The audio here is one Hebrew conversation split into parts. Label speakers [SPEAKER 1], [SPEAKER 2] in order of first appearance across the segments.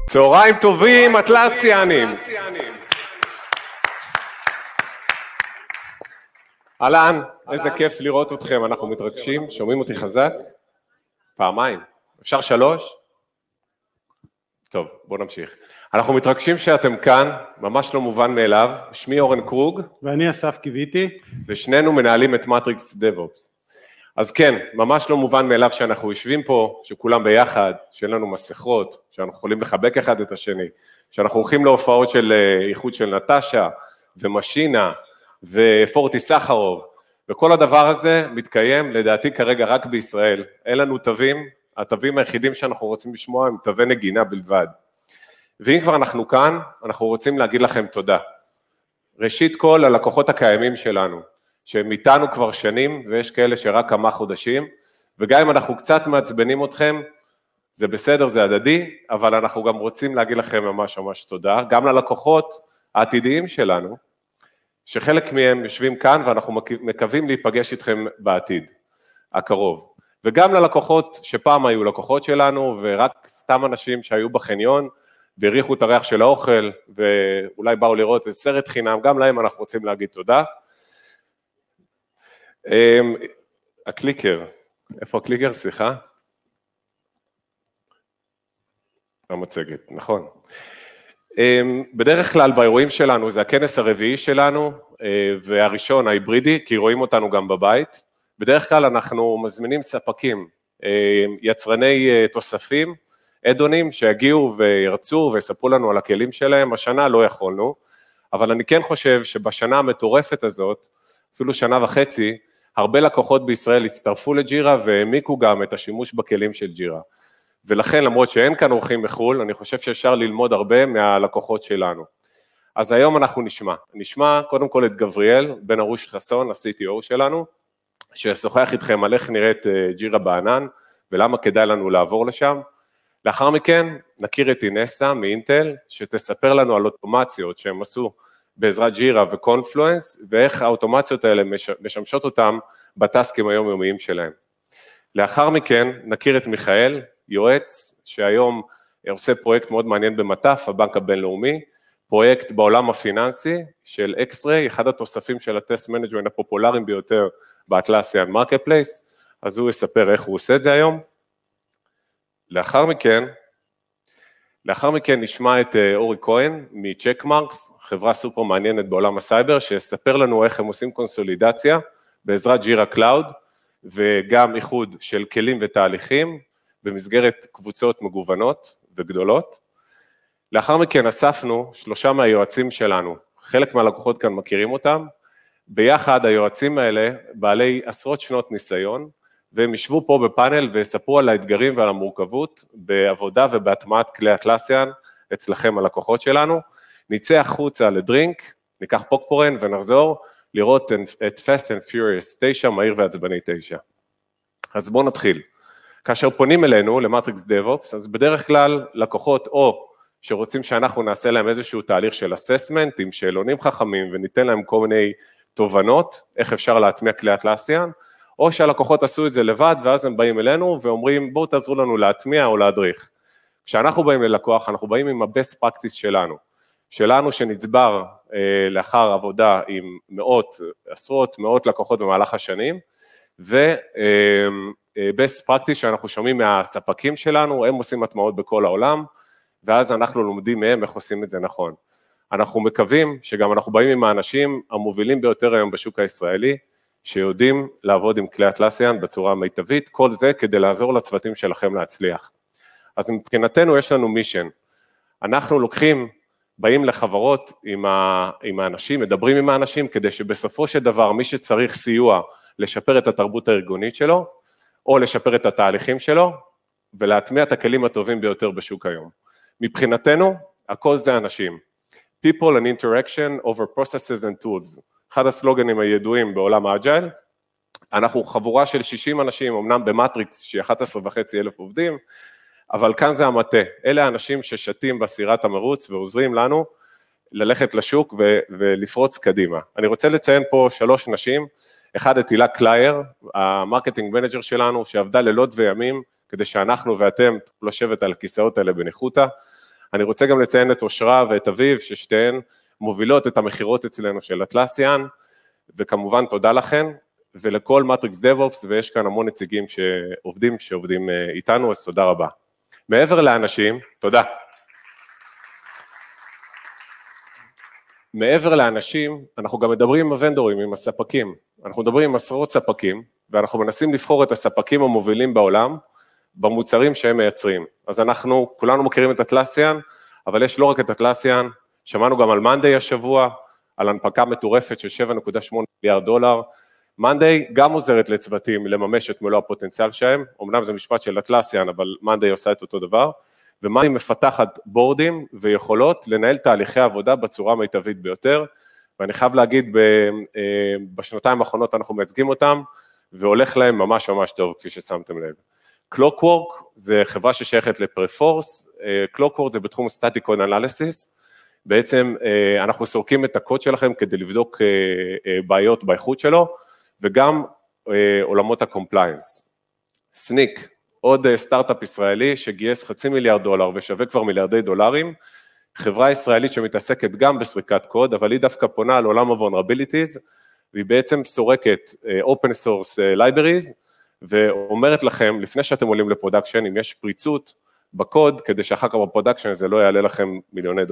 [SPEAKER 1] צהריים טובים, אטלסיאנים. אהלן, איזה כיף לראות אתכם, אנחנו מתרגשים, שומעים אותי חזק? פעמיים, אפשר 3? טוב, בואו נמשיך. אנחנו מתרגשים שאתם כאן, ממש לא מובן מאליו, שמי אורן קרוג.
[SPEAKER 2] ואני אסף קיוויתי.
[SPEAKER 1] ושנינו מנהלים את מטריקס דב-אופס. אז כן, ממש לא מובן מאליו שאנחנו יושבים פה, שכולם ביחד, שאין לנו מסכות, שאנחנו יכולים לחבק אחד את השני, שאנחנו הולכים להופעות של איחוד של נטשה ומשינה ופורטי סחרוב, וכל הדבר הזה מתקיים לדעתי כרגע רק בישראל. אין לנו תווים, התווים היחידים שאנחנו רוצים לשמוע הם תווי נגינה בלבד. ואם כבר אנחנו כאן, אנחנו רוצים להגיד לכם תודה. ראשית כל, הלקוחות הקיימים שלנו, שהם איתנו כבר שנים, ויש כאלה שרק כמה חודשים, וגם אם אנחנו קצת מעצבנים אתכם, זה בסדר, זה הדדי, אבל אנחנו גם רוצים להגיד לכם ממש ממש תודה, גם ללקוחות העתידיים שלנו, שחלק מהם יושבים כאן, ואנחנו מקווים להיפגש איתכם בעתיד הקרוב, וגם ללקוחות שפעם היו לקוחות שלנו, ורק סתם אנשים שהיו בחניון, והריחו את הריח של האוכל, ואולי באו לראות את סרט חינם, גם להם אנחנו רוצים להגיד תודה. הקליקר, איפה הקליקר? סליחה? המצגת, נכון. בדרך כלל באירועים שלנו זה הכנס הרביעי שלנו, והראשון ההיברידי, כי רואים אותנו גם בבית. בדרך כלל אנחנו מזמינים ספקים, יצרני תוספים, אדונים שיגיעו וירצו ויספרו לנו על הכלים שלהם. השנה לא יכולנו, אבל אני כן חושב שבשנה המטורפת הזאת, אפילו שנה וחצי, הרבה לקוחות בישראל הצטרפו לג'ירה והעמיקו גם את השימוש בכלים של ג'ירה. ולכן, למרות שאין כאן אורחים מחול, אני חושב שאפשר ללמוד הרבה מהלקוחות שלנו. אז היום אנחנו נשמע קודם כל את גבריאל, בן ארוש חסון, ה-CTO שלנו, ששוחח איתכם על איך נראית ג'ירה בענן, ולמה כדאי לנו לעבור לשם. לאחר מכן נכיר את אינסה מאינטל, שתספר לנו על אוטומציות שהם עשו בעזרת ג'ירה וקונפלואנס, ואיך האוטומציות האלה משמשות אותם בטסקים היומיומיים שלהם. לאחר מכן נכיר את מיכאל, יועץ, שהיום עושה פרויקט מאוד מעניין במטף, הבנק הבינלאומי, פרויקט בעולם הפיננסי של אקס-ריי, אחד התוספים של הטסט מנג'מנט הפופולריים ביותר באטלסיאן מרקט פלייס, אז הוא יספר איך הוא עושה את זה היום. לאחר מכן נשמע את אורי כהן מצ'קמרקס, חברה סופר מעניינת בעולם הסייבר, שיספר לנו איך הם עושים קונסולידציה בעזרת ג'ירה קלאוד, וגם איחוד של כלים ותהליכים, במסגרת קבוצות מגוונות וגדולות. לאחר מכן אספנו 3 מהיועצים שלנו, חלק מהלקוחות כאן מכירים אותם, ביחד היועצים האלה בעלי עשרות שנות ניסיון, והם ישבו פה בפאנל ויספרו על האתגרים ועל המורכבות בעבודה ובהטמעת כלי אטלסיאן אצלכם הלקוחות שלנו. נצא החוצה לדרינק, ניקח פופקורן ונחזור לראות את Fast and Furious 9, מהיר ועצבני 9. אז בואו נתחיל. כאשר פונים אלינו למטריקס דב-אופס, אז בדרך כלל לקוחות או שרוצים שאנחנו נעשה להם איזשהו תהליך של אססמנט עם שאלונים חכמים וניתן להם כל מיני תובנות, איך אפשר להטמיע כלי אטלסיאן, או שהלקוחות עשו את זה לבד, ואז הם באים אלינו ואומרים, בואו תעזרו לנו להטמיע או להדריך. כשאנחנו באים ללקוח, אנחנו באים עם ה-best practice שלנו שנצבר לאחר עבודה עם עשרות, מאות לקוחות במהלך השנים, ו-best practice שאנחנו שומעים מהספקים שלנו, הם עושים הטמעות בכל העולם, ואז אנחנו לומדים מהם איך עושים את זה נכון. אנחנו מקווים שגם אנחנו באים עם האנשים המובילים ביותר היום בשוק הישראלי, שיודעים לעבוד עם כלי אטלסיאן בצורה מיטבית, כל זה כדי לעזור לצוותים שלכם להצליח. אז מבחינתנו יש לנו מישן, אנחנו באים לחברות עם האנשים, מדברים עם האנשים, כדי שבסופו של דבר מי שצריך סיוע לשפר את התרבות הארגונית שלו, או לשפר את התהליכים שלו, ולהטמיע את הכלים הטובים ביותר בשוק היום. מבחינתנו, הכל זה אנשים. People and interaction over processes and tools. אחד הסלוגנים הידועים בעולם האג'ייל, אנחנו חבורה של 60 אנשים, אמנם במטריקס שהיא 11,500 עובדים, אבל כאן זה המטה, אלה האנשים ששתים בסירת המרוץ ועוזרים לנו ללכת לשוק ולפרוץ קדימה. אני רוצה לציין פה 3 נשים, אחד את הילה קלייר, המרקטינג מנג'ר שלנו, שעבדה לילות וימים, כדי שאנחנו ואתם לשבת על הכיסאות האלה בניחותא, אני רוצה גם לציין את אושרה ואת אביב, ששתיהן מובילות את המחירות אצלנו של אטלסיאן, וכמובן תודה לכן, ולכל מטריקס דב-אופס, ויש כאן המון נציגים שעובדים איתנו, אז תודה רבה. מעבר לאנשים, תודה. מעבר לאנשים, אנחנו גם מדברים עם הוונדורים, עם הספקים. אנחנו מדברים עם עשרות ספקים, ואנחנו מנסים לבחור את הספקים המובילים בעולם, במוצרים שהם מייצרים. אז אנחנו, כולנו מכירים את אטלסיאן, אבל יש לא רק את אטלסיאן, שמענו גם על מאנדיי השבוע, על הנפקה מטורפת של $7.8 מיליארד. מאנדיי גם עוזרת לצוותים לממש את מלוא הפוטנציאל שלהם, אמנם זה משפט של אטלסיאן, אבל מאנדיי עושה את אותו דבר, ומאנדיי מפתחת בורדים ויכולות לנהל תהליכי עבודה בצורה מיטבית ביותר, ואני חייב להגיד, בשנתיים האחרונות אנחנו מייצגים אותם, והולך להם ממש ממש טוב, כפי ששמתם לב. קלוקוורק זה חברה ששייכת לפרפורס, קלוקוורק זה בתחום Static Code Analysis, בעצם אנחנו סורקים את הקוד שלכם כדי לבדוק בעיות באיכות שלו, וגם עולמות הקומפליינס. סניק, עוד סטארט-אפ ישראלי שגייס $500 מיליארד ושווה כבר $1 מיליארד, חברה ישראלית שמתעסקת גם בסריקת קוד, אבל היא דווקא פונה על עולם ה-vulnerabilities, והיא בעצם סורקת open source libraries, ואומרת לכם, לפני שאתם עולים לפרודקשן, אם יש פריצות בקוד, כדי שאחר כך בפרודקשן זה לא יעלה לכם $מיליוני.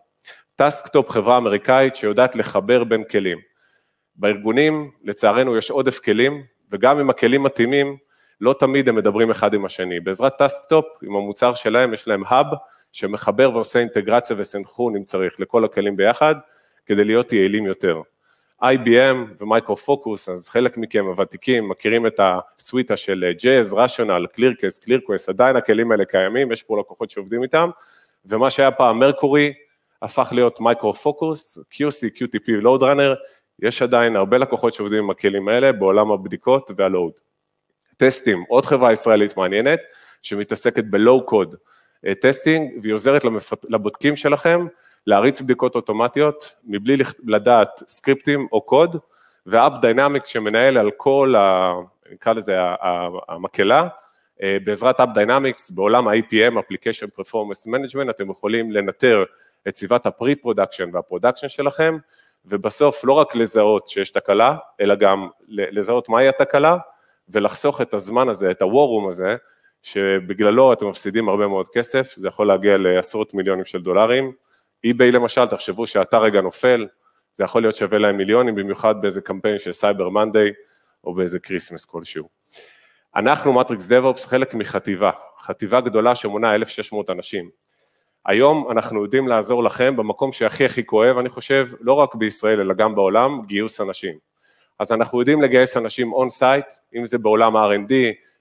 [SPEAKER 1] טסקטופ, חברה אמריקאית שיודעת לחבר בין כלים. בארגונים, לצערנו, יש עודף כלים, וגם עם הכלים מתאימים, לא תמיד הם מדברים אחד עם השני. בעזרת טסקטופ, עם המוצר שלהם, יש להם hub, שמחבר ועושה אינטגרציה וסנכרון, אם צריך, לכל הכלים ביחד, כדי להיות יעילים יותר. IBM ומייקרו פוקוס, אז חלק מכם הוותיקים מכירים את הסוויטה של Jazz, Rational, ClearQuest, עדיין הכלים האלה קיימים, יש פה לקוחות שעובדים איתם, ומה שהיה פעם מרקורי, הפך להיות מייקרו פוקוס, QC, QTP, Load Runner, יש עדיין הרבה לקוחות שעובדים עם הכלים האלה, בעולם הבדיקות והלואוד. טסטים, עוד חברה ישראלית מעניינת, שמתעסקת בלואו קוד טסטינג, והיא עוזרת לבודקים שלכם, להריץ בדיקות אוטומטיות, מבלי לדעת סקריפטים או קוד, ואפ דיינמיקס שמנהל על כל, נקרא לזה, המקלה, בעזרת אפ דיינמיקס, בעולם ה-APM, Application Performance Management, אתם יכולים לנטר את סביבת הפרי-פרודקשן והפרודקשן שלכם, ובסוף לא רק לזהות שיש תקלה, אלא גם לזהות מהי התקלה, ולחסוך את הזמן הזה, את הוורום הזה, שבגללו אתם מפסידים הרבה מאוד כסף, זה יכול להגיע לעשרות מיליונים של דולרים, eBay למשל, תחשבו שהאתר רגע נופל, זה יכול להיות שווה להם מיליונים, במיוחד באיזה קמפיין של סייבר מנדיי, או באיזה קריסמס כלשהו. אנחנו, מטריקס דב-אופס, חלק מחטיבה, חטיבה גדולה שמונה 1,600 אנשים. היום אנחנו יודעים לעזור לכם במקום שהכי כואב, אני חושב, לא רק בישראל, אלא גם בעולם, גיוס אנשים. אז אנחנו יודעים לגייס אנשים און-סייט, אם זה בעולם R&D,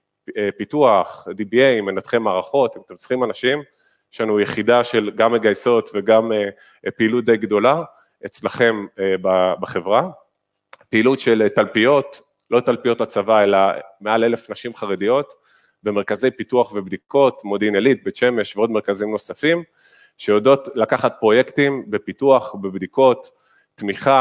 [SPEAKER 1] פיתוח, DBA, מנתחי מערכות, אם אתם צריכים אנשים, יש לנו יחידה של גם מגייסות וגם פעילות די גדולה אצלכם בחברה, פעילות של תלפיות, לא תלפיות הצבא, אלא מעל 1,000 נשים חרדיות, במרכזי פיתוח ובדיקות, מודיעין עילית, בית שמש ועוד מרכזים נוספים, שיודעות לקחת פרויקטים בפיתוח, בבדיקות, תמיכה,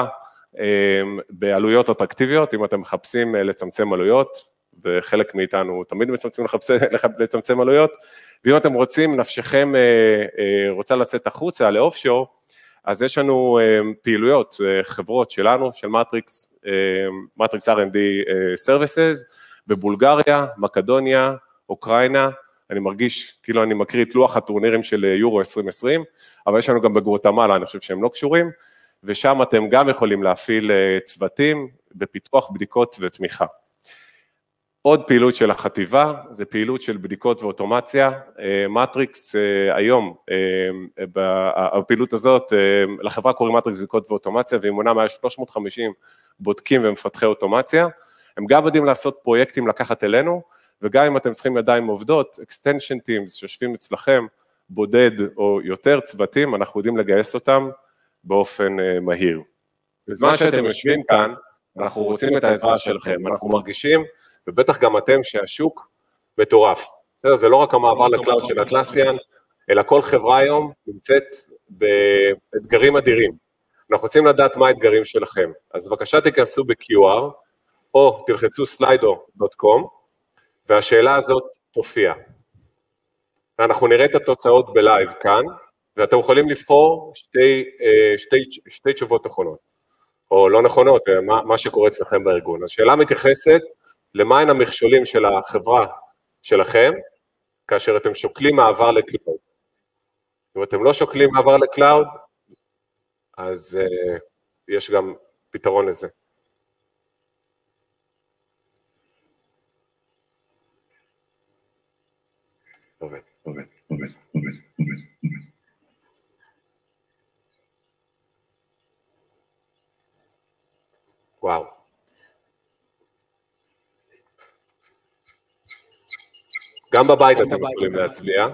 [SPEAKER 1] בעלויות אטרקטיביות, אם אתם מחפשים לצמצם עלויות, וחלק מאיתנו תמיד מצמצים לצמצם עלויות, ואם אתם רוצים, נפשכם רוצה לצאת החוצה לאופשור, אז יש לנו פעילויות, חברות שלנו, של מטריקס, מטריקס R&D Services, בבולגריה, מקדוניה, אוקראינה, אני מרגיש כאילו אני מקריא את לוח הטורנירים של יורו 2020, אבל יש לנו גם בגואטמלה, אני חושב שהם לא קשורים, ושם אתם גם יכולים להפעיל צוותים בפיתוח בדיקות ותמיכה. עוד פעילות של החטיבה, זה פעילות של בדיקות ואוטומציה, מטריקס היום, הפעילות הזאת, לחברה קוראים מטריקס בדיקות ואוטומציה, והיא מונה מעל 350 בודקים ומפתחי אוטומציה, הם גם יודעים לעשות פרויקטים לקחת אלינו, וגם אם אתם צריכים ידיים עובדות, extension teams שיושבים אצלכם, בודד או יותר צוותים, אנחנו יודעים לגייס אותם באופן מהיר. בזמן שאתם יושבים כאן, אנחנו רוצים את העזרה שלכם, אנחנו מרגישים, ובטח גם אתם שהשוק מטורף. זה לא רק המעבר לקלאוד של אטלסיאן, אלא כל חברה היום נמצאת באתגרים אדירים. אנחנו רוצים לדעת מה האתגרים שלכם. אז בבקשה תיכנסו ב-QR, או תלחצו slido.com, והשאלה הזאת תופיע. אנחנו נראה את התוצאות בלייב כאן, ואתם יכולים לבחור שתי תשובות נכונות, או לא נכונות, מה שקורה אצלכם בארגון. אז שאלה מתייחסת למהן המכשולים של החברה שלכם, כאשר אתם שוקלים מעבר לקלאוד. אם אתם לא שוקלים מעבר לקלאוד, אז יש גם פתרון לזה. עובד. וואו. גם בבית אתם יכולים להצביע.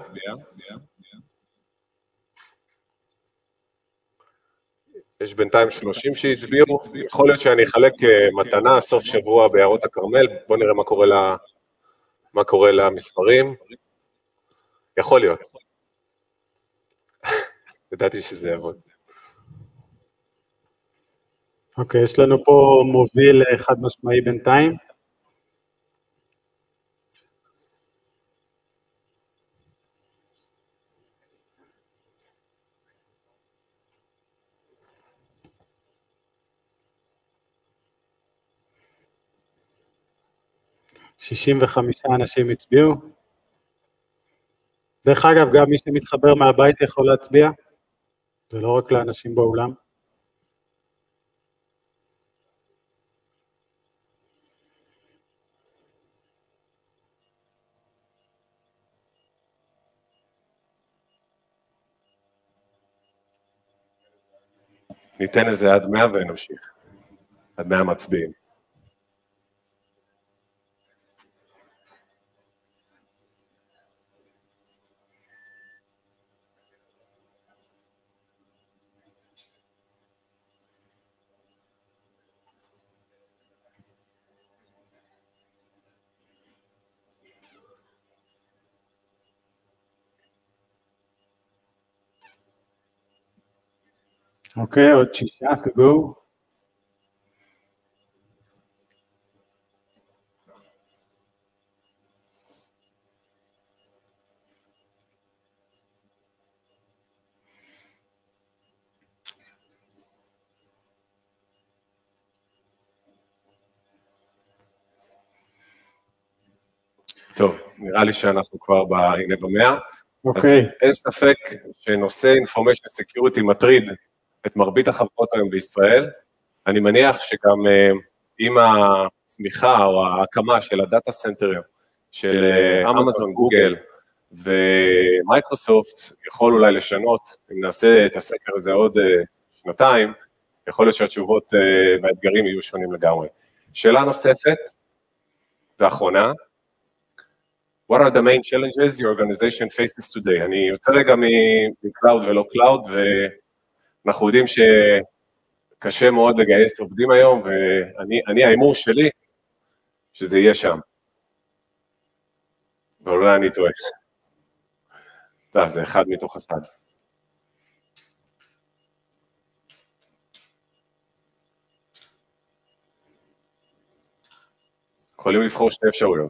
[SPEAKER 1] יש בינתיים 30 שהצביעו, יכול להיות שאני אחלק מתנה, סוף שבוע ביערות הכרמל, בואו נראה מה קורה למספרים. יכול להיות. ידעתי שזה יעבוד.
[SPEAKER 2] אוקיי, יש לנו פה מוביל חד משמעי בינתיים. ,65 אנשים הצביעו. דרך אגב, גם מי שמתחבר מהבית יכול להצביע, זה לא רק לאנשים באולם.
[SPEAKER 1] ניתן לזה עד 100 ונמשיך, עד 100 מצביעים.
[SPEAKER 2] אוקיי, עוד 6 to go.
[SPEAKER 1] טוב, נראה לי שאנחנו כבר הנה ב100.
[SPEAKER 2] אוקיי.
[SPEAKER 1] אז אין ספק שנושא Information Security מטריד את מרבית החברות היום בישראל. אני מניח שגם עם הצמיחה או ההקמה של הדאטה סנטרים של אמזון, גוגל ומייקרוסופט, יכול אולי לשנות, אם נעשה את הסקר הזה עוד שנתיים, יכול להיות שהתשובות והאתגרים יהיו שונים לגמרי. שאלה נוספת ואחרונה, What are the main challenges your organization faces today? אני יוצא רגע מקלאוד ולא קלאוד, ואנחנו יודעים שקשה מאוד לגייס עובדים היום, ואני האמור שלי, שזה יהיה שם. ואולי אני טועה. טוב, זה אחד מתוך אחד. יכולים לבחור שתי אפשרויות.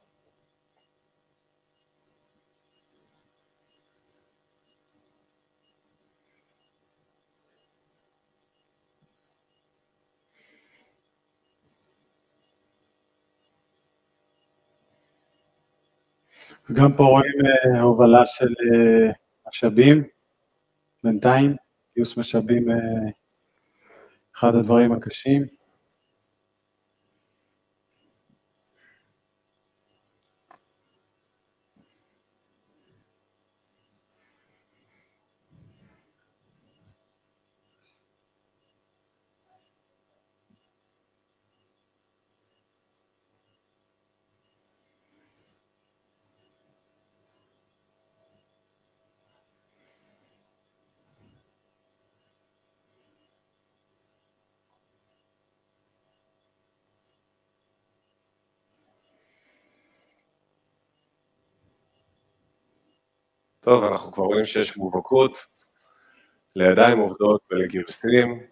[SPEAKER 2] אז גם פה רואים הובלה של משאבים, בינתיים, גיוס משאבים, אחד הדברים הקשים.
[SPEAKER 1] טוב, אנחנו כבר רואים שיש מובהקות לידיים עובדות ולגיוסים.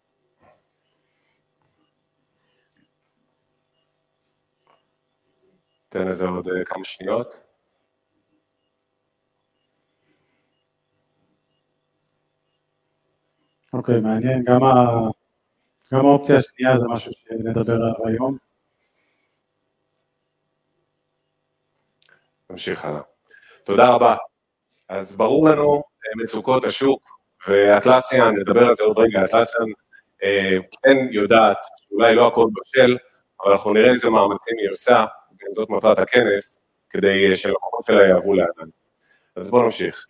[SPEAKER 1] תן לזה עוד כמה שניות.
[SPEAKER 2] אוקיי, מעניין, גם האופציה השנייה זה משהו שנדבר עליו היום.
[SPEAKER 1] נמשיך הלאה. תודה רבה. אז ברור לנו מצוקות השוק, ואטלסיאן, נדבר על זה עוד רגע, אטלסיאן כן יודעת, אולי לא הכל בשל, אבל אנחנו נראה איזה מאמצים היא עושה, זאת מטרת הכנס, כדי שלקוחות שלה יעברו לענן. אז בואו נמשיך.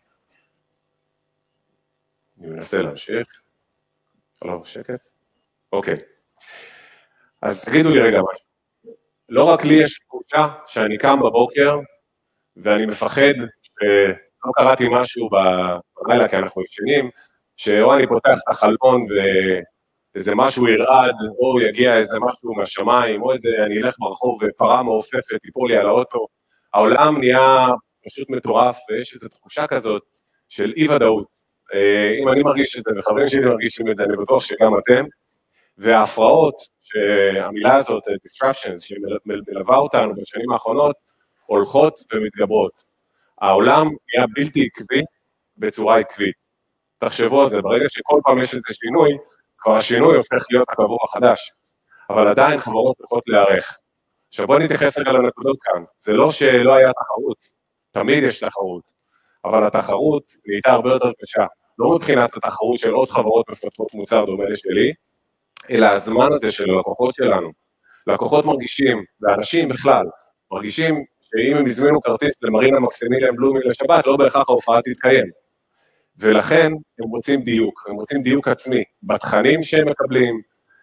[SPEAKER 1] אני מנסה להמשיך. לא, שקט. אוקיי. אז תגידו לי רגע משהו. לא רק לי יש תחושה שאני קם בבוקר, ואני מפחד שלא קראתי משהו בלילה, כי אנחנו ישנים, שאו אני פותח את החלון ואיזה משהו ירעד, או יגיע איזה משהו מהשמיים, או איזה אני אלך ברחוב ופרה מעופפת, ייפול לי על האוטו. העולם נהיה פשוט מטורף, ויש איזו תחושה כזאת של אי ודאות. אם אני מרגיש את זה, וחברים שלי מרגישים את זה, אני בטוח שגם אתם, וההפרעות, שהמילה הזאת, disruptions, שמלווה אותנו בשנים האחרונות, הולכות ומתגברות. העולם נהיה בלתי עקבי בצורה עקבית. תחשבו על זה, ברגע שכל פעם יש איזה שינוי, כבר השינוי הופך להיות הקבוע החדש, אבל עדיין חברות צריכות להיערך. עכשיו בואו נתייחס רגע לנקודות כאן, זה לא שלא היה תחרות, תמיד יש תחרות, אבל התחרות נהייתה הרבה יותר קשה, לא מבחינת התחרות של עוד חברות מפתחות מוצר דומה לשלי, אלא הזמן הזה של הלקוחות שלנו. לקוחות מרגישים, ואנשים בכלל, מרגישים שאם הם הזמינו כרטיס למרינה מקסימיליה בלומי לשבת, לא בהכרח ההופעה תתקיים. ולכן הם רוצים דיוק, הם רוצים דיוק עצמי, בתכנים שהם מקבלים,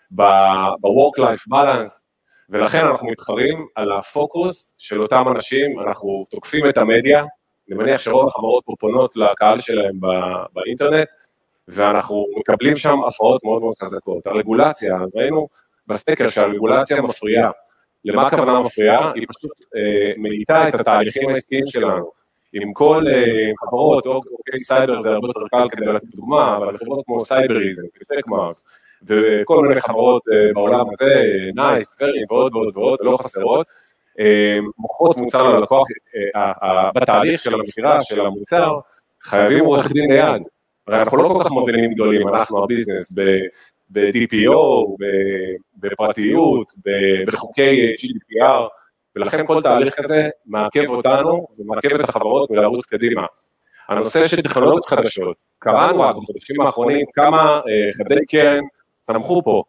[SPEAKER 1] ב-work-life balance, ולכן אנחנו מתחרים על הפוקוס של אותם אנשים, אנחנו תוקפים את המדיה, אני מניח שרוב החברות פה פונות לקהל שלהם באינטרנט, ואנחנו מקבלים שם הפרעות מאוד מאוד חזקות. הרגולציה, אז ראינו בסקר שהרגולציה מפריעה. למה הכוונה מפריעה? היא פשוט מאיטה את התהליכים העסקיים שלנו. עם כל חברות, אוקיי, סייבר זה הרבה יותר קל כדי לתת דוגמה, אבל חברות כמו סייבריזם, טקמרס, וכל מיני חברות בעולם הזה, נייס, פרי, ועוד ועוד ועוד, לא חסרות, מוכרות מוצר ללקוח, בתהליך של המכירה של המוצר, חייבים עורך דין ליד. הרי אנחנו לא כל כך מבינים גדולים, אנחנו הביזנס, ב-DPO, בפרטיות, בחוקי GDPR, ולכן כל תהליך כזה מעכב אותנו ומעכב את החברות מלרוץ קדימה. הנושא של טכנולוגיות חדשות, קראנו בחודשים האחרונים כמה חדי קרן צמחו פה,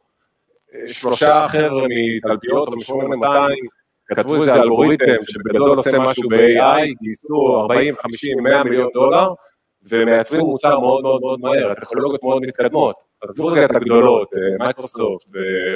[SPEAKER 1] 3 חבר'ה מתלפיות או מ-8200, כתבו איזה אלגוריתם שבגדול עושה משהו ב-AI, גייסו 40, 50, 100 מיליון דולר, ומייצרים מוצר מאוד מאוד מאוד מהר, הטכנולוגיות מאוד מתקדמות. אז זו רגע את הגדולות, מייקרוסופט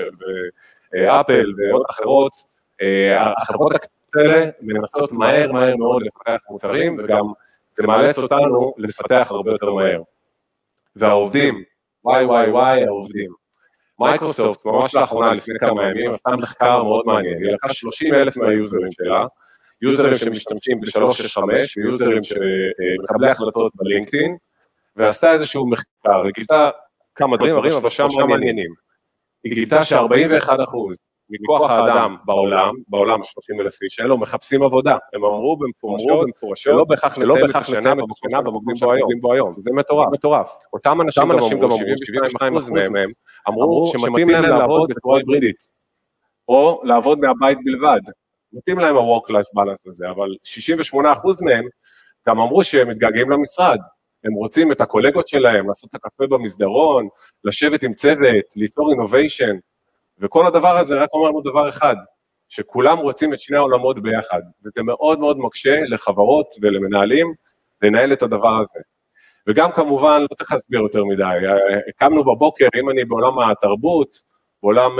[SPEAKER 1] ואפל ועוד אחרות, החברות האלה מנסות מהר מאוד לפתח מוצרים, וגם זה מאלץ אותנו לפתח הרבה יותר מהר. והעובדים, וואי, העובדים. מייקרוסופט, ממש לאחרונה, לפני כמה ימים, עשתה מחקר מאוד מעניין, היא לקחה 30,000 מהיוזרים שלה, יוזרים שמשתמשים ב-365, ויוזרים שמקבלי החלטות בלינקדאין, ועשתה איזשהו מחקר, היא גילתה כמה דברים, אבל שם מעניינים. היא גילתה ש41% מכוח האדם בעולם 30,000 איש, אלו מחפשים עבודה, הם אמרו במפורשות, שלא בהכרח לסיים את השנה במוקדים בו היום, זה מטורף. אותם אנשים גם אמרו, 72% מהם, אמרו שמתאים להם לעבוד בצורה היברידית, או לעבוד מהבית בלבד, מתאים להם ה-work-life balance הזה, אבל 68% מהם גם אמרו שהם מתגעגעים למשרד, הם רוצים את הקולגות שלהם, לעשות את הקפה במסדרון, לשבת עם צוות, ליצור innovation, וכל הדבר הזה רק אמרנו דבר אחד, שכולם רוצים את שני העולמות ביחד, וזה מאוד מאוד מקשה לחברות ולמנהלים לנהל את הדבר הזה. וגם כמובן, לא צריך להסביר יותר מדי, הקמנו בבוקר, אם אני בעולם התרבות, בעולם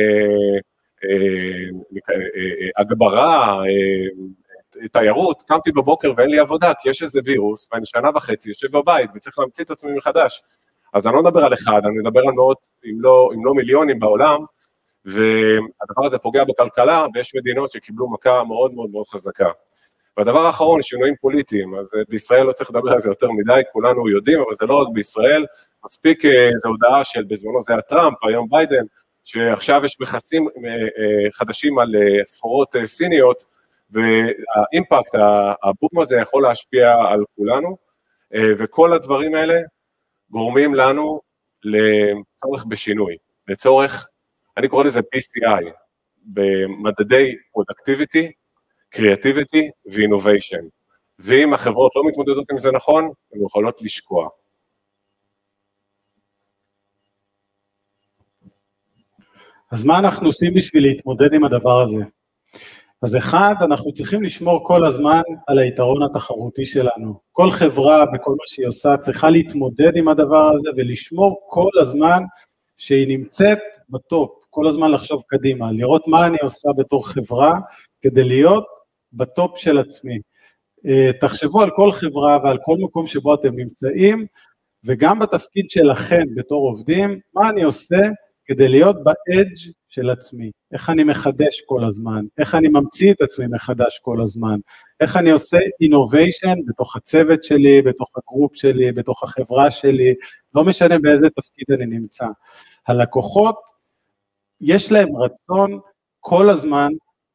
[SPEAKER 1] הגברה, תיירות, קמתי בבוקר ואין לי עבודה, כי יש איזה וירוס, ואני 1.5 שנה יושב בבית, וצריך להמציא את עצמי מחדש. אז אני לא מדבר על אחד, אני מדבר על מאות, אם לא מיליונים בעולם, והדבר הזה פוגע בכלכלה, ויש מדינות שקיבלו מכה מאוד מאוד מאוד חזקה. והדבר האחרון, שינויים פוליטיים, אז בישראל לא צריך לדבר על זה יותר מדי, כולנו יודעים, אבל זה לא רק בישראל, מספיק איזו הודעה של בזמנו זה היה טראמפ, היום ביידן, שעכשיו יש מכסים חדשים על סחורות סיניות, והאימפקט, הבום הזה יכול להשפיע על כולנו, וכל הדברים האלה גורמים לנו לצורך בשינוי, לצורך, אני קורא לזה PCI, במדדי Productivity, Creativity ו-Innovation, ואם החברות לא מתמודדות עם זה נכון, הן יכולות לשקוע.
[SPEAKER 2] אז מה אנחנו עושים בשביל להתמודד עם הדבר הזה? אז אחד, אנחנו צריכים לשמור כל הזמן על היתרון התחרותי שלנו. כל חברה וכל מה שהיא עושה צריכה להתמודד עם הדבר הזה ולשמור כל הזמן שהיא נמצאת בטופ, כל הזמן לחשוב קדימה, לראות מה אני עושה בתור חברה כדי להיות בטופ של עצמי. תחשבו על כל חברה ועל כל מקום שבו אתם נמצאים, וגם בתפקיד שלכם בתור עובדים, מה אני עושה כדי להיות באדג' של עצמי, איך אני מחדש כל הזמן, איך אני ממציא את עצמי מחדש כל הזמן, איך אני עושה innovation בתוך הצוות שלי, בתוך הגרופ שלי, בתוך החברה שלי, לא משנה באיזה תפקיד אני נמצא. הלקוחות, יש להם רצון כל הזמן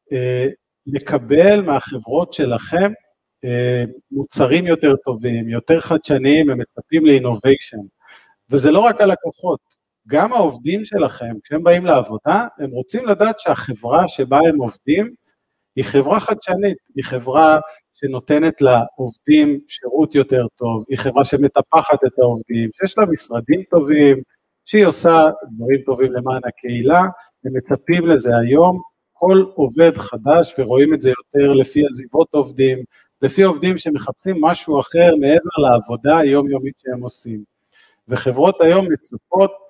[SPEAKER 2] לקבל מהחברות שלכם מוצרים יותר טובים, יותר חדשניים, הם מצפים ל-innovation, וזה לא רק הלקוחות, גם העובדים שלכם, כשהם באים לעבודה, הם רוצים לדעת שהחברה שבה הם עובדים, היא חברה חדשנית, היא חברה שנותנת לעובדים שירות יותר טוב, היא חברה שמטפחת את העובדים, שיש לה משרדים טובים, שהיא עושה דברים טובים למען הקהילה, הם מצפים לזה היום, כל עובד חדש, ורואים את זה יותר לפי עזיבות עובדים, לפי עובדים שמחפשים משהו אחר מעבר לעבודה היומיומית שהם עושים. וחברות היום מצפות,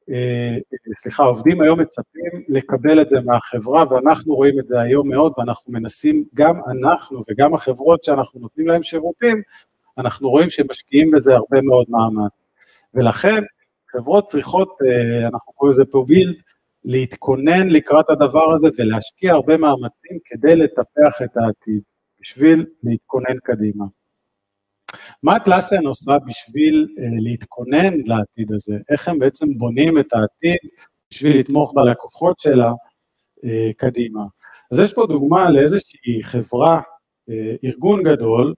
[SPEAKER 2] עובדים היום מצפים לקבל את זה מהחברה, ואנחנו רואים את זה היום מאוד, ואנחנו מנסים, גם אנחנו וגם החברות שאנחנו נותנים להם שירותים, אנחנו רואים שמשקיעים בזה הרבה מאוד מאמץ. ולכן חברות צריכות, אנחנו קוראים לזה פה בילד, להתכונן לקראת הדבר הזה, ולהשקיע הרבה מאמצים כדי לטפח את העתיד, בשביל להתכונן קדימה. מה Atlassian עושה בשביל להתכונן לעתיד הזה? איך הם בעצם בונים את העתיד בשביל לתמוך בלקוחות שלה קדימה? אז יש פה דוגמה לאיזושהי חברה, ארגון גדול,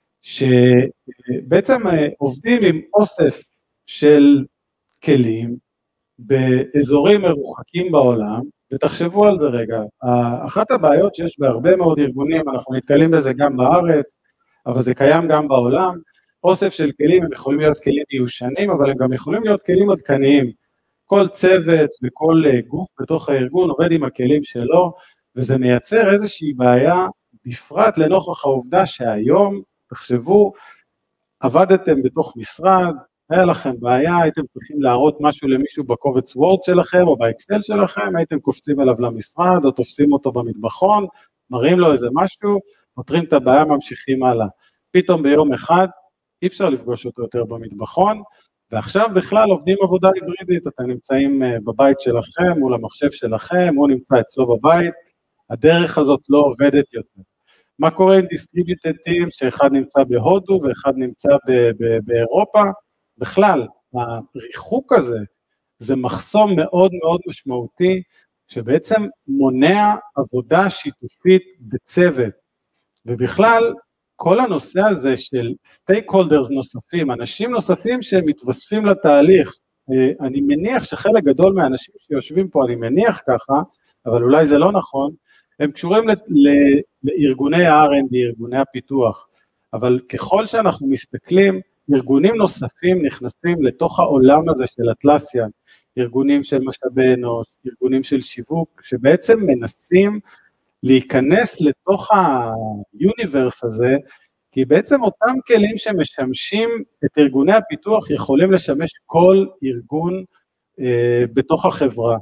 [SPEAKER 2] שבעצם עובדים עם אוסף של כלים באזורים מרוחקים בעולם, ותחשבו על זה רגע, אחת הבעיות שיש בהרבה מאוד ארגונים, אנחנו נתקלים בזה גם בארץ, אבל זה קיים גם בעולם, אוסף של כלים, הם יכולים להיות כלים מיושנים, אבל הם גם יכולים להיות כלים עדכניים, כל צוות וכל גוף בתוך הארגון עובד עם הכלים שלו, וזה מייצר איזושהי בעיה, בפרט לנוכח העובדה שהיום, תחשבו, עבדתם בתוך משרד, היה לכם בעיה, הייתם צריכים להראות משהו למישהו בקובץ וורד שלכם, או באקסל שלכם, הייתם קופצים אליו למשרד, או תופסים אותו במטבחון, מראים לו איזה משהו, פותרים את הבעיה, ממשיכים הלאה. פתאום ביום אחד, אי אפשר לפגוש אותו יותר במטבחון, ועכשיו בכלל עובדים עבודה היברידית, אתם נמצאים בבית שלכם, מול המחשב שלכם, הוא נמצא אצלו בבית, הדרך הזאת לא עובדת יותר. מה קורה עם distributed teams, שאחד נמצא בהודו, ואחד נמצא באירופה? בכלל, הריחוק הזה, זה מחסום מאוד מאוד משמעותי, שבעצם מונע עבודה שיתופית בצוות, ובכלל, כל הנושא הזה של stakeholders נוספים, אנשים נוספים שמתווספים לתהליך, אני מניח שחלק גדול מהאנשים שיושבים פה, אני מניח ככה, אבל אולי זה לא נכון, הם קשורים לארגוני ה-R&D, ארגוני הפיתוח, אבל ככל שאנחנו מסתכלים, ארגונים נוספים נכנסים לתוך העולם הזה של Atlassian, ארגונים של משאבי אנוש, ארגונים של שיווק, שבעצם מנסים להיכנס לתוך היוניברס הזה, כי בעצם אותם כלים שמשמשים את ארגוני הפיתוח יכולים לשמש כל ארגון בתוך החברה.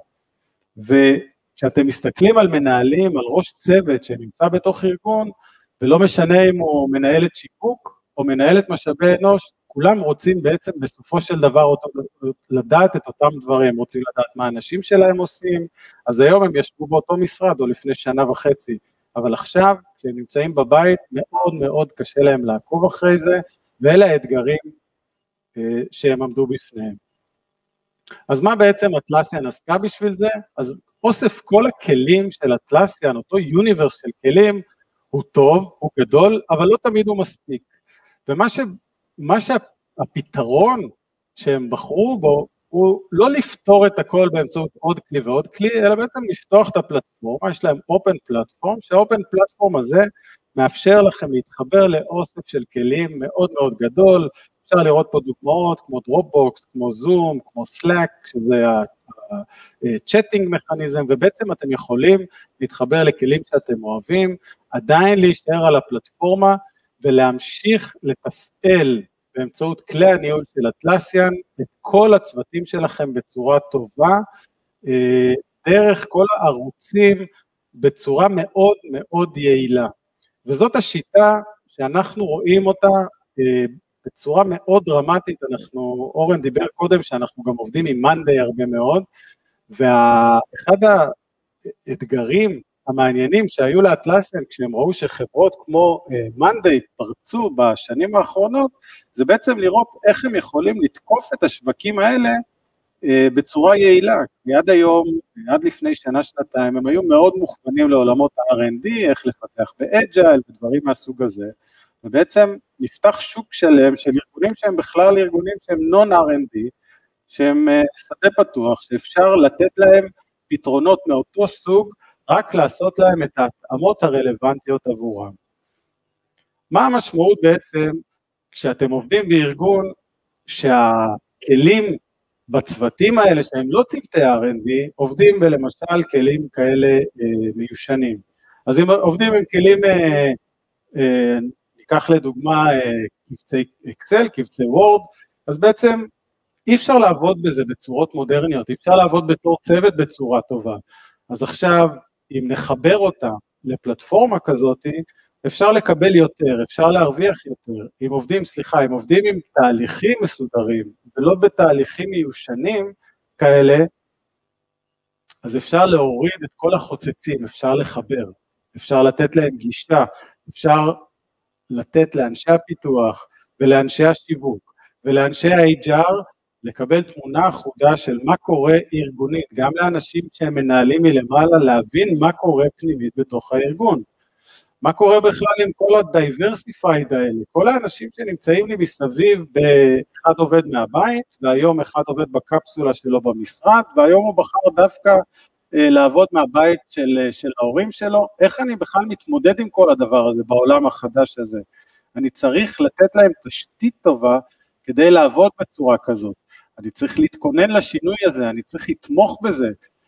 [SPEAKER 2] וכשאתם מסתכלים על מנהלים, על ראש צוות שנמצא בתוך ארגון, ולא משנה אם הוא מנהלת שיווק או מנהלת משאבי אנוש, כולם רוצים בעצם בסופו של דבר לדעת את אותם דברים, רוצים לדעת מה האנשים שלהם עושים, אז היום הם ישבו באותו משרד או לפני שנה וחצי, אבל עכשיו כשהם נמצאים בבית מאוד מאוד קשה להם לעקוב אחרי זה, ואלה האתגרים שהם עמדו בפניהם. אז מה בעצם Atlassian עשתה בשביל זה? אז אוסף כל הכלים של Atlassian, אותו יוניברס של כלים, הוא טוב, הוא גדול, אבל לא תמיד הוא מספיק. ומה שהפתרון שהם בחרו בו, הוא לא לפתור את הכל באמצעות עוד כלי ועוד כלי, אלא בעצם לפתוח את הפלטפורמה, יש להם open platform, שהאופן פלטפורם הזה מאפשר לכם להתחבר לאוסף של כלים מאוד מאוד גדול, אפשר לראות פה דוגמאות כמו דרופבוקס, כמו זום, כמו סלאק, שזה הצ'אטינג מכניזם, ובעצם אתם יכולים להתחבר לכלים שאתם אוהבים, עדיין להישאר על הפלטפורמה, ולהמשיך לתפעל באמצעות כלי הניהול של אטלסיאן, את כל הצוותים שלכם בצורה טובה, דרך כל הערוצים בצורה מאוד מאוד יעילה. וזאת השיטה שאנחנו רואים אותה בצורה מאוד דרמטית, אורן דיבר קודם שאנחנו גם עובדים עם מאנדיי הרבה מאוד, ואחד האתגרים המעניינים שהיו לאטלסיאן, כשהם ראו שחברות כמו מאנדיי פרצו בשנים האחרונות, זה בעצם לראות איך הם יכולים לתקוף את השווקים האלה בצורה יעילה. עד היום, עד לפני שנה, שנתיים, הם היו מאוד מוכוונים לעולמות ה-R&D, איך לפתח באג'ייל, ודברים מהסוג הזה, ובעצם נפתח שוק שלם של ארגונים שהם בכלל ארגונים שהם non-R&D, שהם שדה פתוח, שאפשר לתת להם פתרונות מאותו סוג, רק לעשות להם את ההתאמות הרלוונטיות עבורם. מה המשמעות בעצם כשאתם עובדים בארגון שהכלים בצוותים האלה שהם לא צוותי R&D, עובדים בלמשל כלים כאלה מיושנים. אז אם עובדים עם כלים, ניקח לדוגמה קבצי אקסל, קבצי וורד, אז בעצם אי אפשר לעבוד בזה בצורות מודרניות, אי אפשר לעבוד בתור צוות בצורה טובה. אז עכשיו, אם נחבר אותה לפלטפורמה כזאת, אפשר לקבל יותר, אפשר להרוויח יותר. אם עובדים עם תהליכים מסודרים, ולא בתהליכים מיושנים כאלה, אז אפשר להוריד את כל החוצצים, אפשר לחבר, אפשר לתת להם גישה, אפשר לתת לאנשי הפיתוח, ולאנשי השיווק, ולאנשי ה-HR, לקבל תמונה אחודה של מה קורה ארגונית, גם לאנשים שהם מנהלים מלמעלה, להבין מה קורה פנימית בתוך הארגון. מה קורה בכלל עם כל ה-diversified האלה, כל האנשים שנמצאים לי מסביב, אחד עובד מהבית, והיום אחד עובד בקפסולה שלו במשרד, והיום הוא בחר דווקא לעבוד מהבית של ההורים שלו, איך אני בכלל מתמודד עם כל הדבר הזה, בעולם החדש הזה? אני צריך לתת להם תשתית טובה, כדי לעבוד בצורה כזאת, אני צריך להתכונן לשינוי הזה, אני צריך לתמוך בזה,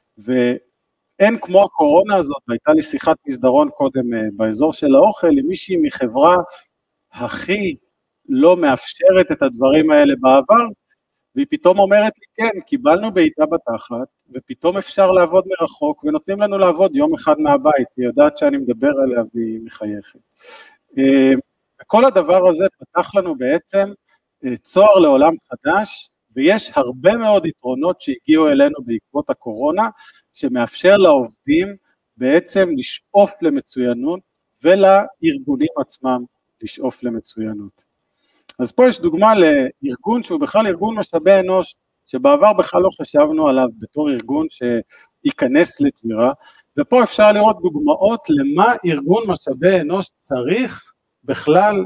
[SPEAKER 2] ואין כמו הקורונה הזאת, הייתה לי שיחת מסדרון קודם באזור של האוכל, עם מישהי מחברה הכי לא מאפשרת את הדברים האלה בעבר, והיא פתאום אומרת לי, כן, קיבלנו בעיטה בתחת, ופתאום אפשר לעבוד מרחוק, ונותנים לנו לעבוד יום אחד מהבית, היא יודעת שאני מדבר עליה והיא מחייכת. כל הדבר הזה פתח לנו בעצם צוהר לעולם חדש, ויש הרבה מאוד יתרונות שהגיעו אלינו בעקבות הקורונה, שמאפשר לעובדים בעצם לשאוף למצוינות, ולארגונים עצמם לשאוף למצוינות. אז פה יש דוגמה לארגון שהוא בכלל ארגון משאבי אנוש, שבעבר בכלל לא חשבנו עליו בתור ארגון שייכנס לג'ירה, ופה אפשר לראות דוגמאות למה ארגון משאבי אנוש צריך בכלל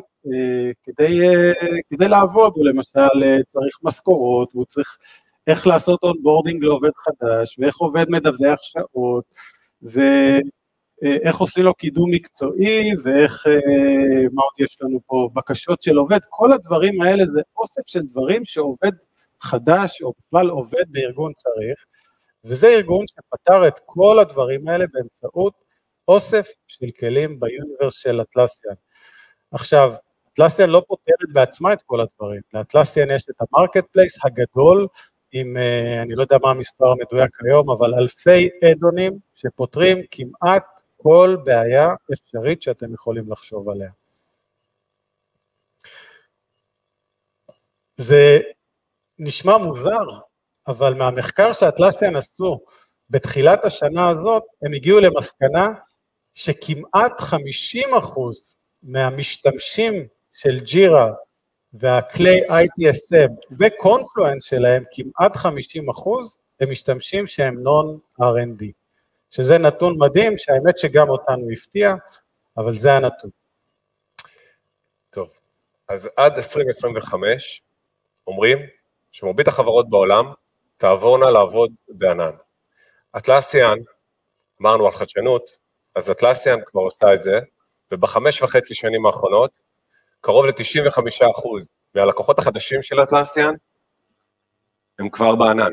[SPEAKER 2] כדי לעבוד, הוא למשל צריך משכורות, הוא צריך איך לעשות אונבורדינג לעובד חדש, ואיך עובד מדווח שעות, ואיך עושים לו קידום מקצועי, ואיך, מה עוד יש לנו פה, בקשות של עובד, כל הדברים האלה זה אוסף של דברים שעובד חדש, או בכלל עובד בארגון צריך, וזה ארגון שפתר את כל הדברים האלה באמצעות אוסף של כלים ביוניברס של אטלסיאן. עכשיו, אטלסיאן לא פותרת בעצמה את כל הדברים, לאטלסיאן יש את המרקט פלייס הגדול, עם, אני לא יודע מה המספר המדויק היום, אבל אלפי אדונים שפותרים כמעט כל בעיה אפשרית שאתם יכולים לחשוב עליה. זה נשמע מוזר, אבל מהמחקר שאטלסיאן עשו בתחילת השנה הזאת, הם הגיעו למסקנה שכמעט 50% מהמשתמשים של ג'ירה והכלי ITSM וקונפלואנס שלהם, כמעט 50% הם משתמשים שהם non-R&D, שזה נתון מדהים, שהאמת שגם אותנו הפתיע, אבל זה הנתון.
[SPEAKER 1] טוב, אז עד 2025 אומרים שמרבית החברות בעולם תעבורנה לעבוד בענן. אטלסיאן, אמרנו על חדשנות, אז אטלסיאן כבר עושה את זה, וב5.5 שנים האחרונות, קרוב ל-95% מהלקוחות החדשים של אטלסיאן, הם כבר בענן.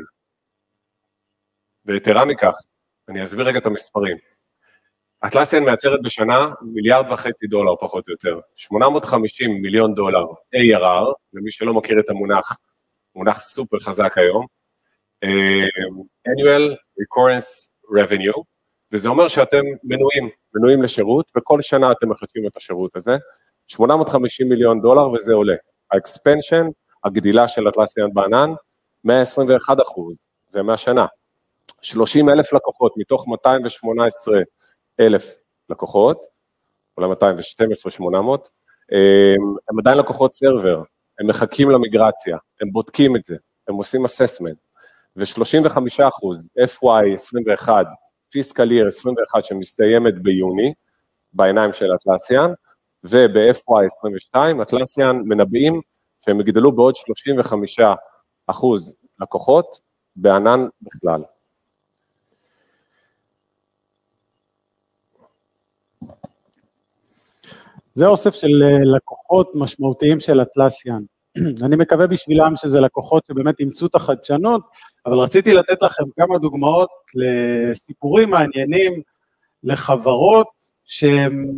[SPEAKER 1] ויתרה מכך, אני אסביר רגע את המספרים. אטלסיאן מייצרת בשנה $1.5 מיליארד פחות או יותר, $850 מיליון ARR, למי שלא מכיר את המונח, מונח סופר חזק היום, annual recurrence revenue, וזה אומר שאתם מנויים לשירות, וכל שנה אתם מחדשים את השירות הזה, $850 מיליון וזה עולה. האקספנשן, הגדילה של אטלסיאן בענן, 121%, זה מהשנה. 30,000 לקוחות מתוך 218,000 לקוחות, אולי 212,800, הם עדיין לקוחות סרבר, הם מחכים למיגרציה, הם בודקים את זה, הם עושים אססמנט, ו-35% FY21, פיסקל ייר 21 שמסתיימת ביוני, בעיניים של אטלסיאן, וב-FY22 אטלסיאן מנבאים שהם יגדלו בעוד 35% לקוחות בענן בכלל.
[SPEAKER 2] זה אוסף של לקוחות משמעותיים של אטלסיאן. אני מקווה בשבילם שזה לקוחות שבאמת ימצאו את החדשנות, אבל רציתי לתת לכם כמה דוגמאות לסיפורים מעניינים, לחברות שהם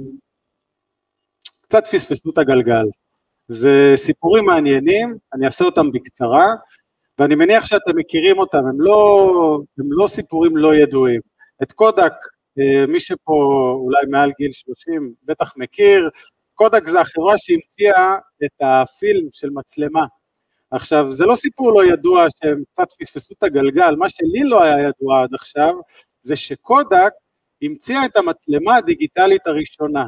[SPEAKER 2] קצת פספסו את הגלגל. זה סיפורים מעניינים, אני אעשה אותם בקצרה, ואני מניח שאתם מכירים אותם, הם לא סיפורים לא ידועים. את קודק, מי שפה אולי מעל גיל 30 בטח מכיר, קודק זה החברה שהמציאה את הפילם של מצלמה. עכשיו, זה לא סיפור לא ידוע שהם קצת פספסו את הגלגל, מה שלי לא היה ידוע עד עכשיו, זה שקודק המציאה את המצלמה הדיגיטלית הראשונה.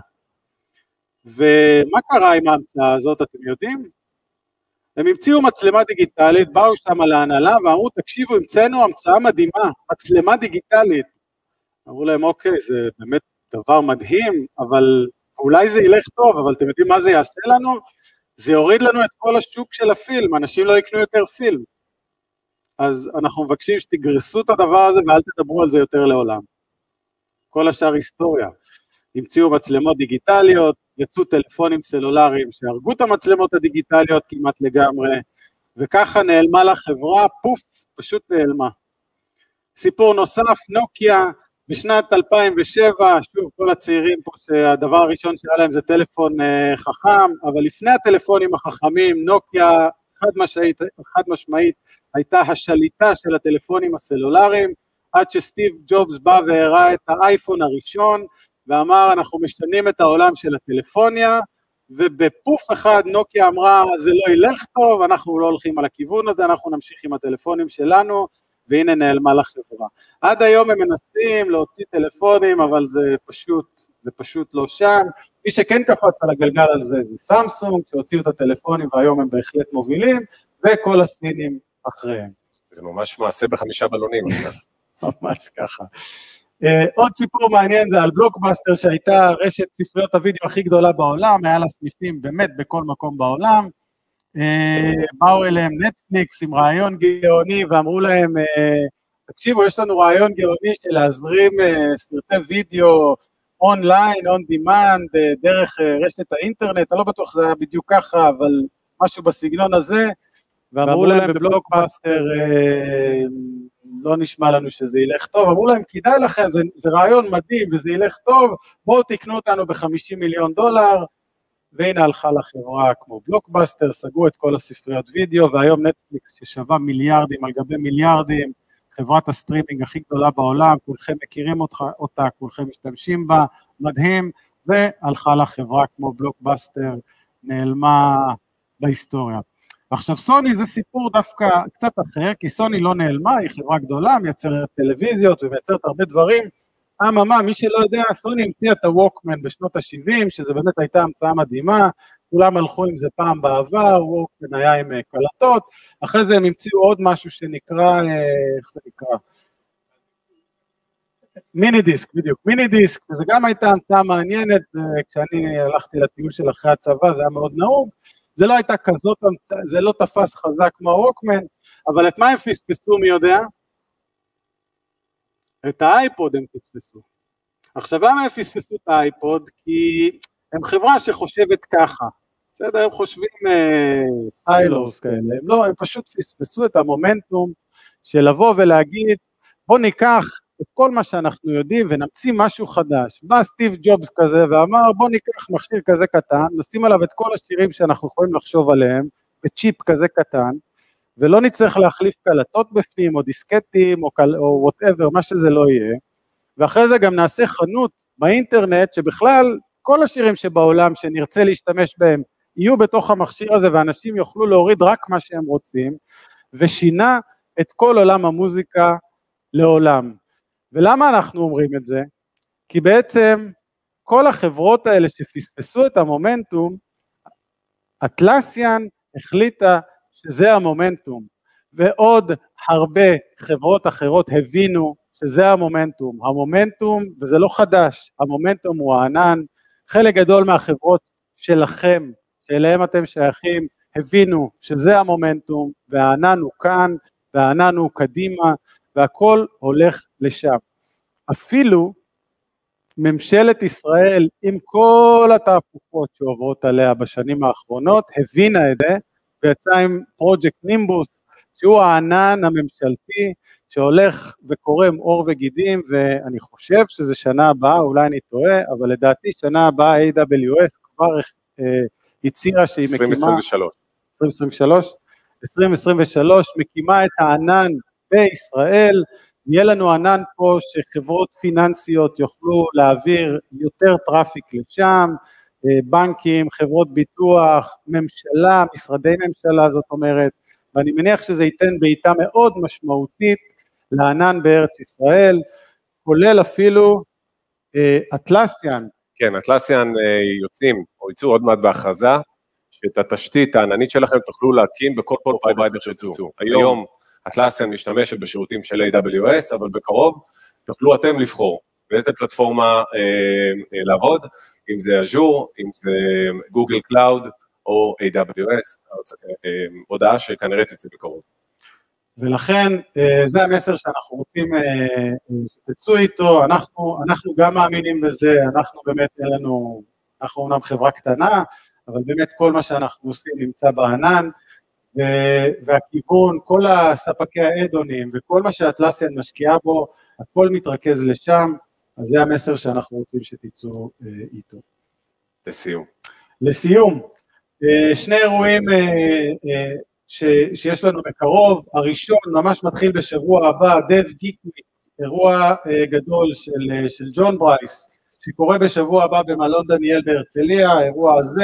[SPEAKER 2] ומה קרה עם ההמצאה הזאת, אתם יודעים? הם המציאו מצלמה דיגיטלית, באו שם להנהלה ואמרו, תקשיבו, המצאנו המצאה מדהימה, מצלמה דיגיטלית. אמרו להם, אוקיי, זה באמת דבר מדהים, אבל אולי זה ילך טוב, אבל אתם יודעים מה זה יעשה לנו? זה יוריד לנו את כל השוק של הפילם, אנשים לא יקנו יותר פילם. אז אנחנו מבקשים שתגרסו את הדבר הזה ואל תדברו על זה יותר לעולם. כל השאר היסטוריה. המציאו מצלמות דיגיטליות, יצאו טלפונים סלולריים שהרגו את המצלמות הדיגיטליות כמעט לגמרי, וככה נעלמה לחברה, פוף, פשוט נעלמה. סיפור נוסף, נוקיה, בשנת 2007, שוב כל הצעירים פה שהדבר הראשון שהיה להם זה טלפון חכם, אבל לפני הטלפונים החכמים, נוקיה חד משמעית הייתה השליטה של הטלפונים הסלולריים, עד שסטיב ג'ובס בא והראה את האייפון הראשון, ואמר אנחנו משנים את העולם של הטלפוניה, ובפוף אחד נוקיה אמרה זה לא ילך טוב, אנחנו לא הולכים על הכיוון הזה, אנחנו נמשיך עם הטלפונים שלנו, והנה נעלמה לחברה. עד היום הם מנסים להוציא טלפונים, אבל זה פשוט לא שם. מי שכן קפץ על הגלגל הזה זה סמסונג, שהוציאו את הטלפונים והיום הם בהחלט מובילים, וכל הסינים אחריהם.
[SPEAKER 1] זה ממש מעשה ב5 בלונים.
[SPEAKER 2] ממש ככה. עוד סיפור מעניין זה על בלוקבאסטר, שהייתה רשת ספריות הוידאו הכי גדולה בעולם, היה לה סניפים באמת בכל מקום בעולם, באו אליהם נטפליקס עם רעיון גאוני ואמרו להם, תקשיבו, יש לנו רעיון גאוני של להזרים סרטי וידאו אונליין, און דימנד, דרך רשת האינטרנט, אני לא בטוח שזה היה בדיוק ככה, אבל משהו בסגנון הזה, ואמרו להם בבלוקבאסטר, לא נשמע לנו שזה ילך טוב, אמרו להם כדאי לכם, זה רעיון מדהים וזה ילך טוב, בואו תקנו אותנו $50 מיליון, והנה הלכה לחברה כמו בלוקבאסטר, סגרו את כל הספריות וידאו, והיום נטפליקס ששווה מיליארדים על גבי מיליארדים, חברת הסטרימינג הכי גדולה בעולם, כולכם מכירים אותה, כולכם משתמשים בה, מדהים, והלכה לחברה כמו בלוקבאסטר, נעלמה בהיסטוריה. עכשיו סוני זה סיפור דווקא קצת אחר, כי סוני לא נעלמה, היא חברה גדולה, מייצרת טלוויזיות ומייצרת הרבה דברים, מי שלא יודע, סוני המציאה את הווקמן בשנות ה-70, שזה באמת הייתה המצאה מדהימה, כולם הלכו עם זה פעם בעבר, ווקמן היה עם קלטות, אחרי זה הם המציאו עוד משהו שנקרא, איך זה נקרא? מיני דיסק, בדיוק, מיני דיסק, וזה גם הייתה המצאה מעניינת, כשאני הלכתי לטיול של אחרי הצבא, זה היה מאוד נהוג, זה לא הייתה כזאת המצאה, זה לא תפס חזק כמו הווקמן, אבל את מה הם פספסו, מי יודע? את האייפוד הם פספסו. עכשיו, למה הם פספסו את האייפוד? כי הם חברה שחושבת ככה, בסדר? הם חושבים סיילוס כאלה, הם פשוט פספסו את המומנטום של לבוא ולהגיד, בוא ניקח את כל מה שאנחנו יודעים ונמציא משהו חדש. בא סטיב ג'ובס כזה ואמר, בוא ניקח מכשיר כזה קטן, נשים עליו את כל השירים שאנחנו יכולים לחשוב עליהם, בצ'יפ כזה קטן, ולא נצטרך להחליף קלטות בפנים, או דיסקטים, או whatever, מה שזה לא יהיה, ואחרי זה גם נעשה חנות באינטרנט, שבכלל כל השירים שבעולם שנרצה להשתמש בהם, יהיו בתוך המכשיר הזה, ואנשים יוכלו להוריד רק מה שהם רוצים, ושינה את כל עולם המוזיקה לעולם. ולמה אנחנו אומרים את זה? כי בעצם כל החברות האלה שפספסו את המומנטום, אטלסיאן החליטה שזה המומנטום, ועוד הרבה חברות אחרות הבינו שזה המומנטום. המומנטום, וזה לא חדש, המומנטום הוא הענן. חלק גדול מהחברות שלכם, שאליהם אתם שייכים, הבינו שזה המומנטום, והענן הוא כאן, והענן הוא קדימה, והכל הולך לשם. אפילו ממשלת ישראל, עם כל התהפוכות שעוברות עליה בשנים האחרונות, הבינה את זה, ויצא עם פרויקט נימבוס, שהוא הענן הממשלתי, שהולך וקורם אור וגידים, ואני חושב שזה שנה הבאה, אולי אני טועה, אבל לדעתי שנה הבאה AWS כבר הצירה שהיא מקימה... 2023 מקימה את הענן בישראל, יהיה לנו ענן פה שחברות פיננסיות יוכלו להעביר יותר טראפיק לשם, בנקים, חברות ביטוח, ממשלה, משרדי ממשלה זאת אומרת, ואני מניח שזה ייתן בעיטה מאוד משמעותית לענן בארץ ישראל, כולל אפילו אטלסיאן.
[SPEAKER 1] כן, אטלסיאן יוצאים, או יצאו עוד מעט בהכרזה, שאת התשתית העננית שלכם תוכלו להקים בכל פרוביידר שתרצו. היום אטלסיאן משתמשת בשירותים של AWS, אבל בקרוב תוכלו אתם לבחור באיזה פלטפורמה לעבוד, אם זה Azure, אם זה Google Cloud או AWS, הודעה שכנראה תצא בקרוב.
[SPEAKER 2] ולכן זה המסר שאנחנו רוצים שתצאו איתו, אנחנו גם מאמינים בזה, אנחנו באמת אנחנו אומנם חברה קטנה, אבל באמת כל מה שאנחנו עושים נמצא בענן, והכיוון, כל הספקי האדונים וכל מה שאטלסיאן משקיעה בו, הכל מתרכז לשם, אז זה המסר שאנחנו רוצים שתצאו איתו. לסיום, שני אירועים שיש לנו בקרוב, הראשון ממש מתחיל בשבוע הבא, Dev Geek Week, אירוע גדול של ג'ון ברייס, שקורה בשבוע הבא במלון דניאל בהרצליה, האירוע הזה,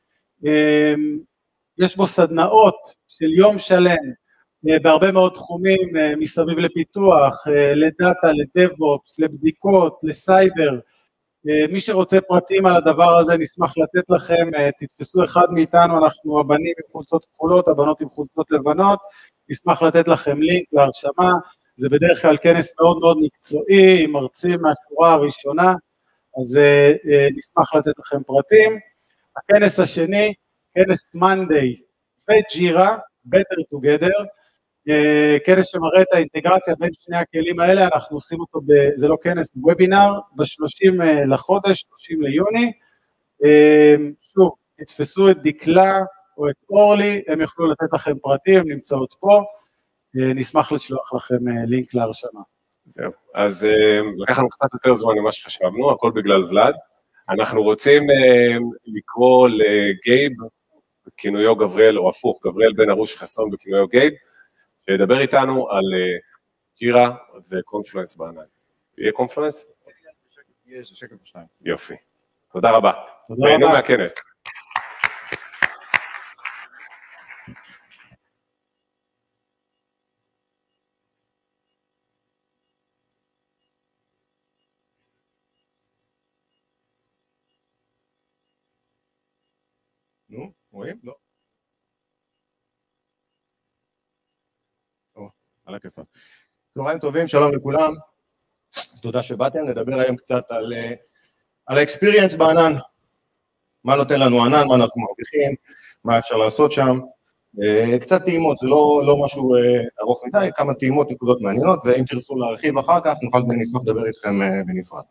[SPEAKER 2] יש בו סדנאות של יום שלם, בהרבה מאוד תחומים מסביב לפיתוח, לדאטה, לדב-אופס, לבדיקות, לסייבר, מי שרוצה פרטים על הדבר הזה נשמח לתת לכם, תתפסו אחד מאיתנו, אנחנו הבנים עם חולצות כחולות, הבנות עם חולצות לבנות, נשמח לתת לכם לינק להרשמה, זה בדרך כלל כנס מאוד מאוד מקצועי, עם מרצים מהשורה הראשונה, אז נשמח לתת לכם פרטים. הכנס השני, כנס Monday וג'ירה, Better Together, כנס שמראה את האינטגרציה בין שני הכלים האלה, אנחנו עושים אותו, זה לא כנס, וובינר, ב-30 לחודש, 30 ליוני, שוב, תתפסו את דקלה או את אורלי, הם יוכלו לתת לכם פרטים, הם נמצאות פה, נשמח לשלוח לכם לינק להרשמה.
[SPEAKER 1] זהו, אז לקח לנו קצת יותר זמן ממה שחשבנו, הכל בגלל ולד, אנחנו רוצים לקרוא לגייב, בכינויו גבריאל, או הפוך, גבריאל בן ארוש חסון בכינויו גייב, שידבר איתנו על ג'ירה וקונפלואנס בענן. יהיה קונפלואנס?
[SPEAKER 3] יש שקף או שניים.
[SPEAKER 1] יופי. תודה רבה. נהנו מהכנס.
[SPEAKER 3] נו, רואים? לא. על הכיפה. צהריים טובים, שלום לכולם. תודה שבאתם, נדבר היום קצת על האקספיריאנס בענן. מה נותן לנו ענן, מה אנחנו מרוויחים, מה אפשר לעשות שם. קצת טעימות, זה לא משהו ארוך מדי, כמה טעימות, נקודות מעניינות, ואם תרצו להרחיב אחר כך, נשמח לדבר איתכם בנפרד.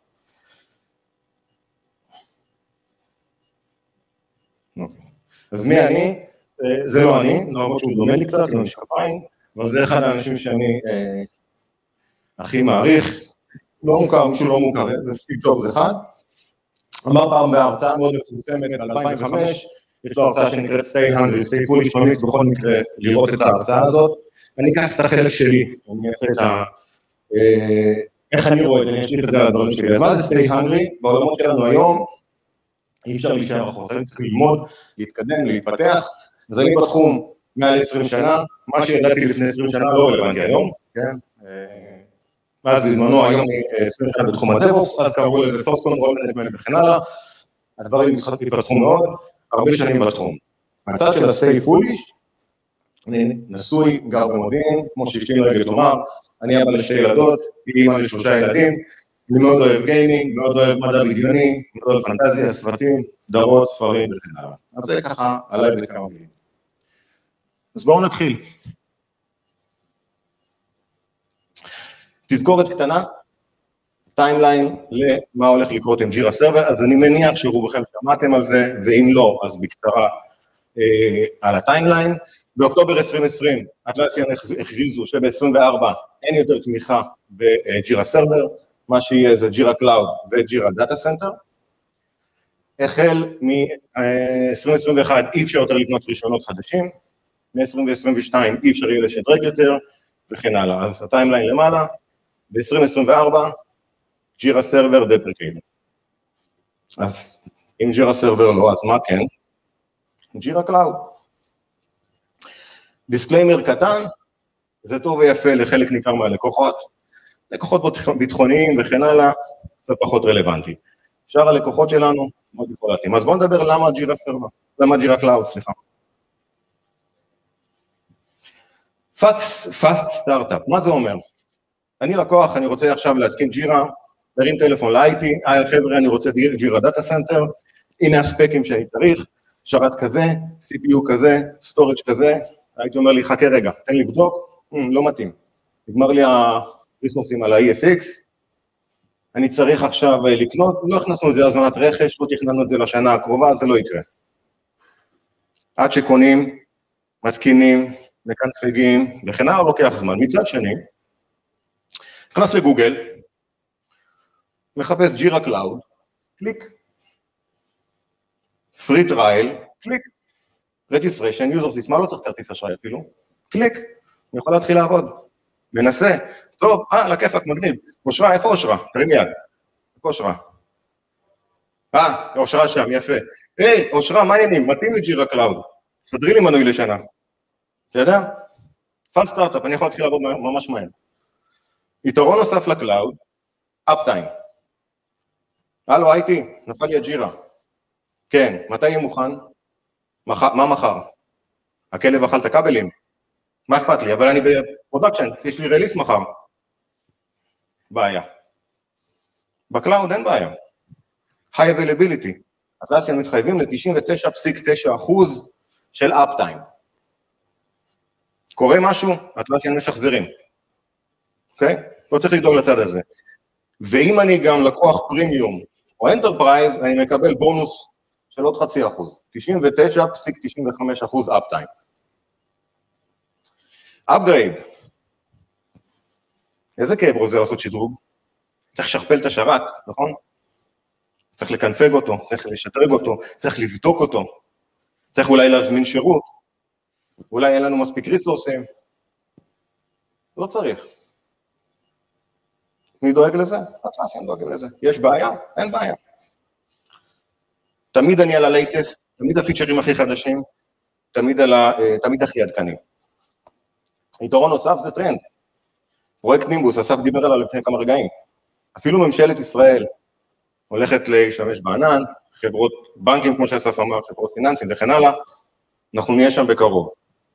[SPEAKER 3] אז מי אני? זה לא אני, למרות שהוא דומה לי קצת, עם משקפיים, אבל זה אחד האנשים שאני הכי מעריך, לא מוכר, מישהו לא מוכר, זה סטיב ג'ובס אחד, אמר פעם בהרצאה מאוד מפורסמת ב-2005, יש לו הרצאה שנקראת Stay Hungry, Stay Foolish, ממליץ בכל מקרה לראות את ההרצאה הזאת, אני אקח את החלק שלי, אני אעשה את איך אני רואה את זה, אני אשליך את זה על הדברים שלי, אז מה זה Stay Hungry? בעולמות שלנו היום, אי אפשר להישאר אחרות, אני צריך ללמוד, להתקדם, להתפתח, אז אני בתחום מעל 20 שנה, מה שידעתי לפני 20 שנה לא רלוונטי היום, כן? ואז בזמנו, היום 20 שנה בתחום הדאב-אופס, אז קראו לזה סורס קונטרול מנג'מנט וכן הלאה, הדברים התפתחו מאוד, הרבה שנים בתחום. הצד של ה-Stay Foolish, אני נשוי, גר במודיעין, כמו שאשתי נוהגת לומר, אני אבא לשתי ילדות, אימא ל3 ילדים, אני מאוד אוהב גיימינג, מאוד אוהב מדע בדיוני, מאוד אוהב פנטזיה, סרטים, סדרות, ספרים וכן הלאה. אז זה ככה עליי בכמה מילים. אז בואו נתחיל. תזכורת קטנה, טיימליין למה הולך לקרות עם ג'ירה סרבר, אז אני מניח שרובכם שמעתם על זה, ואם לא, אז בקצרה על הטיימליין. באוקטובר 2020, אטלסיאן הכריזו שב-24 אין יותר תמיכה בג'ירה סרבר, מה שיהיה זה ג'ירה קלאוד וג'ירה דאטה סנטר. החל מ-2021 אי אפשר יותר לקנות רישיונות חדשים, מ-2022 אי אפשר יהיה לשדרג יותר, וכן הלאה. אז הטיימליין למעלה, ב-2024, ג'ירה סרבר דפריקייד. אז אם ג'ירה סרבר לא, אז מה כן? ג'ירה קלאוד. דיסקליימר קטן, זה טוב ויפה לחלק ניכר מהלקוחות, לקוחות ביטחוניים וכן הלאה, זה פחות רלוונטי. שאר הלקוחות שלנו, מאוד יכול להתאים. אז בואו נדבר למה ג'ירה סרבר, למה ג'ירה קלאוד, סליחה. Fast Startup, מה זה אומר? אני לקוח, אני רוצה עכשיו להתקין ג'ירה, להרים טלפון ל-IT, חבר'ה, אני רוצה ג'ירה דאטה סנטר, הנה הספקים שאני צריך, שרת כזה, CPU כזה, סטורג' כזה, הייתי אומר לי, חכה רגע, תן לבדוק, לא מתאים. נגמר לי הריסורסים על ה-ESX, אני צריך עכשיו לקנות, לא הכנסנו את זה הזמנת רכש, לא תכננו את זה לשנה הקרובה, זה לא יקרה. עד שקונים, מתקינים, מקנפגים, וכן הלאה לוקח זמן. מצד שני, נכנס לגוגל, מחפש ג'ירה קלאוד, קליק. Free trial, קליק. registration, user סיסמה, לא צריך כרטיס אשראי אפילו, קליק, אני יכול להתחיל לעבוד, מנסה, טוב, לכיפק, מגניב, אושרה, איפה אושרה? תרים יד, איפה אושרה? אושרה שם, יפה, היי, אושרה, מה העניינים? מתאים לי ג'ירה קלאוד, סדרי לי מנוי לשנה, אתה יודע? Fast Startup, אני יכול להתחיל לעבוד ממש מהר. יתרון נוסף לקלאוד, אפטיים. הלו, הייתי, נפל לי הג'ירה. כן, מתי יהיה מוכן? מה מחר? הכלב אכל את הכבלים? מה אכפת לי? אבל אני בפרודקשן, יש לי רליס מחר. בעיה. בקלאוד אין בעיה. High availability. אטלסיאן מתחייבים ל-99.9% של אפטיים. קורה משהו, אטלסיאן משחזרים. אוקיי? לא צריך לדאוג לצד הזה. ואם אני גם לקוח פרימיום או אנטרפרייז, אני מקבל בונוס של עוד 0.5%, 99.95% אפטיים. upgrade. איזה כאב רוצה לעשות שדרוג? צריך לשכפל את השרת, נכון? צריך לקנפג אותו, צריך לשדרג אותו, צריך לבדוק אותו, צריך אולי להזמין שירות, אולי אין לנו מספיק ריסורסים. לא צריך. מי דואג לזה? אטלסיאן דואג לזה. יש בעיה? אין בעיה. תמיד אני על הלייטסט, תמיד הפיצ'רים הכי חדשים, תמיד הכי עדכני. יתרון נוסף זה טרנד. פרויקט נימבוס, אסף דיבר עליו לפני כמה רגעים. אפילו ממשלת ישראל הולכת להשתמש בענן, חברות בנקים, כמו שאסף אמר, חברות פיננסים וכן הלאה, אנחנו נהיה שם בקרוב.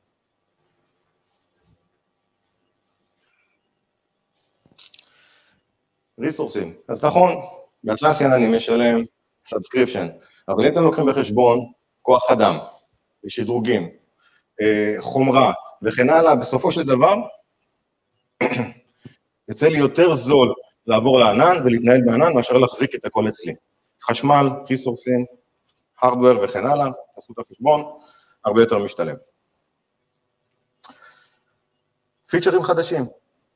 [SPEAKER 3] ריסורסים. אז נכון, באטלסיאן אני משלם סאבסקריפשן, אבל אם אתם לוקחים בחשבון כוח אדם, ושדרוגים, חומרה וכן הלאה, בסופו של דבר, יצא לי יותר זול לעבור לענן ולהתנהל בענן מאשר להחזיק את הכל אצלי. חשמל, ריסורסים, הארדוור וכן הלאה, תעשו את החשבון, הרבה יותר משתלם. פיצ'רים חדשים.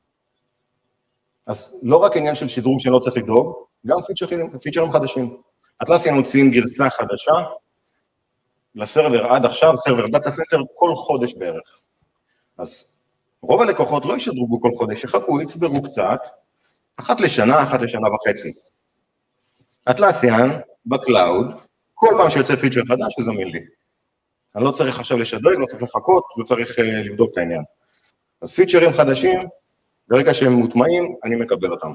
[SPEAKER 3] אז לא רק עניין של שדרוג שלא צריך לדאוג, גם פיצ'רים חדשים. אטלסיאן מוציאים גרסה חדשה לסרבר עד עכשיו, סרבר דאטה סנטר כל חודש בערך. אז רוב הלקוחות לא ישדרגו כל חודש, יחכו, יצברו קצת, אחת לשנה וחצי. אטלסיאן בקלאוד, כל פעם שיוצא פיצ'ר חדש הוא זמין לי. אני לא צריך עכשיו לשדרג, לא צריך לחכות, לא צריך לבדוק את העניין. אז פיצ'רים חדשים, ברגע שהם מוטמעים, אני מקבל אותם.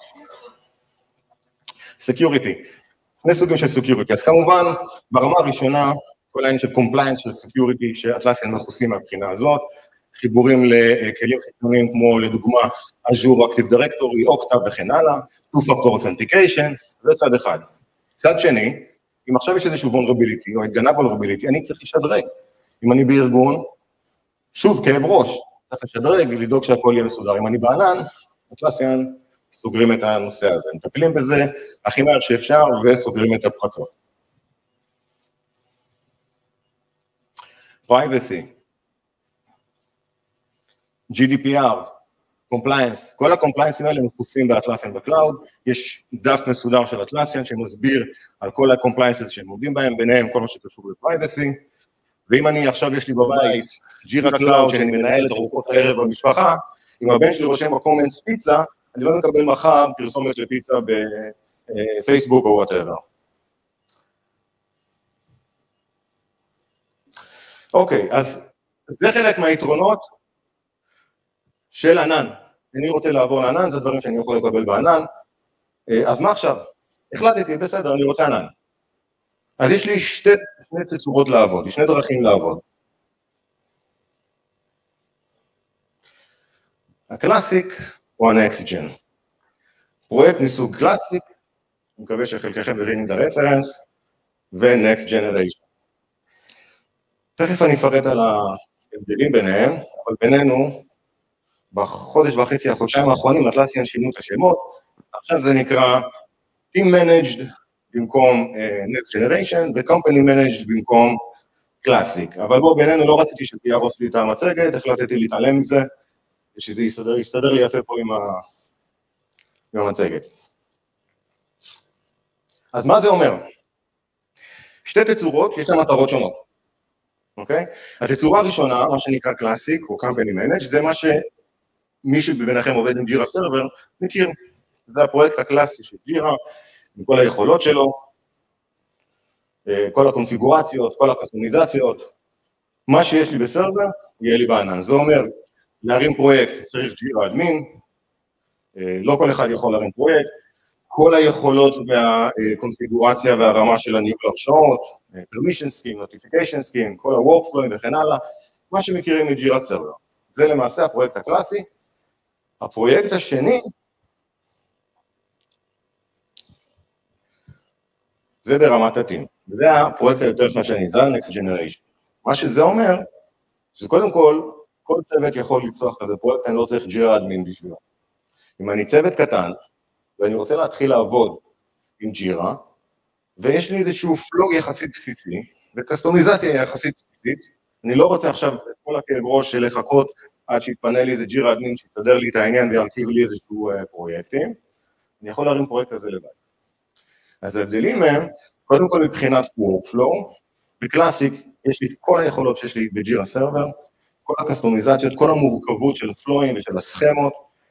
[SPEAKER 3] סקיוריטי, שני סוגים של סקיוריטי, אז כמובן, ברמה הראשונה, כל העניין של קומפליינס של סקיוריטי, שאטלסיאן מכוסים מהבחינה הזאת, חיבורים לכלים חיצוניים כמו לדוגמה Azure Active Directory, Okta וכן הלאה, Two-Factor Authentication, זה צד אחד. צד שני, אם עכשיו יש איזשהו vulnerability או התגנב vulnerability, אני צריך לשדרג. אם אני בארגון, שוב, כאב ראש, צריך לשדרג ולדאוג שהכל יהיה מסודר. אם אני בענן, אטלסיאן סוגרים את הנושא הזה, מטפלים בזה הכי מהר שאפשר וסוגרים את הפרצות. Privacy. GDPR, Compliance, כל הקומפליינסים האלה מכוסים באטלסיאן בקלאוד, יש דף מסודר של אטלסיאן שמסביר על כל הקומפליינסים שהם עובדים בהם, ביניהם כל מה שקשור לפרייבסי, ואם אני עכשיו יש לי בבית ג'ירה קלאוד שאני מנהל את ארוחות הערב במשפחה, אם הבן שלי רושם בקומנטס פיצה, אני לא מקבל מחר פרסומת לפיצה בפייסבוק או whatever. אוקיי, אז זה חלק מהיתרונות, של ענן, אני רוצה לעבור לענן, זה דברים שאני יכול לקבל בענן, אז מה עכשיו? החלטתי, בסדר, אני רוצה ענן. אז יש לי שני תצורות לעבוד, שני דרכים לעבוד. הקלאסיק או הנקסט-ג'ן. פרויקט מסוג קלאסיק, אני מקווה שחלקכם מבינים את הרפרנס, ו-Next Generation. תכף אני אפרט על ההבדלים ביניהם, אבל בינינו, בחודש וחצי, החודשיים האחרונים, אטלסיאן שינו את השמות, עכשיו זה נקרא Team Managed במקום Next Generation, ו-Company Managed במקום Classic. אבל בואו, בינינו לא רציתי שתהרוס לי את המצגת, החלטתי להתעלם מזה, ושזה יסתדר לי יפה פה עם המצגת. אז מה זה אומר? שתי תצורות, יש להם מטרות שונות, אוקיי? התצורה הראשונה, מה שנקרא Classic או Company Managed, זה מה מישהו ביניכם עובד עם ג'ירה סרבר, מכיר, זה הפרויקט הקלאסי של ג'ירה, עם כל היכולות שלו, כל הקונפיגורציות, כל הקסטומיזציות, מה שיש לי בסרבר, יהיה לי בענן. זה אומר, להרים פרויקט צריך ג'ירה אדמין, לא כל אחד יכול להרים פרויקט, כל היכולות והקונפיגורציה והרמה של הניהול הרשאות, permission scheme, notification scheme, כל ה-workflow וכן הלאה, מה שמכירים מג'ירה סרבר. זה למעשה הפרויקט הקלאסי. הפרויקט השני, זה ברמת הטים, זה הפרויקט היותר חדשני, זה ה-Next Generation. מה שזה אומר, שקודם כל צוות יכול לפתוח כזה פרויקט, אני לא צריך ג'ירה אדמין בשבילו. אם אני צוות קטן, ואני רוצה להתחיל לעבוד עם ג'ירה, ויש לי איזשהו פלוג יחסית בסיסי, וקסטומיזציה יחסית בסיסית, אני לא רוצה עכשיו את כל הכאב ראש של לחכות, עד שיתפנה לי איזה ג'ירה אדמין, שיתדר לי את העניין וירכיב לי איזשהו פרויקטים, אני יכול להרים פרויקט הזה לבד. אז ההבדלים הם, קודם כל מבחינת workflow, בקלאסיק יש לי כל היכולות שיש לי בג'ירה סרבר, כל הקסטומיזציות, כל המורכבות של הפלואים ושל הסכמות,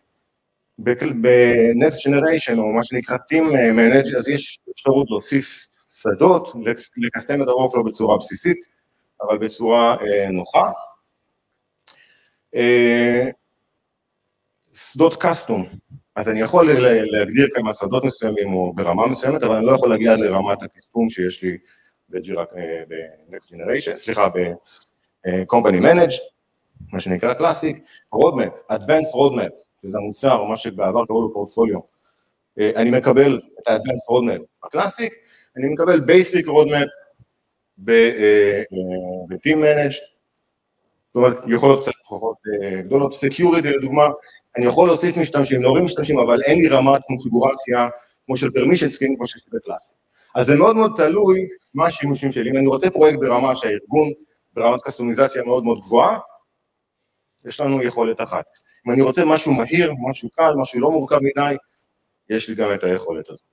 [SPEAKER 3] ב-Next Generation, או מה שנקרא Team Manage, אז יש אפשרות להוסיף שדות, לקסטם את ה-workflow בצורה בסיסית, אבל בצורה נוחה. שדות קאסטום, אז אני יכול להגדיר כמה שדות מסוימים או ברמה מסוימת, אבל אני לא יכול להגיע לרמת הקסטום שיש לי בג'ירה, ב-Next Generation, סליחה, ב-Company Manage, מה שנקרא קלאסיק, Roadmap, Advanced Roadmap, שזה המוצר או מה שבעבר קראו לו פורטפוליו, אני מקבל את ה-Advanced Roadmap בקלאסיק, אני מקבל Basic Roadmap ב-Team Manage, זאת אומרת, יכולות קצת פחות גדולות, סקיוריטי לדוגמה, אני יכול להוסיף משתמשים, להוריד משתמשים, אבל אין לי רמת קונפיגורציה כמו של פרמישן סקין, כמו שיש בקלאס. אז זה מאוד מאוד תלוי מה השימושים שלי. אם אני רוצה פרויקט ברמה שהארגון, ברמת קסטומיזציה מאוד מאוד גבוהה, יש לנו יכולת אחת. אם אני רוצה משהו מהיר, משהו קל, משהו לא מורכב מדי, יש לי גם את היכולת הזאת.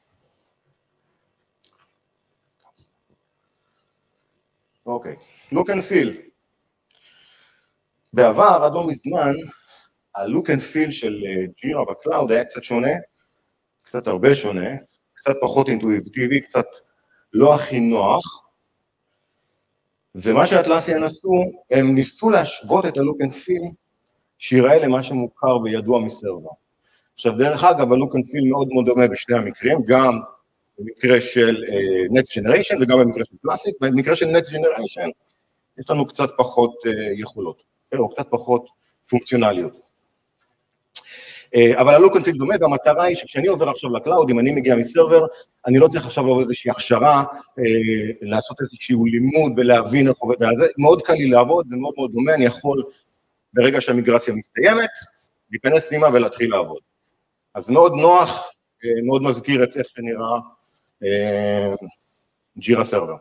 [SPEAKER 3] אוקיי, look and feel. בעבר, עד לא מזמן, ה-look and feel של ג'ירה בקלאוד היה קצת שונה, קצת הרבה שונה, קצת פחות אינטואיטיבי, קצת לא הכי נוח, ומה שהאטלסיאן עשו, הם ניסו להשוות את ה-look and feel, שיראה למה שמוכר וידוע מסרבר. עכשיו, דרך אגב, ה-look and feel מאוד מאוד דומה בשני המקרים, גם במקרה של Next Generation וגם במקרה של Classic, במקרה של Next Generation, יש לנו קצת פחות יכולות, או קצת פחות פונקציונליות. אבל ה-look and feel דומה, והמטרה היא שכשאני עובר עכשיו לקלאוד, אם אני מגיע מסרבר, אני לא צריך עכשיו לעבור איזושהי הכשרה, לעשות איזשהו לימוד ולהבין איך עובד, זה מאוד קל לי לעבוד, זה מאוד מאוד דומה, אני יכול ברגע שהמיגרציה מסתיימת, להיכנס פנימה ולהתחיל לעבוד. אז מאוד נוח, מאוד מזכיר את איך שנראה ג'ירה סרבר.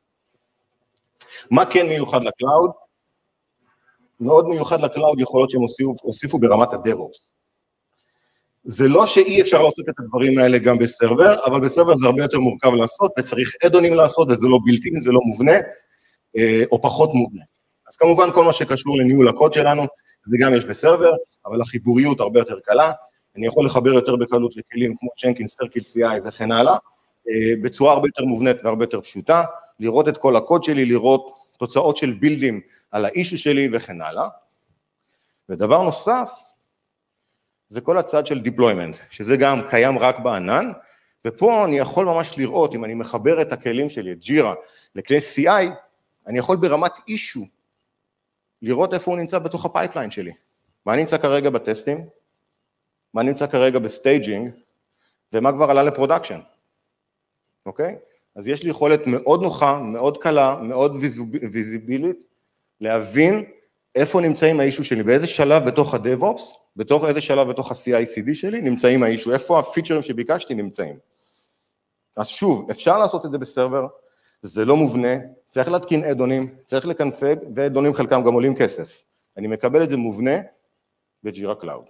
[SPEAKER 3] מה כן מיוחד לקלאוד? מאוד מיוחד לקלאוד יכולות שהם הוסיפו ברמת הדב-אופס. זה לא שאי אפשר לעשות את הדברים האלה גם בסרבר, אבל בסרבר זה הרבה יותר מורכב לעשות, וצריך אדונים לעשות, וזה לא בלתי, זה לא מובנה, או פחות מובנה. אז כמובן כל מה שקשור לניהול הקוד שלנו, זה גם יש בסרבר, אבל החיבוריות הרבה יותר קלה, אני יכול לחבר יותר בקלות לכלים כמו צ'נקינס, סרקיל CI וכן הלאה, בצורה הרבה יותר מובנית והרבה יותר פשוטה, לראות את כל הקוד שלי, לראות תוצאות של בילדים על האישו שלי וכן הלאה. ודבר נוסף, זה כל הצד של deployment, שזה גם קיים רק בענן, ופה אני יכול ממש לראות, אם אני מחבר את הכלים שלי, את ג'ירה, לכלי CI, אני יכול ברמת אישו, לראות איפה הוא נמצא בתוך הפייפליין שלי. מה נמצא כרגע בטסטים? מה נמצא כרגע בסטייג'ינג? ומה כבר עלה לפרודקשן? אוקיי? אז יש לי יכולת מאוד נוחה, מאוד קלה, מאוד ויזיבילית, להבין איפה נמצאים האישו שלי, באיזה שלב בתוך ה-DevOps, בתוך איזה שלב בתוך ה-CI/CD שלי, נמצאים האישו, איפה הפיצ'רים שביקשתי נמצאים. אז שוב, אפשר לעשות את זה בסרבר, זה לא מובנה, צריך להתקין אדונים, צריך לקנפג, ואדונים חלקם גם עולים כסף. אני מקבל את זה מובנה בג'ירה קלאוד.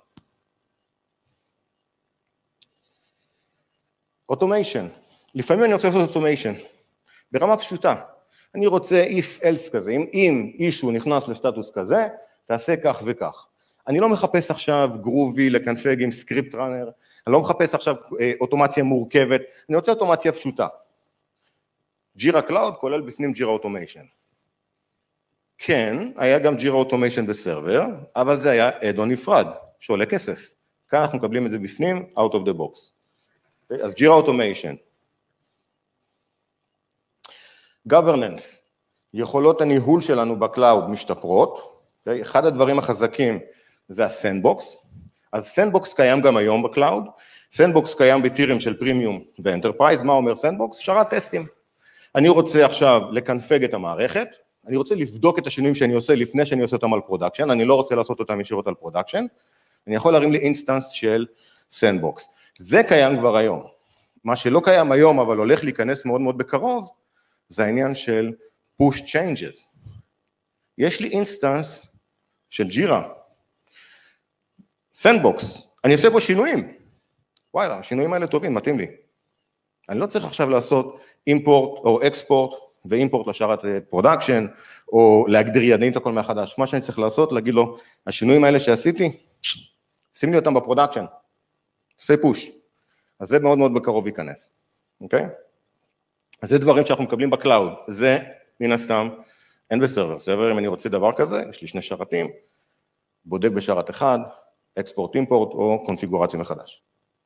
[SPEAKER 3] אוטומיישן, לפעמים אני רוצה לעשות אוטומיישן, ברמה פשוטה, אני רוצה if else כזה, אם אישו נכנס לסטטוס כזה, תעשה כך וכך. אני לא מחפש עכשיו גרובי לקנפג עם סקריפט ראנר, אני לא מחפש עכשיו אוטומציה מורכבת, אני רוצה אוטומציה פשוטה. ג'ירה קלאוד כולל בפנים ג'ירה אוטומיישן. כן, היה גם ג'ירה אוטומיישן בסרבר, אבל זה היה אדון נפרד, שעולה כסף. כאן אנחנו מקבלים את זה בפנים, out of the box. אז ג'ירה אוטומיישן. governance, יכולות הניהול שלנו בקלאוד משתפרות, אחד הדברים החזקים זה הסנדבוקס, אז סנדבוקס קיים גם היום בקלאוד, סנדבוקס קיים בטירים של פרימיום ואנטרפרייז, מה אומר סנדבוקס? שרת טסטים. אני רוצה עכשיו לקנפג את המערכת, אני רוצה לבדוק את השינויים שאני עושה לפני שאני עושה אותם על פרודקשן, אני לא רוצה לעשות אותם ישירות על פרודקשן, אני יכול להרים לי אינסטנס של סנדבוקס. זה קיים כבר היום. מה שלא קיים היום, אבל הולך להיכנס מאוד מאוד בקרוב, זה העניין של push changes. יש לי אינסטנס של ג'ירה, סנדבוקס, אני עושה פה שינויים. וואלה, השינויים האלה טובים, מתאים לי. אני לא צריך עכשיו לעשות אימפורט או אקספורט, ואימפורט לשרת פרודקשן, או להגדיר ידנית הכל מחדש. מה שאני צריך לעשות, להגיד לו, השינויים האלה שעשיתי, שים לי אותם בפרודקשן, עושה פוש. אז זה מאוד מאוד בקרוב ייכנס, אוקיי? אז זה דברים שאנחנו מקבלים בקלאוד, זה מן הסתם, אין בסרבר, סרבר אם אני רוצה דבר כזה, יש לי שני שרתים, בודק בשרת אחד, אקספורט אימפורט או קונפיגורציה מחדש.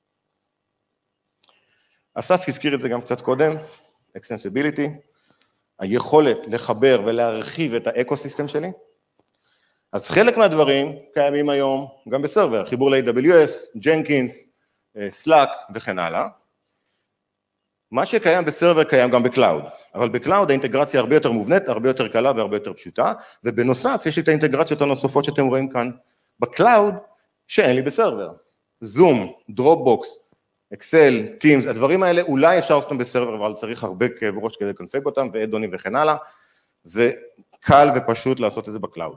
[SPEAKER 3] אסף הזכיר את זה גם קצת קודם, extensibility, היכולת לחבר ולהרחיב את האקוסיסטם שלי, אז חלק מהדברים קיימים היום גם בסרבר, חיבור ל-AWS, ג'נקינס, סלאק וכן הלאה, מה שקיים בסרבר קיים גם בקלאוד, אבל בקלאוד האינטגרציה הרבה יותר מובנית, הרבה יותר קלה והרבה יותר פשוטה, ובנוסף יש לי את האינטגרציות הנוספות שאתם רואים כאן בקלאוד, שאין לי בסרבר. זום, דרופבוקס, אקסל, טימס, הדברים האלה אולי אפשר לעשות אותם בסרבר, אבל צריך הרבה כאב ראש כדי לקונפג אותם, ואדונים וכן הלאה, זה קל ופשוט לעשות את זה בקלאוד.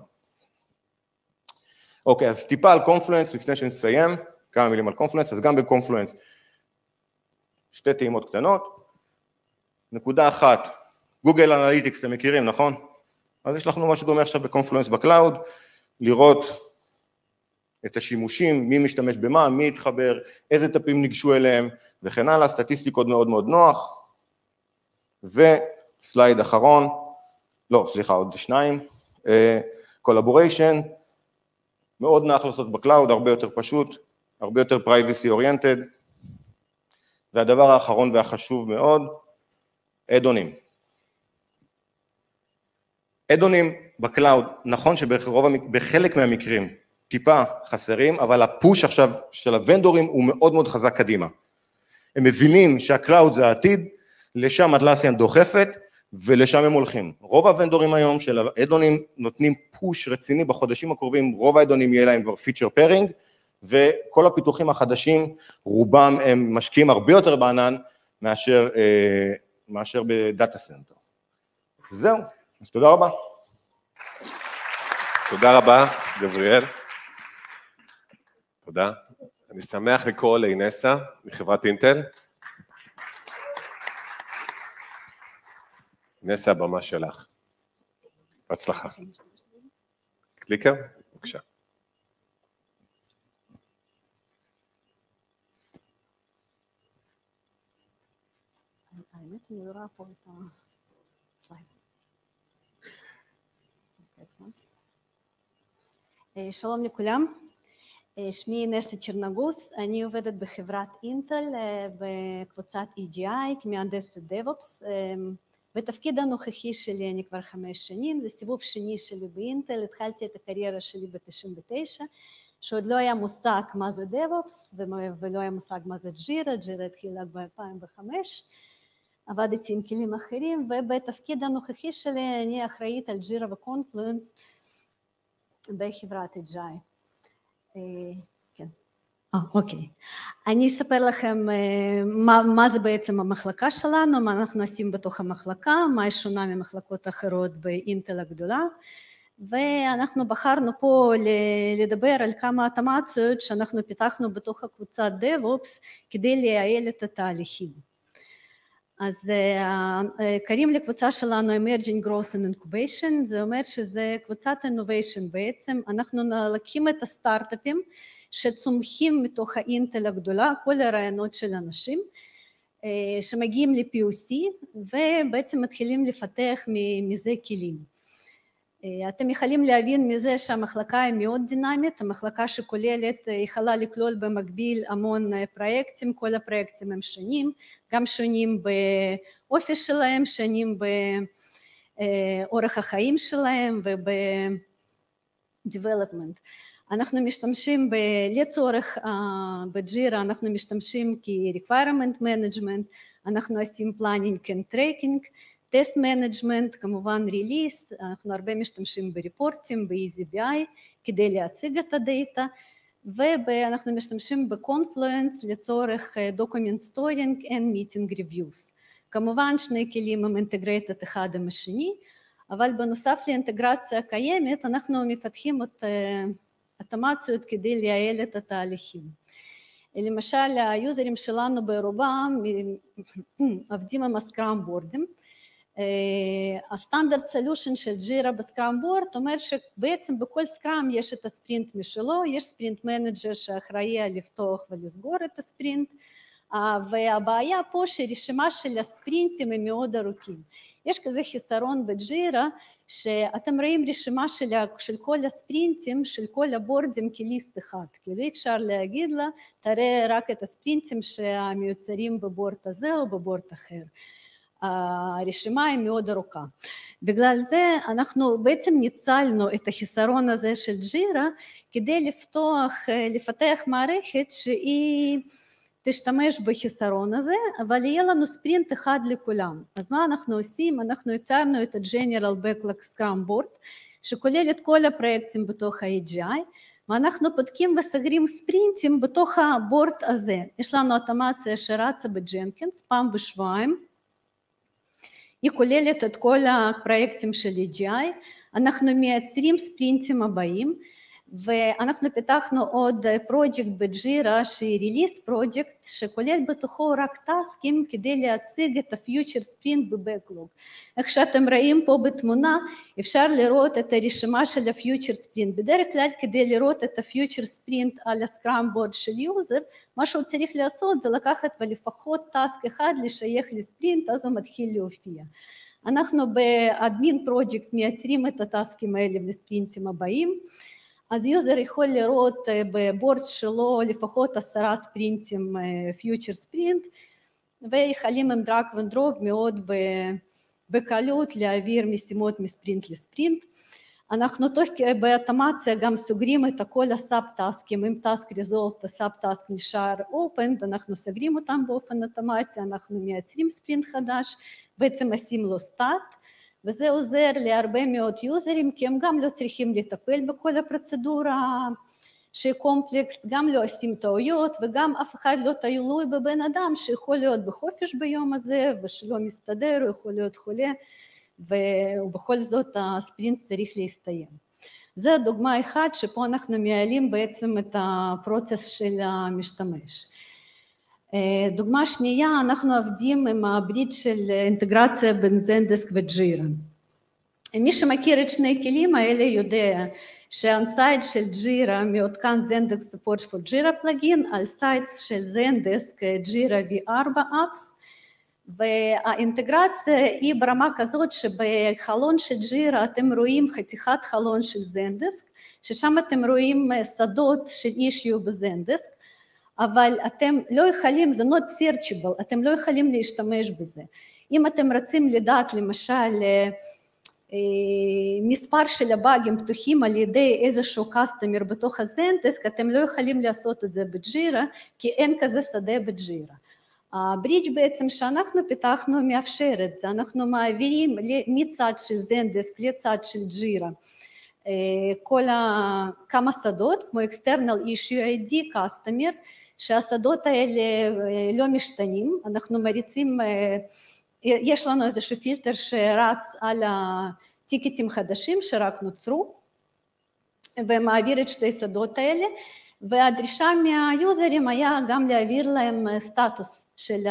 [SPEAKER 3] אוקיי, אז טיפה על קונפלואנס, לפני שנסיים, כמה מילים על קונפלואנס, אז גם בקונפלואנס, שתי טעימות קטנות, נקודה אחת, גוגל אנליטיקס, אתם מכירים, נכון? אז יש לנו משהו דומה עכשיו בקונפלואנס בקלאוד, לראות את השימושים, מי משתמש במה, מי יתחבר, איזה טפים ניגשו אליהם, וכן הלאה, סטטיסטיקות מאוד מאוד נוח, וסלייד אחרון, לא, סליחה, עוד שניים, קולבוריישן, מאוד נוח לעשות בקלאוד, הרבה יותר פשוט, הרבה יותר privacy oriented, והדבר האחרון והחשוב מאוד, אדונים. אדונים בקלאוד, נכון שבחלק מהמקרים טיפה חסרים, אבל הפוש עכשיו של הוונדורים הוא מאוד מאוד חזק קדימה. הם מבינים שהקלאוד זה העתיד, לשם אטלסיאן דוחפת, ולשם הם הולכים. רוב הוונדורים היום של האדונים נותנים פוש רציני בחודשים הקרובים, רוב האדונים יהיה להם כבר פיצ'ר פארינג, וכל הפיתוחים החדשים, רובם הם משקיעים הרבה יותר בענן, מאשר בדאטה סנטר. זהו, אז תודה רבה.
[SPEAKER 1] תודה רבה, גבריאל. תודה. אני שמח לקרוא לאינסה מחברת אינטל. אינסה, הבמה שלך. בהצלחה. קליקר, בבקשה.
[SPEAKER 4] האמת, אני לא רואה פה את הסלייד. שלום לכולם, שמי אינסה צ'רנגוס, אני עובדת בחברת אינטל בקבוצת EGI כמהנדסת DevOps. בתפקיד הנוכחי שלי אני כבר 5 שנים, זה סיבוב שני שלי באינטל, התחלתי את הקריירה שלי ב-99, שעוד לא היה מושג מה זה DevOps ולא היה מושג מה זה ג'ירה, ג'ירה התחילה ב-2005, עבדתי עם כלים אחרים, ובתפקיד הנוכחי שלי אני אחראית על ג'ירה וקונפלואנס בחברת EGI. כן, אוקיי. אני אספר לכם מה זה בעצם המחלקה שלנו, מה אנחנו עושים בתוך המחלקה, מה היא שונה ממחלקות אחרות באינטל הגדולה, ואנחנו בחרנו פה לדבר על כמה אוטומציות שאנחנו פיתחנו בתוך הקבוצת DevOps כדי לייעל את התהליכים. אז קוראים לקבוצה שלנו Emerging Growth and Incubation, זה אומר שזה קבוצת Innovation בעצם, אנחנו נלקים את הסטארט-אפים שצומחים מתוך האינטל הגדולה, כל הרעיונות של אנשים שמגיעים ל-POC ובעצם מתחילים לפתח מזה כלים. אתם יכולים להבין מזה שהמחלקה היא מאוד דינמית, המחלקה שכוללת יכולה לכלול במקביל המון פרויקטים, כל הפרויקטים הם שונים, גם שונים באופי שלהם, שונים באורח החיים שלהם וב-development. אנחנו משתמשים לצורך בג'ירה, אנחנו משתמשים כ-requirement management, אנחנו עושים planning and tracking, טסט מנג'מנט, כמובן ריליס, אנחנו הרבה משתמשים בריפורטים, ב-EasyBI, כדי להציג את הדאטה, ואנחנו משתמשים בקונפלואנס לצורך document storing and meeting reviews. כמובן שני כלים הם אינטגרטד אחד עם השני, אבל בנוסף לאינטגרציה הקיימת, אנחנו מפתחים את אוטומציות כדי לייעל את התהליכים. למשל, היוזרים שלנו ברובם עובדים עם הסקראם בורדים, הסטנדרט סולושן של ג'ירה בסקראם בורד אומר שבעצם בכל סקראם יש את הספרינט משלו, יש ספרינט מנג'ר שאחראי על לפתוח ולסגור את הספרינט, והבעיה פה שרשימה של הספרינטים הם מאוד ארוכים. יש כזה חיסרון בג'ירה שאתם רואים רשימה של כל הספרינטים, של כל הבורדים כליסט אחד, כאילו אי אפשר להגיד לה, תראה רק את הספרינטים שמיוצרים בבורד הזה או בבורד אחר. הרשימה היא מאוד ארוכה. בגלל זה אנחנו בעצם ניצלנו את החיסרון הזה של ג'ירה כדי לפתח מערכת שהיא תשתמש בחיסרון הזה, אבל יהיה לנו ספרינט אחד לכולם. אז מה אנחנו עושים? אנחנו יצרנו את ה-General Backlog Scrum Board, שכולל את כל הפרויקטים בתוך ה-AGI, ואנחנו בודקים וסגרים ספרינטים בתוך הבורד הזה. יש לנו אוטומציה שרצה בג'נקינס פעם בשבועיים, היא כוללת את כל הפרויקטים של AGI, אנחנו מייצרים ספרינטים הבאים, ואנחנו פיתחנו עוד פרויקט בג'ירה שהיא ריליס פרויקט שכולל בתוכו רק טסקים כדי להציג את הפיוטר ספרינט בבקלוג. איך שאתם רואים פה בתמונה אפשר לראות את הרשימה של הפיוטר ספרינט. בדרך כלל כדי לראות את הפיוטר ספרינט על הסקראם בורד של יוזר, מה שהוא צריך לעשות זה לקחת ולפחות טסק אחד לשייך לספרינט, אז הוא מתחיל להופיע. אנחנו באדמין פרויקט מייצרים את הטסקים האלה לספרינטים הבאים, אז יוזר יכול לראות בבורד שלו לפחות 10 ספרינטים, פיוטר ספרינט, ויכולים עם דרג ודרופ מאוד בקלות להעביר משימות מספרינט לספרינט. אנחנו באוטומציה גם סוגרים את כל הסאב-טסקים, אם טסק ריזולב וסאב-טסק נשאר אופן, ואנחנו סוגרים אותם באופן אוטומציה, אנחנו מייצרים ספרינט חדש, בעצם עושים לו סטארט, וזה עוזר להרבה מאוד יוזרים, כי הם גם לא צריכים לטפל בכל הפרוצדורה שהיא קומפלקסט, גם לא עושים טעויות, וגם אף אחד לא תלוי בבן אדם שיכול להיות בחופש ביום הזה, ושלא מסתדר, הוא יכול להיות חולה, ובכל זאת הספרינט צריך להסתיים. זו דוגמה אחת שפה אנחנו מייעלים בעצם את הפרוצס של המשתמש. דוגמה שנייה, אנחנו עובדים עם הברית של אינטגרציה בין זנדסק וג'ירה. מי שמכיר את שני כלים האלה יודע שהאונסייד של ג'ירה מעודכן זנדסק ספורט פור ג'ירה פלאגין, על סייט של זנדסק ג'ירה V4 אפס, והאינטגרציה היא ברמה כזאת שבחלון של ג'ירה אתם רואים חתיכת חלון של זנדסק, ששם אתם רואים שדות של אישיו בזנדסק, אבל אתם לא יכולים, זה not searchable, אתם לא יכולים להשתמש בזה. אם אתם רוצים לדעת למשל מספר של הבאגים פתוחים על ידי איזשהו קסטומר בתוך הזנדסק, אתם לא יכולים לעשות את זה בג'ירה, כי אין כזה שדה בג'ירה. הברידג' בעצם שאנחנו פיתחנו מאפשר את זה, אנחנו מעבירים מצד של זנדסק לצד של ג'ירה, כמה שדות, כמו external issue ID customer, שהשדות האלה לא משתנים, אנחנו מריצים, יש לנו איזשהו פילטר שרץ על הטיקטים חדשים שרק נוצרו, ומעביר את שתי שדות האלה, והדרישה מהיוזרים היה גם להעביר להם סטטוס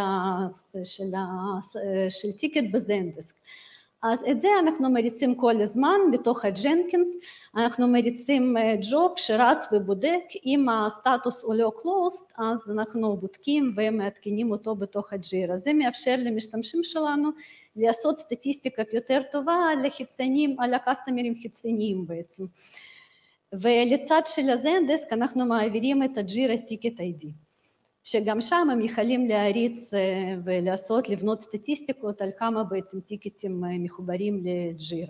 [SPEAKER 4] של טיקט בזנדסק. אז את זה אנחנו מריצים כל הזמן בתוך הג'נקינס, אנחנו מריצים ג'וב שרץ ובודק, אם הסטטוס הוא לא closed, אז אנחנו בודקים ומעדכנים אותו בתוך הג'ירה. זה מאפשר למשתמשים שלנו לעשות סטטיסטיקה יותר טובה על הקסטומרים חיצוניים בעצם. ולצד של הזנדסק אנחנו מעבירים את הג'ירה טיקט ID. שגם שם הם יכולים להריץ ולעשות, לבנות סטטיסטיקות על כמה בעצם טיקטים מחוברים לג'ירה.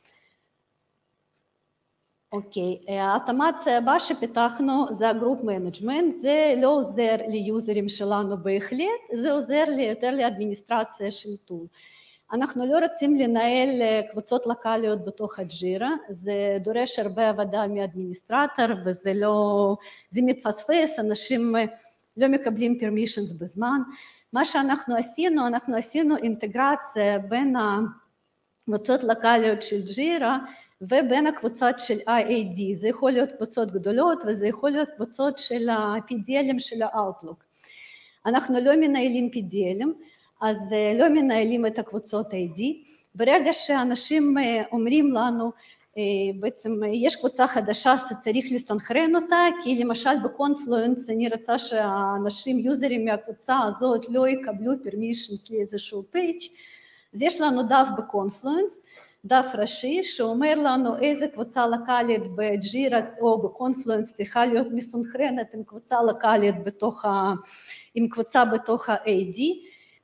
[SPEAKER 4] אוקיי, האוטומציה הבאה שפיתחנו זה הגרופ מנג'מנט, זה לא עוזר ליוזרים שלנו בהחלט, זה עוזר יותר לאדמיניסטרציה של טול. אנחנו לא רוצים לנהל קבוצות לוקליות בתוך הג'ירה, זה דורש הרבה עבודה מאדמיניסטרטור וזה לא, זה מתפספס, אנשים לא מקבלים permissions בזמן. מה שאנחנו עשינו אינטגרציה בין הקבוצות לוקליות של ג'ירה ובין הקבוצות של IAD, זה יכול להיות קבוצות גדולות וזה יכול להיות קבוצות של ה-PDLים של ה-Outlook. אנחנו לא מנהלים PDLים, אז לא מנהלים את הקבוצות ID. ברגע שאנשים אומרים לנו, בעצם יש קבוצה חדשה שצריך לסנכרן אותה, כי למשל בקונפלואנס אני רוצה שהאנשים, יוזרים מהקבוצה הזאת לא יקבלו permissions לאיזשהו פייג', אז יש לנו דף בקונפלואנס, דף ראשי שאומר לנו איזה קבוצה לוקלית בג'ירה או בקונפלואנס צריכה להיות מסונכרנת עם קבוצה לוקלית עם קבוצה בתוך ה-AD,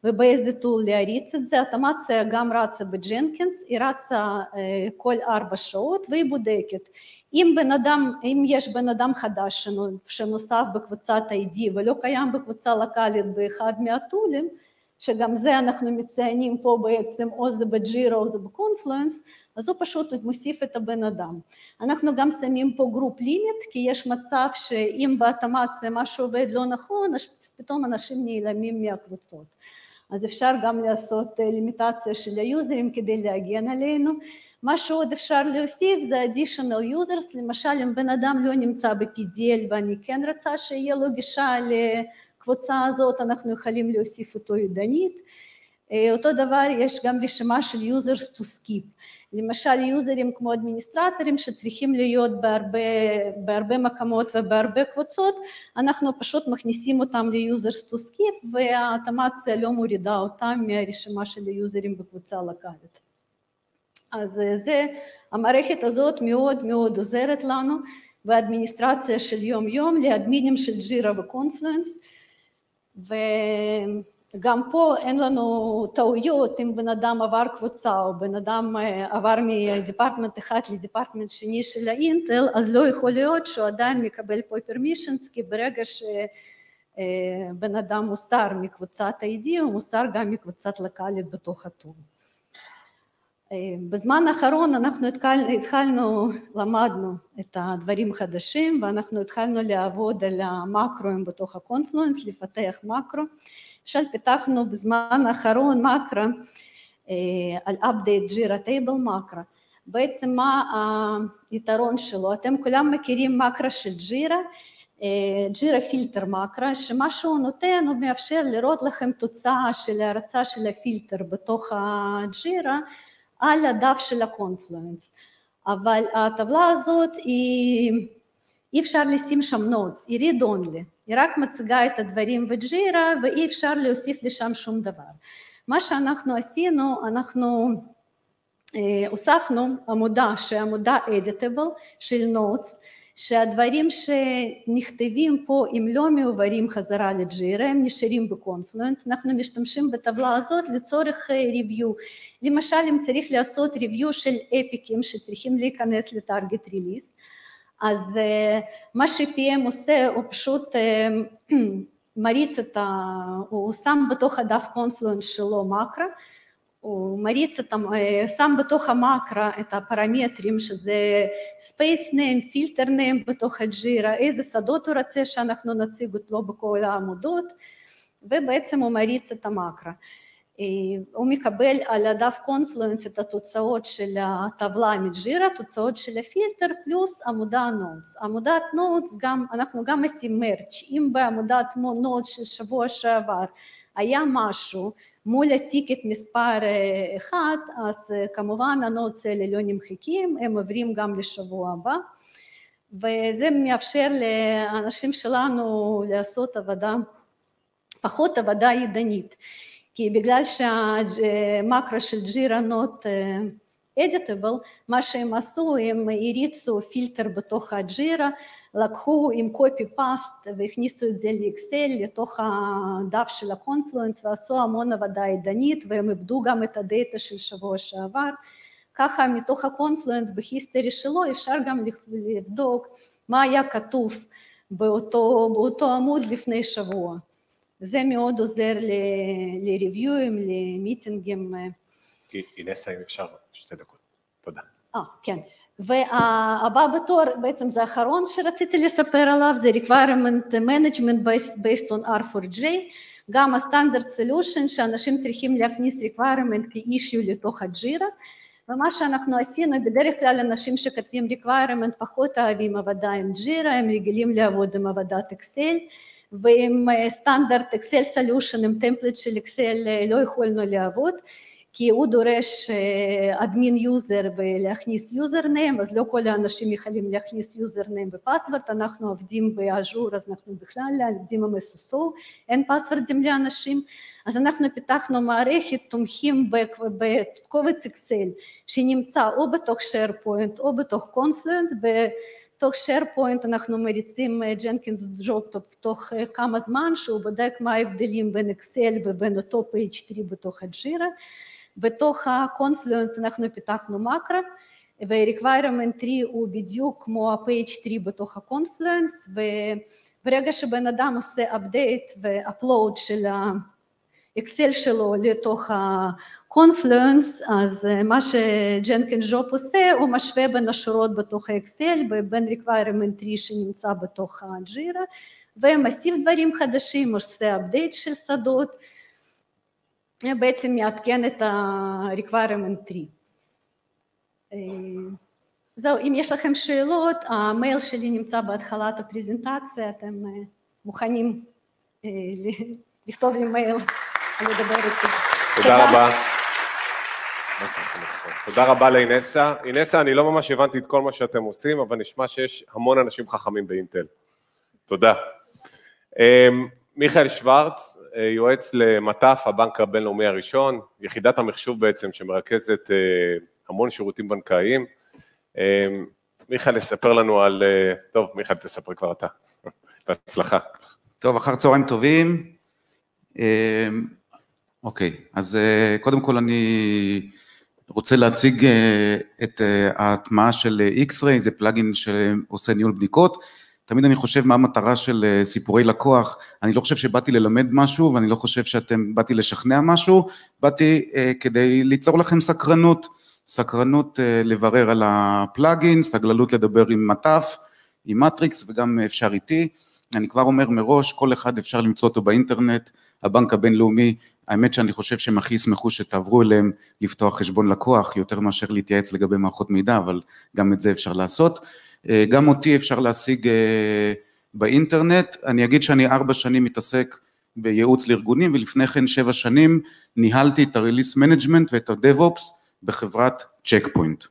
[SPEAKER 4] ובאיזה טול להריץ את זה. האוטומציה גם רצה בג'נקינס, היא רצה כל 4 שעות והיא בודקת. אם יש בן אדם חדש שנוסף בקבוצת ID ולא קיים בקבוצה לוקלית באחד מהטולים, שגם זה אנחנו מציינים פה בעצם או זה בג'ירה או זה בקונפלואנס, אז הוא פשוט מוסיף את הבן אדם. אנחנו גם שמים פה גרופ לימיט, כי יש מצב שאם באוטומציה משהו עובד לא נכון, אז פתאום אנשים נעלמים מהקבוצות. אז אפשר גם לעשות לימיטציה של היוזרים כדי להגן עלינו. מה שעוד אפשר להוסיף זה additional users, למשל אם בן אדם לא נמצא ב-PDL ואני כן רוצה שיהיה לו גישה לקבוצה הזאת, אנחנו יכולים להוסיף אותו ידנית. אותו דבר יש גם רשימה של users to skip. למשל יוזרים כמו אדמיניסטרטורים שצריכים להיות בהרבה מקומות ובהרבה קבוצות, אנחנו פשוט מכניסים אותם ל-users to skip והאוטומציה לא מורידה אותם מהרשימה של היוזרים בקבוצה לוקלית. אז המערכת הזאת מאוד מאוד עוזרת לנו באדמיניסטרציה של יום יום לאדמינים של ג'ירה וקונפלואנס, וגם פה אין לנו טעויות אם בן אדם עבר קבוצה או בן אדם עבר מדיפרטמנט אחד לדיפרטמנט שני של האינטל, אז לא יכול להיות שהוא עדיין מקבל פה פרמישנס, כי ברגע שבן אדם מוסר מקבוצת ID הוא מוסר גם מקבוצת לוקלית בתוך הטול. בזמן האחרון אנחנו למדנו את הדברים החדשים ואנחנו התחלנו לעבוד על המקרואים בתוך הקונפלואנס, לפתח מקרו. למשל פיתחנו בזמן האחרון מקרו על update ג'ירה טייבל מקרו. בעצם מה היתרון שלו? אתם כולם מכירים מקרו של ג'ירה, ג'ירה פילטר מקרו, שמה שהוא נותן הוא מאפשר לראות לכם תוצאה של ההרצה של הפילטר בתוך הג'ירה, על הדף של הקונפלואנס, אבל הטבלה הזאת אי אפשר לשים שם נוטס, היא read only, היא רק מציגה את הדברים בג'ירה ואי אפשר להוסיף לשם שום דבר. מה שאנחנו עשינו, אנחנו הוספנו עמודה שהעמודה editable של נוטס, שהדברים שנכתבים פה הם לא מעוברים חזרה לג'ירה, הם נשארים בקונפלואנס, אנחנו משתמשים בטבלה הזאת לצורך ריוויו, למשל אם צריך לעשות ריוויו של אפיקים שצריכים להיכנס לטארגט ריליס, אז מה ש-PM עושה הוא פשוט מריץ הוא שם בתוך הדף קונפלואנס שלו מקרו, הוא מריץ שם בתוך המקרו את הפרמטרים שזה space name, filter name בתוך הג'ירה, איזה שדות הוא רוצה שאנחנו נציג אותו בכל העמודות, ובעצם הוא מריץ את המקרו. הוא מקבל על הדף קונפלואנס את התוצאות של הטבלה מג'ירה, תוצאות של הפילטר פלוס עמודה נוטס. עמודת נוטס אנחנו גם עושים מרץ', אם בעמודת נוטס של שבוע שעבר היה משהו מול הטיקט מספר 1, אז כמובן הנוטס האלה לא נמחקים, הם עוברים גם לשבוע הבא, וזה מאפשר לאנשים שלנו לעשות פחות עבודה ידנית, כי בגלל שהמקרו של ג'ירה not editable, מה שהם עשו, הם הריצו פילטר בתוך הג'ירה, לקחו עם copy paste והכניסו את זה לאקסל לתוך הדף של הקונפלואנס ועשו המון עבודה ידנית והם איבדו גם את הדאטה של שבוע שעבר. ככה מתוך הקונפלואנס בהיסטורי שלו אפשר גם לבדוק מה היה כתוב באותו עמוד לפני שבוע. זה מאוד עוזר לריוויואים, למיטינגים.
[SPEAKER 1] אינסה, אם אפשר, 2 דקות. תודה.
[SPEAKER 4] כן. והבא בתור, בעצם זה האחרון שרציתי לספר עליו, זה requirement management based on R4J, גם הסטנדרט סולושן שאנשים צריכים להכניס requirement כ-issue לתוך הג'ירה, ומה שאנחנו עשינו, בדרך כלל אנשים שכתבים requirement פחות אוהבים עבודה עם ג'ירה, הם רגילים לעבוד עם עבודת אקסל, ועם סטנדרט אקסל סולושן, עם טמפלט של אקסל לא יכולנו לעבוד, כי הוא דורש אדמין יוזר ולהכניס יוזר ניים, אז לא כל האנשים יכולים להכניס יוזר ניים ופסוורד, אנחנו עובדים באז'ור, אז אנחנו בכלל עובדים עם SSO, אין פסוורדים לאנשים, אז אנחנו פיתחנו מערכת תומכים בקובץ אקסל, שנמצא או בתוך SharePoint או בתוך Confluence, בתוך SharePoint אנחנו מריצים ג'נקינס ג'ובטופ תוך כמה זמן, שהוא בודק מה ההבדלים בין אקסל ובין אותו page tree בתוך הג'ירה. בתוך ה-Confluence אנחנו פיתחנו מקרו, ו-requirement tree הוא בדיוק כמו ה-page tree בתוך ה-Confluence, וברגע שבן אדם עושה update ו-upload של האקסל שלו לתוך ה-Confluence, אז מה שג'נקינס ג'וב עושה, הוא משווה בין השורות בתוך האקסל, ובין requirement tree שנמצא בתוך הג'ירה, ומוסיף דברים חדשים, עושה update של שדות, בעצם מעדכן את ה-requirement tree. זהו, אם יש לכם שאלות, המייל שלי נמצא בהתחלת הפרזנטציה, אתם מוכנים לכתוב לי מייל ולדבר איתי.
[SPEAKER 1] תודה רבה. תודה רבה לאינסה. אינסה, אני לא ממש הבנתי את כל מה שאתם עושים, אבל נשמע שיש המון אנשים חכמים באינטל. תודה. מיכאל שוורץ, יועץ למטף, הבנק הבינלאומי הראשון, יחידת המחשוב בעצם שמרכזת המון שירותים בנקאיים. מיכאל, תספר לנו על... טוב, מיכאל, תספר כבר אתה. בהצלחה.
[SPEAKER 5] טוב, אחר צהריים טובים. אוקיי, אז קודם כל אני רוצה להציג את ההטמעה של X-Ray, זה פלאגין שעושה ניהול בדיקות. תמיד אני חושב מה המטרה של סיפורי לקוח, אני לא חושב שבאתי ללמד משהו, ואני לא חושב באתי לשכנע משהו, באתי כדי ליצור לכם סקרנות לברר על הפלאגין, סגללות לדבר עם מטף, עם מטריקס וגם אפשר איתי, אני כבר אומר מראש, כל אחד אפשר למצוא אותו באינטרנט, הבנק הבינלאומי, האמת שאני חושב שהם הכי ישמחו שתעברו אליהם לפתוח חשבון לקוח, יותר מאשר להתייעץ לגבי מערכות מידע, אבל גם את זה אפשר לעשות, גם אותי אפשר להשיג באינטרנט, אני אגיד שאני 4 שנים מתעסק בייעוץ לארגונים, ולפני כן 7 שנים ניהלתי את ה-Release Management ואת ה-DevOps בחברת צ'קפוינט.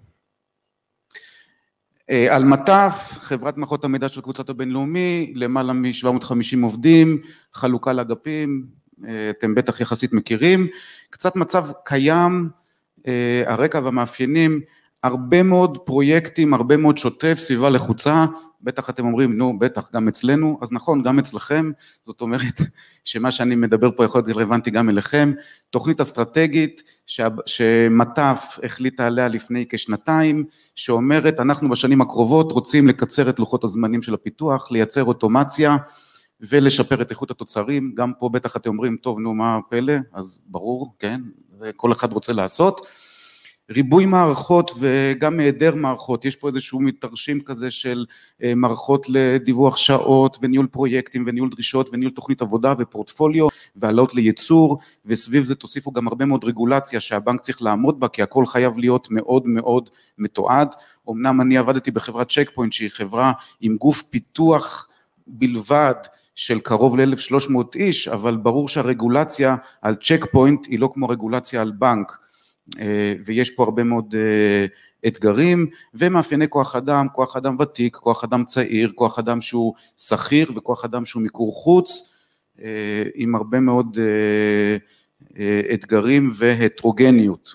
[SPEAKER 5] על מטף, חברת מערכות המידע של קבוצת הבינלאומי, למעלה מ-750 עובדים, חלוקה לאגפים, אתם בטח יחסית מכירים, קצת מצב קיים, הרקע והמאפיינים, הרבה מאוד פרויקטים, הרבה מאוד שוטף, סביבה לחוצה, בטח אתם אומרים, נו, בטח, גם אצלנו, אז נכון, גם אצלכם, זאת אומרת, שמה שאני מדבר פה יכול להיות רלוונטי גם אליכם, תוכנית אסטרטגית, שמטף החליטה עליה לפני כשנתיים, שאומרת, אנחנו בשנים הקרובות רוצים לקצר את לוחות הזמנים של הפיתוח, לייצר אוטומציה, ולשפר את איכות התוצרים, גם פה בטח אתם אומרים, טוב, נו, מה הפלא? אז ברור, כן, כל אחד רוצה לעשות, ריבוי מערכות וגם היעדר מערכות, יש פה איזשהו מתרשים כזה של מערכות לדיווח שעות וניהול פרויקטים וניהול דרישות וניהול תוכנית עבודה ופורטפוליו והעלות לייצור, וסביב זה תוסיפו גם הרבה מאוד רגולציה שהבנק צריך לעמוד בה, כי הכל חייב להיות מאוד מאוד מתועד. אמנם אני עבדתי בחברת צ'קפוינט שהיא חברה עם גוף פיתוח בלבד של קרוב ל-1,300 איש, אבל ברור שהרגולציה על צ'קפוינט היא לא כמו רגולציה על בנק, ויש פה הרבה מאוד אתגרים, ומאפייני כוח אדם ותיק, כוח אדם צעיר, כוח אדם שהוא שכיר, וכוח אדם שהוא מיקור חוץ, עם הרבה מאוד אתגרים והטרוגניות.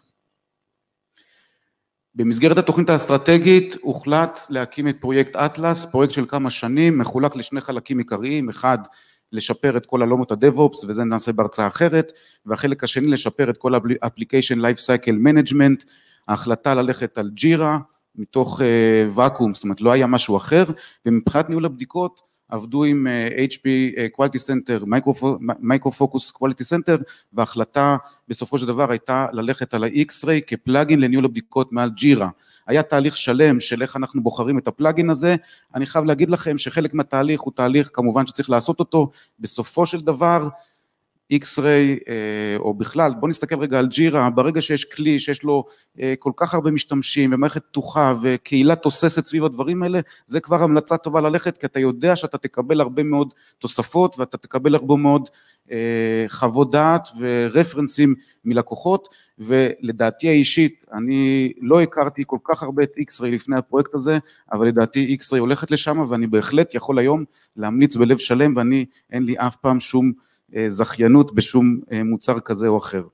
[SPEAKER 5] במסגרת התוכנית האסטרטגית הוחלט להקים את פרויקט אטלס, פרויקט של כמה שנים, מחולק לשני חלקים עיקריים, אחד לשפר את כל עולמות ה-DevOps, וזה נעשה בהרצאה אחרת, והחלק השני לשפר את כל ה-Application Lifecycle Management, ההחלטה ללכת על ג'ירה, מתוך ואקום, זאת אומרת לא היה משהו אחר, ומבחינת ניהול הבדיקות, עבדו עם HP Quality Center, Micro Focus Quality Center, וההחלטה בסופו של דבר הייתה ללכת על ה-X-Ray כפלאגין לניהול הבדיקות מעל ג'ירה. היה תהליך שלם של איך אנחנו בוחרים את הפלאגין הזה, אני חייב להגיד לכם שחלק מהתהליך הוא תהליך כמובן שצריך לעשות אותו, בסופו של דבר X-Ray או בכלל, בוא נסתכל רגע על ג'ירה, ברגע שיש כלי שיש לו כל כך הרבה משתמשים ומערכת פתוחה וקהילה תוססת סביב הדברים האלה, זה כבר המלצה טובה ללכת, כי אתה יודע שאתה תקבל הרבה מאוד תוספות ואתה תקבל הרבה מאוד חוות דעת ורפרנסים מלקוחות, ולדעתי האישית, אני לא הכרתי כל כך הרבה את X-Ray לפני הפרויקט הזה, אבל לדעתי X-Ray הולכת לשם, ואני בהחלט יכול היום להמליץ בלב שלם, ואני אין לי אף פעם שום זכיינות בשום מוצר כזה או אחר.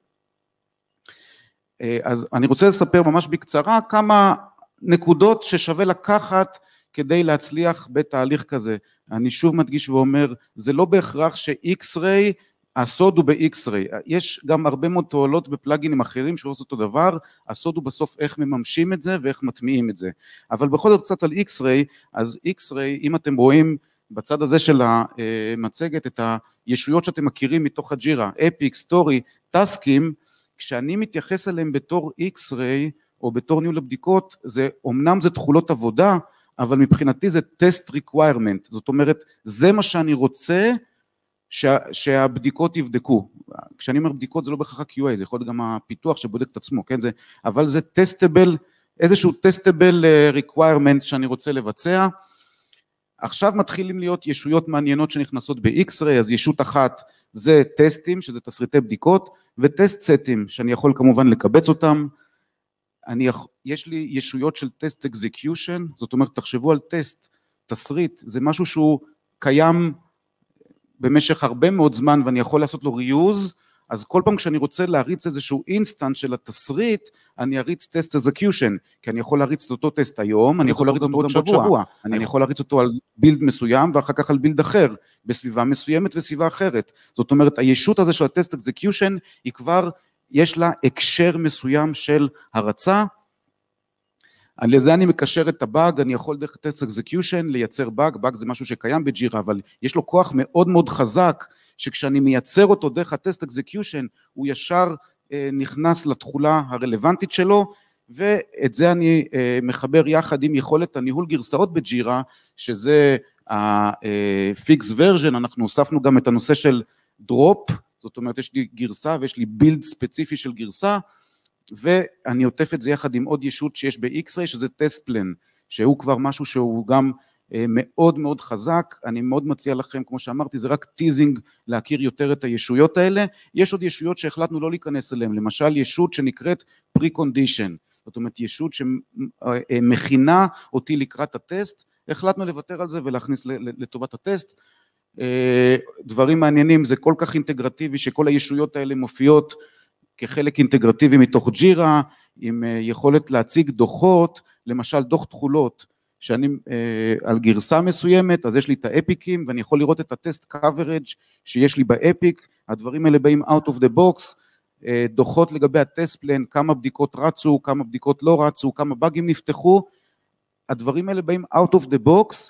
[SPEAKER 5] אז אני רוצה לספר ממש בקצרה כמה נקודות ששווה לקחת כדי להצליח בתהליך כזה. אני שוב מדגיש ואומר, זה לא בהכרח ש-X-Ray, הסוד הוא ב-X-Ray, יש גם הרבה מאוד תועלות בפלאגינים אחרים שעושים אותו דבר, הסוד הוא בסוף איך מממשים את זה ואיך מטמיעים את זה. אבל בכל זאת קצת על X-Ray, אז X-Ray, אם אתם רואים בצד הזה של המצגת את הישויות שאתם מכירים מתוך הג'ירה, אפיק, סטורי, טסקים, כשאני מתייחס אליהם בתור X-Ray או בתור ניהול הבדיקות, אומנם זה תחולות עבודה, אבל מבחינתי זה test requirement, זאת אומרת, זה מה שאני רוצה שהבדיקות יבדקו. כשאני אומר בדיקות זה לא בהכרח QA, זה יכול להיות גם הפיתוח שבודק את עצמו, כן? אבל זה testable, איזשהו testable requirement שאני רוצה לבצע. עכשיו מתחילים להיות ישויות מעניינות שנכנסות ב-X-Ray, אז ישות אחת זה טסטים, שזה תסריטי בדיקות, וטסט סטים, שאני יכול כמובן לקבץ אותם. יש לי ישויות של טסט אקזקיושן, זאת אומרת, תחשבו על טסט, תסריט, זה משהו שהוא קיים במשך הרבה מאוד זמן, ואני יכול לעשות לו ריוז, אז כל פעם כשאני רוצה להריץ איזשהו אינסטנט של התסריט, אני אריץ טסט אקזקיושן, כי אני יכול להריץ את אותו טסט היום, אני יכול להריץ אותו עוד שבוע, אני יכול להריץ אותו על בילד מסוים, ואחר כך על בילד אחר, בסביבה מסוימת וסביבה אחרת. זאת אומרת, הישות הזה של הטסט אקזקיושן, היא כבר, יש לה הקשר מסוים של הרצה, על זה אני מקשר את הבאג, אני יכול דרך טסט אקזקיושן לייצר באג, באג זה משהו שקיים בג'ירה, אבל יש לו כוח מאוד מאוד חזק, שכשאני מייצר אותו דרך הטסט אקזקיושן, הוא ישר נכנס לתחולה הרלוונטית שלו, ואת זה אני מחבר יחד עם יכולת הניהול גרסאות בג'ירה, שזה ה-fix version, אנחנו הוספנו גם את הנושא של דרופ, זאת אומרת יש לי גרסה ויש לי בילד ספציפי של גרסה, ואני עוטף את זה יחד עם עוד ישות שיש ב-X-Ray, שזה טסט פלן, שהוא כבר משהו שהוא גם מאוד מאוד חזק, אני מאוד מציע לכם, כמו שאמרתי, זה רק טיזינג להכיר יותר את הישויות האלה, יש עוד ישויות שהחלטנו לא להיכנס אליהן, למשל ישות שנקראת pre-condition, זאת אומרת ישות שמכינה אותי לקראת הטסט, החלטנו לוותר על זה ולהכניס לטובת הטסט, דברים מעניינים, זה כל כך אינטגרטיבי שכל הישויות האלה מופיעות כחלק אינטגרטיבי מתוך ג'ירה, עם יכולת להציג דוחות, למשל דוח תחולות, שאני על גרסה מסוימת, אז יש לי את האפיקים, ואני יכול לראות את הטסט קאברג' שיש לי באפיק, הדברים האלה באים out of the box, דוחות לגבי הטסט פלן, כמה בדיקות רצו, כמה בדיקות לא רצו, כמה באגים נפתחו, הדברים האלה באים out of the box,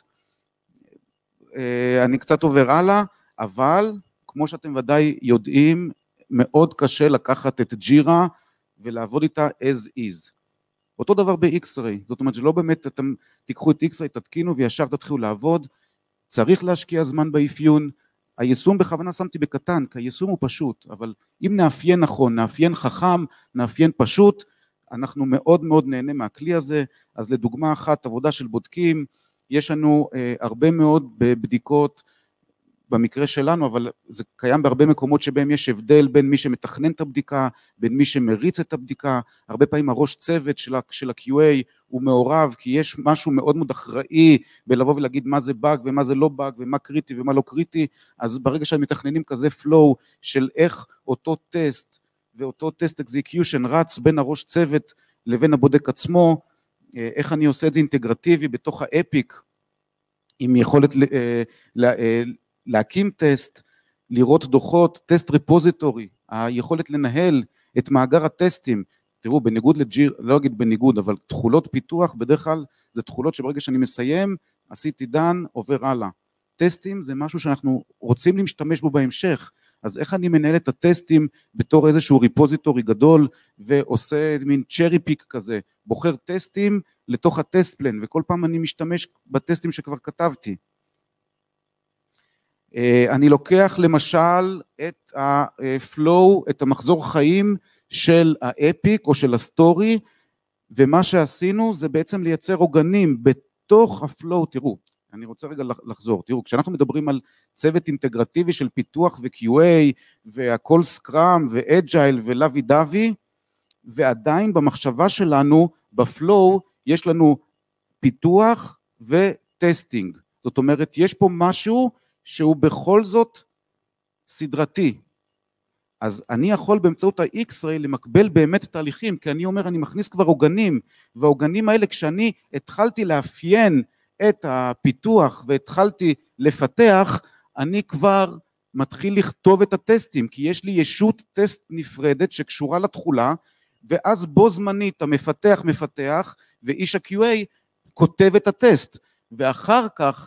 [SPEAKER 5] אני קצת עובר הלאה, אבל כמו שאתם ודאי יודעים, מאוד קשה לקחת את ג'ירה ולעבוד איתה as is. אותו דבר ב-X-Ray, זאת אומרת שלא באמת אתם תיקחו את X-Ray, תתקינו וישר תתחילו לעבוד, צריך להשקיע זמן באפיון, היישום בכוונה שמתי בקטן, כי היישום הוא פשוט, אבל אם נאפיין נכון, נאפיין חכם, נאפיין פשוט, אנחנו מאוד מאוד נהנה מהכלי הזה, אז לדוגמה אחת, עבודה של בודקים, יש לנו הרבה מאוד בבדיקות, במקרה שלנו, אבל זה קיים בהרבה מקומות שבהם יש הבדל בין מי שמתכנן את הבדיקה, בין מי שמריץ את הבדיקה, הרבה פעמים הראש צוות של ה-QA הוא מעורב, כי יש משהו מאוד מאוד אחראי, בלבוא ולהגיד מה זה באג ומה זה לא באג, ומה קריטי ומה לא קריטי, אז ברגע שמתכננים כזה flow של איך אותו טסט, ואותו טסט אקזקיושן רץ בין הראש צוות לבין הבודק עצמו, איך אני עושה את זה אינטגרטיבי בתוך האפיק, עם יכולת להקים טסט, לראות דוחות, טסט ריפוזיטורי, היכולת לנהל את מאגר הטסטים, תראו בניגוד לג'יר, לא אגיד בניגוד, אבל תחולות פיתוח בדרך כלל זה תחולות שברגע שאני מסיים, עשיתי דן, עובר הלאה. טסטים זה משהו שאנחנו רוצים להשתמש בו בהמשך, אז איך אני מנהל את הטסטים בתור איזשהו ריפוזיטורי גדול, ועושה מין צ'רי פיק כזה, בוחר טסטים לתוך הטסט פלן, וכל פעם אני משתמש בטסטים שכבר כתבתי. אני לוקח למשל את הפלואו, את המחזור חיים של האפיק או של הסטורי, ומה שעשינו זה בעצם לייצר עוגנים בתוך הפלואו, תראו, אני רוצה רגע לחזור, תראו, כשאנחנו מדברים על צוות אינטגרטיבי של פיתוח ו-QA, והכל סקראם ואג'ייל ולוי דווי, ועדיין במחשבה שלנו, בפלואו, יש לנו פיתוח וטסטינג, זאת אומרת, יש פה משהו שהוא בכל זאת סדרתי, אז אני יכול באמצעות ה-X-Ray למקבל באמת תהליכים, כי אני אומר, אני מכניס כבר עוגנים, והעוגנים האלה כשאני התחלתי לאפיין את הפיתוח והתחלתי לפתח, אני כבר מתחיל לכתוב את הטסטים, כי יש לי ישות טסט נפרדת שקשורה לתחולה, ואז בו זמנית המפתח מפתח, ואיש ה-QA כותב את הטסט, ואחר כך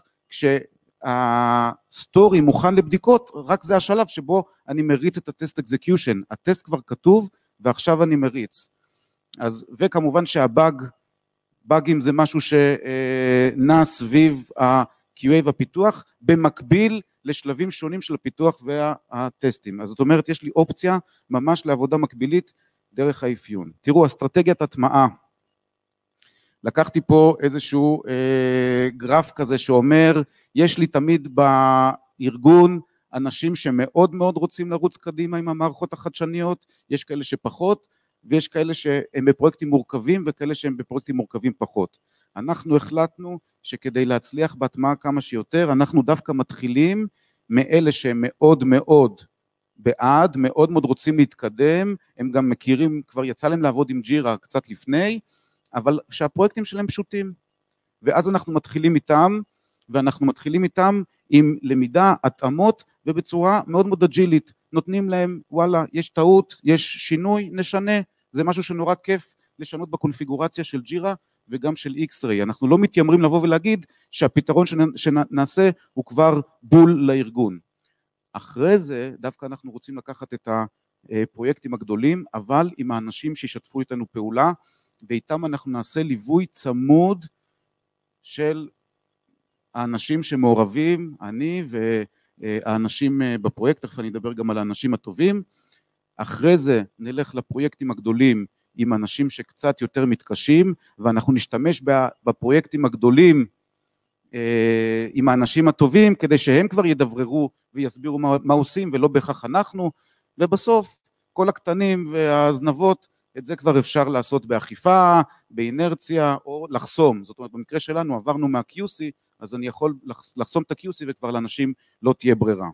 [SPEAKER 5] כשהסטורי מוכן לבדיקות, רק זה השלב שבו אני מריץ את הטסט אקזקיושן, הטסט כבר כתוב ועכשיו אני מריץ. אז וכמובן שהבאגים זה משהו שנע סביב ה-QA והפיתוח, במקביל לשלבים שונים של הפיתוח והטסטים. אז זאת אומרת, יש לי אופציה ממש לעבודה מקבילית דרך האפיון. תראו, אסטרטגיית הטמעה. לקחתי פה איזשהו גרף כזה שאומר, יש לי תמיד בארגון אנשים שמאוד מאוד רוצים לרוץ קדימה עם המערכות החדשניות, יש כאלה שפחות, ויש כאלה שהם בפרויקטים מורכבים, וכאלה שהם בפרויקטים מורכבים פחות. אנחנו החלטנו שכדי להצליח בהטמעה כמה שיותר, אנחנו דווקא מתחילים מאלה שהם מאוד מאוד בעד, מאוד מאוד רוצים להתקדם, הם גם מכירים, כבר יצא להם לעבוד עם ג'ירה קצת לפני, אבל שהפרויקטים שלהם פשוטים, ואז אנחנו מתחילים איתם, ואנחנו מתחילים איתם עם למידה, התאמות, ובצורה מאוד מאוד אג'ילית, נותנים להם, וואלה, יש טעות, יש שינוי, נשנה, זה משהו שנורא כיף לשנות בקונפיגורציה של ג'ירה, וגם של X-Ray, אנחנו לא מתיימרים לבוא ולהגיד, שהפתרון שנעשה, הוא כבר בול לארגון. אחרי זה, דווקא אנחנו רוצים לקחת את הפרויקטים הגדולים, אבל עם האנשים שישתפו איתנו פעולה, ואיתם אנחנו נעשה ליווי צמוד של האנשים שמעורבים, אני והאנשים בפרויקט, תכף אני אדבר גם על האנשים הטובים, אחרי זה נלך לפרויקטים הגדולים עם אנשים שקצת יותר מתקשים, ואנחנו נשתמש בפרויקטים הגדולים עם האנשים הטובים, כדי שהם כבר ידבררו ויסבירו מה עושים, ולא בהכרח אנחנו, ובסוף כל הקטנים והזנבות, את זה כבר אפשר לעשות באכיפה, באינרציה, או לחסום. זאת אומרת, במקרה שלנו עברנו מה-QC, אז אני יכול לחסום את ה-QC, וכבר לאנשים לא תהיה ברירה.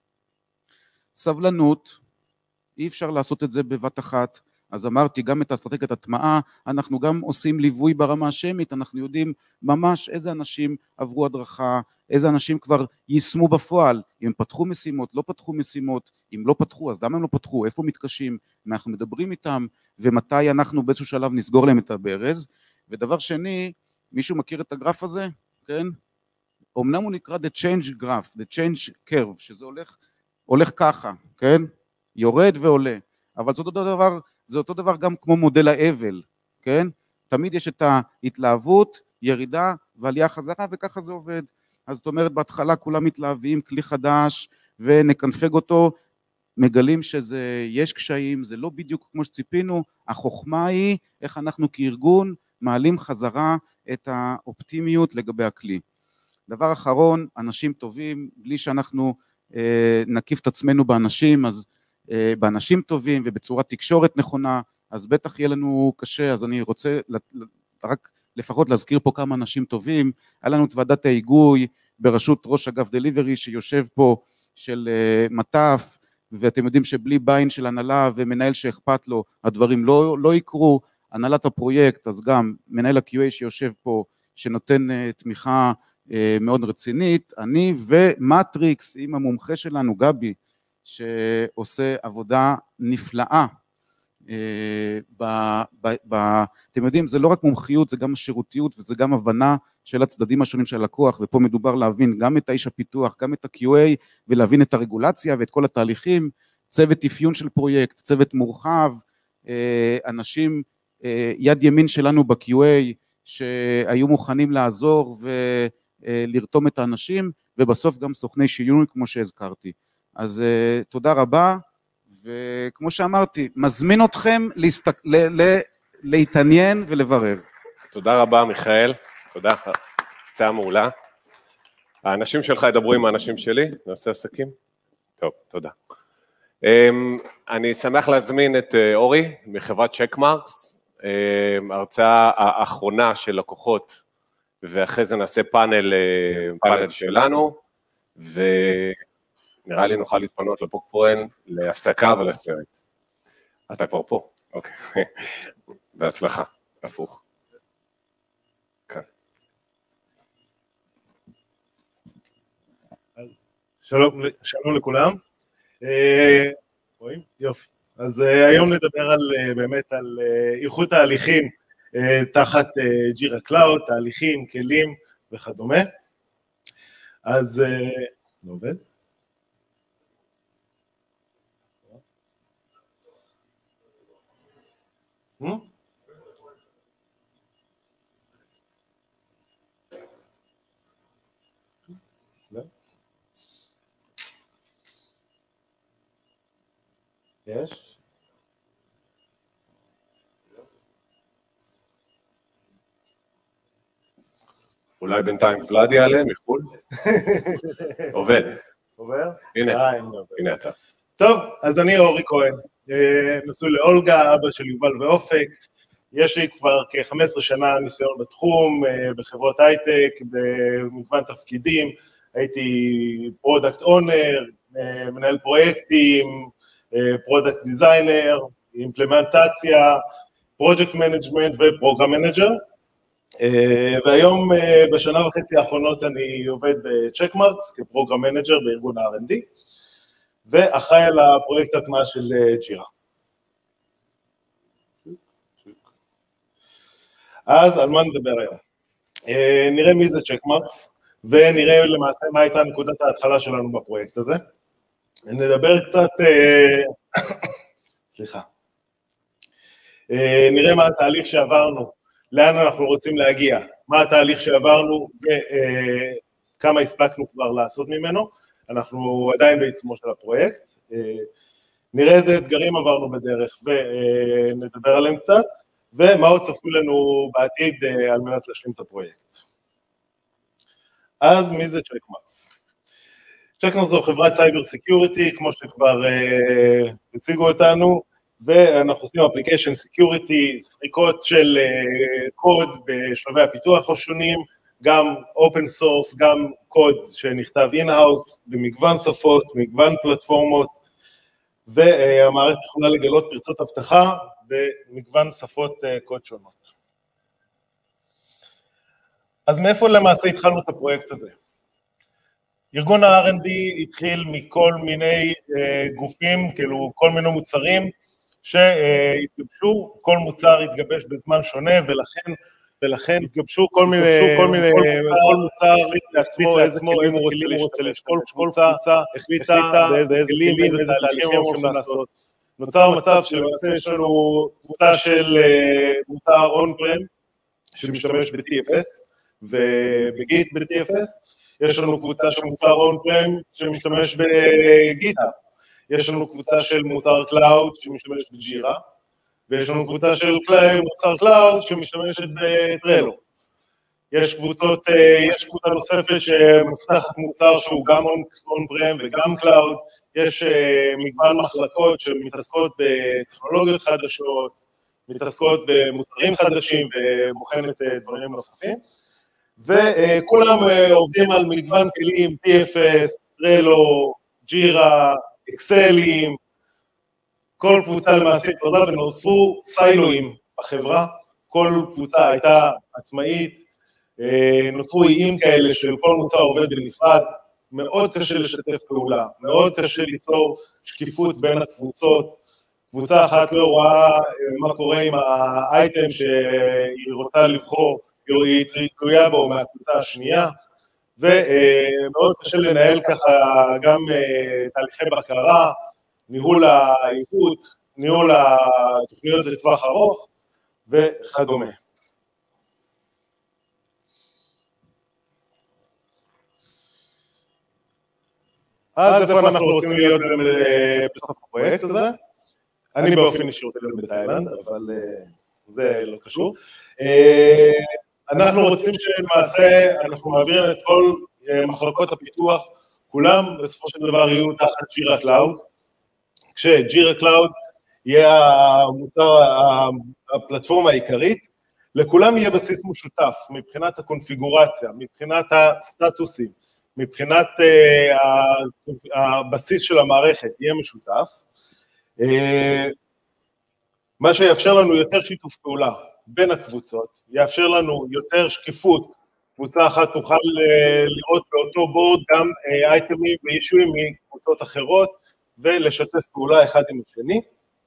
[SPEAKER 5] סבלנות, אי אפשר לעשות את זה בבת אחת, אז אמרתי, גם את האסטרטגיית הטמעה, אנחנו גם עושים ליווי ברמה השמית, אנחנו יודעים ממש איזה אנשים עברו הדרכה, איזה אנשים כבר יישמו בפועל, אם פתחו משימות, לא פתחו משימות, אם לא פתחו, אז למה הם לא פתחו, איפה מתקשים, אנחנו מדברים איתם, ומתי אנחנו באיזשהו שלב נסגור להם את הברז. ודבר שני, מישהו מכיר את הגרף הזה? כן? אמנם הוא נקרא the change graph, the change curve, שזה הולך ככה, כן? יורד ועולה, אבל זה אותו דבר גם כמו מודל האבל, כן? תמיד יש את ההתלהבות, ירידה ועלייה חזרה, וככה זה עובד. אז זאת אומרת, בהתחלה כולם מתלהבים, כלי חדש, ונקנפג אותו, מגלים יש קשיים, זה לא בדיוק כמו שציפינו, החוכמה היא איך אנחנו כארגון מעלים חזרה את האופטימיות לגבי הכלי. דבר אחרון, אנשים טובים, בלי שאנחנו נקיף את עצמנו באנשים, אז באנשים טובים ובצורת תקשורת נכונה, אז בטח יהיה לנו קשה, אז אני רוצה רק לפחות להזכיר פה כמה אנשים טובים. היה לנו את ועדת ההיגוי בראשות ראש אגף דליברי שיושב פה, של מטף, ואתם יודעים שבלי ביין של הנהלה ומנהל שאכפת לו, הדברים לא יקרו. הנהלת הפרויקט, אז גם מנהל ה-QA שיושב פה, שנותן תמיכה מאוד רצינית, אני ומטריקס עם המומחה שלנו, גבי, שעושה עבודה נפלאה. אתם יודעים, זה לא רק מומחיות, זה גם שירותיות, וזה גם הבנה של הצדדים השונים של הלקוח, ופה מדובר להבין גם את האיש הפיתוח, גם את ה-QA, ולהבין את הרגולציה ואת כל התהליכים, צוות אפיון של פרויקט, צוות מורחב, אנשים, יד ימין שלנו ב-QA, שהיו מוכנים לעזור ולרתום את האנשים, ובסוף גם סוכני שינוי כמו שהזכרתי. אז תודה רבה, וכמו שאמרתי, מזמין אתכם להתעניין ולברר.
[SPEAKER 1] תודה רבה מיכאל, תודה, הצעה מעולה. האנשים שלך ידברו עם האנשים שלי, נעשה עסקים. טוב, תודה. אני שמח להזמין את אורי מחברת צ'קמרקס, הרצאה האחרונה של לקוחות, ואחרי זה נעשה פאנל שלנו, ונראה לי נוכל להתפנות לפופקורן, להפסקה ולסרט. אתה כבר פה, אוקיי. בהצלחה, הפוך. כאן.
[SPEAKER 6] שלום לכולם. רואים? יופי. אז היום נדבר באמת על איכות תהליכים תחת ג'ירה קלאוד, תהליכים, כלים וכדומה. אז זה עובד? יש?
[SPEAKER 1] אולי בינתיים ולד יעלה מחול? עובד.
[SPEAKER 6] עובר?
[SPEAKER 1] הנה, הנה אתה.
[SPEAKER 6] טוב, אז אני אורי כהן, נשוי לאולגה, אבא של יובל ואופק, יש לי כבר כ-15 שנה ניסיון בתחום, בחברות הייטק, במגוון תפקידים, הייתי פרודקט אונר, מנהל פרויקטים, פרודקט דיזיינר, אימפלמנטציה, פרויקט מנג'מנט ופרוגרם מנג'ר, והיום בשנה וחצי האחרונות אני עובד בצ'קמרקס כפרוגרם מנג'ר בארגון ה-R&D, ואחראי על הפרויקט הטמעה של ג'ירה. אז על מה נדבר היום? נראה מי זה צ'קמרקס, ונראה למעשה מה הייתה נקודת ההתחלה שלנו בפרויקט הזה. נדבר קצת, סליחה, נראה מה התהליך שעברנו, לאן אנחנו רוצים להגיע, מה התהליך שעברנו וכמה הספקנו כבר לעשות ממנו, אנחנו עדיין בעיצומו של הפרויקט, נראה איזה אתגרים עברנו בדרך ונדבר עליהם קצת, ומה עוד צפוי לנו בעתיד על מנת להשלים את הפרויקט. אז מי זה צ'קמרקס? צ'קמרקס זו חברת סייבר סקיוריטי, כמו שכבר הציגו אותנו, ואנחנו עושים אפליקיישן סקיוריטי, סריקות של קוד בשלבי הפיתוח השונים, גם אופן סורס, גם קוד שנכתב אין-האוס, במגוון שפות, מגוון פלטפורמות, והמערכת יכולה לגלות פרצות אבטחה במגוון שפות קוד שונות. אז מאיפה למעשה התחלנו את הפרויקט הזה? ארגון ה-R&D התחיל מכל מיני גופים, כאילו כל מיני מוצרים שהתגבשו, כל מוצר התגבש בזמן שונה ולכן התגבשו כל מוצר לעצמו איזה כלים הוא רוצה לשקול, כל קבוצה החליטה באיזה כלים ואיזה תהליכים הם הולכים לעשות. נוצר מצב שלמעשה יש לנו קבוצה של מוצר און-פרם שמשתמש ב-TFS ובגיט ב-TFS, יש לנו קבוצה של מוצר און-פרם שמשתמש בגיטהאב, יש לנו קבוצה של מוצר קלאוד שמשתמש בג'ירה, ויש לנו קבוצה של מוצר קלאוד שמשתמשת בטרלו. יש קבוצה נוספת שמפתחת מוצר שהוא גם און-פרם וגם קלאוד, יש מגוון מחלקות שמתעסקות בטכנולוגיות חדשות, מתעסקות במוצרים חדשים ובוחנת דברים נוספים, וכולם עובדים על מגוון כלים, TFS, טרלו, ג'ירה, אקסלים, כל קבוצה למעשה התפרדה ונוצרו סיילואים בחברה, כל קבוצה הייתה עצמאית, נוצרו איים כאלה של כל מוצר עובד בנפרד, מאוד קשה לשתף פעולה, מאוד קשה ליצור שקיפות בין הקבוצות, קבוצה אחת לא רואה מה קורה עם האייטם שהיא רוצה לבחור, היא תלויה בו מהקבוצה השנייה, ומאוד קשה לנהל ככה גם תהליכי בקרה, ניהול האיכות, ניהול התוכניות לטווח ארוך וכדומה. אז איפה אנחנו רוצים להיות בסוף הפרויקט הזה? אני באופן אישי רוצה להיות בתאילנד, אבל זה לא קשור. אנחנו רוצים שלמעשה אנחנו מעבירים את כל מחלקות הפיתוח, כולם בסופו של דבר יהיו תחת ג'ירה קלאוד, כשג'ירה קלאוד יהיה המוצר, הפלטפורמה העיקרית, לכולם יהיה בסיס משותף מבחינת הקונפיגורציה, מבחינת הסטטוסים, מבחינת הבסיס של המערכת יהיה משותף, מה שיאפשר לנו יותר שיתוף פעולה בין הקבוצות, יאפשר לנו יותר שקיפות קבוצה אחת תוכל לראות באותו בורד גם אייטמים ואישויים מקבוצות אחרות, ולשתף פעולה אחד עם השני.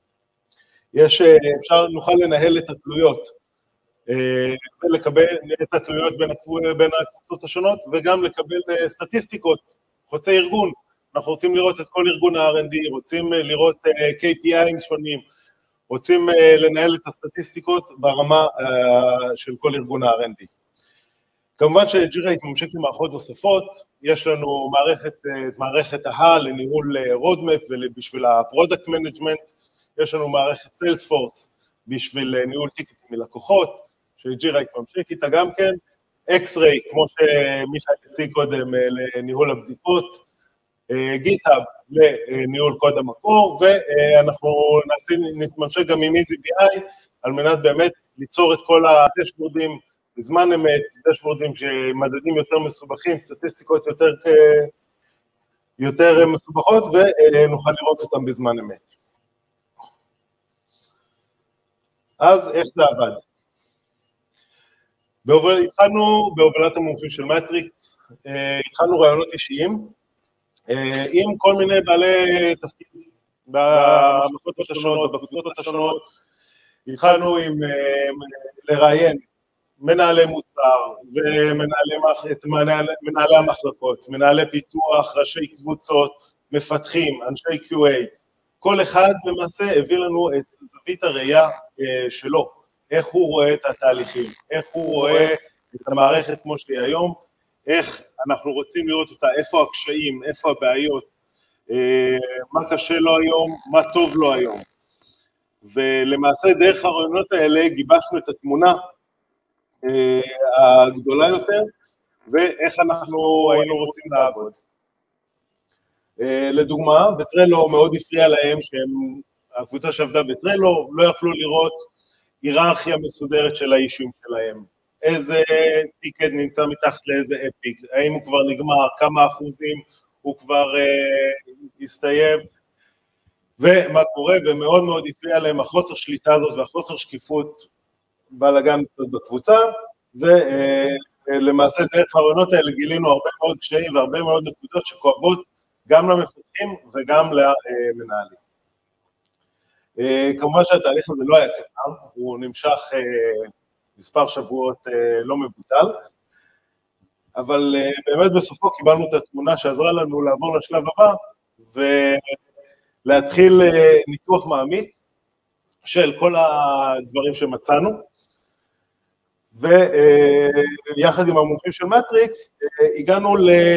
[SPEAKER 6] נוכל לנהל את התלויות, ולקבל את התלויות בין הקבוצות השונות, וגם לקבל סטטיסטיקות, חוצי ארגון. אנחנו רוצים לראות את כל ארגון ה-R&D, רוצים לראות KPI'ים שונים, רוצים לנהל את הסטטיסטיקות ברמה של כל ארגון ה-R&D. כמובן שג'ירה התממשק למערכות נוספות, יש לנו מערכת לניהול רודמפ ובשביל הפרודקט מנג'מנט, יש לנו מערכת סיילספורס בשביל ניהול טיקטים מלקוחות, שג'ירה התממשק איתה גם כן, אקס-ריי, כמו שמישהו הציג קודם לניהול הבדיקות, גיטהאב לניהול קוד המקור, ואנחנו נתממשק גם עם EasyBI, על מנת באמת ליצור את כל הדשבורדים בזמן אמת, דשבורדים שמדדים יותר מסובכים, סטטיסטיקות יותר מסובכות, ונוכל לראות אותם בזמן אמת. אז איך זה עבד? התחלנו בהובלת המומחים של מטריקס, התחלנו רעיונות אישיים, עם כל מיני בעלי תפקידים במחלקות השונות, בקבוצות השונות, התחלנו לראיין מנהלי מוצר ומנהלי המחלקות, מנהלי פיתוח, ראשי קבוצות, מפתחים, אנשי QA, כל אחד למעשה הביא לנו את זווית הראייה שלו, איך הוא רואה את התהליכים, איך הוא רואה את המערכת כמו שהיא היום, איך אנחנו רוצים לראות אותה, איפה הקשיים, איפה הבעיות, מה קשה לו היום, מה טוב לו היום. ולמעשה דרך הרעיונות האלה גיבשנו את התמונה הגדולה יותר, ואיך אנחנו היינו רוצים לעבוד. לדוגמה, בטרלו מאוד הפריע להם שהקבוצה שעבדה בטרלו לא יכלו לראות היררכיה מסודרת של האישים שלהם. איזה טיקט נמצא מתחת לאיזה אפיק, האם הוא כבר נגמר, כמה אחוזים הוא כבר הסתיים, ומה קורה, ומאוד מאוד הפריע להם החוסר שליטה הזאת והחוסר שקיפות בלגן בקבוצה, ולמעשה דרך הרעיונות האלה גילינו הרבה מאוד קשיים והרבה מאוד נקודות שכואבות גם למפתחים וגם למנהלים. כמובן שהתהליך הזה לא היה קצר, הוא נמשך מספר שבועות לא מבוטל, אבל באמת בסופו קיבלנו את התמונה שעזרה לנו לעבור לשלב הבא, ולהתחיל ניתוח מעמיק של כל הדברים שמצאנו, ויחד עם המומחים של מטריקס, הגענו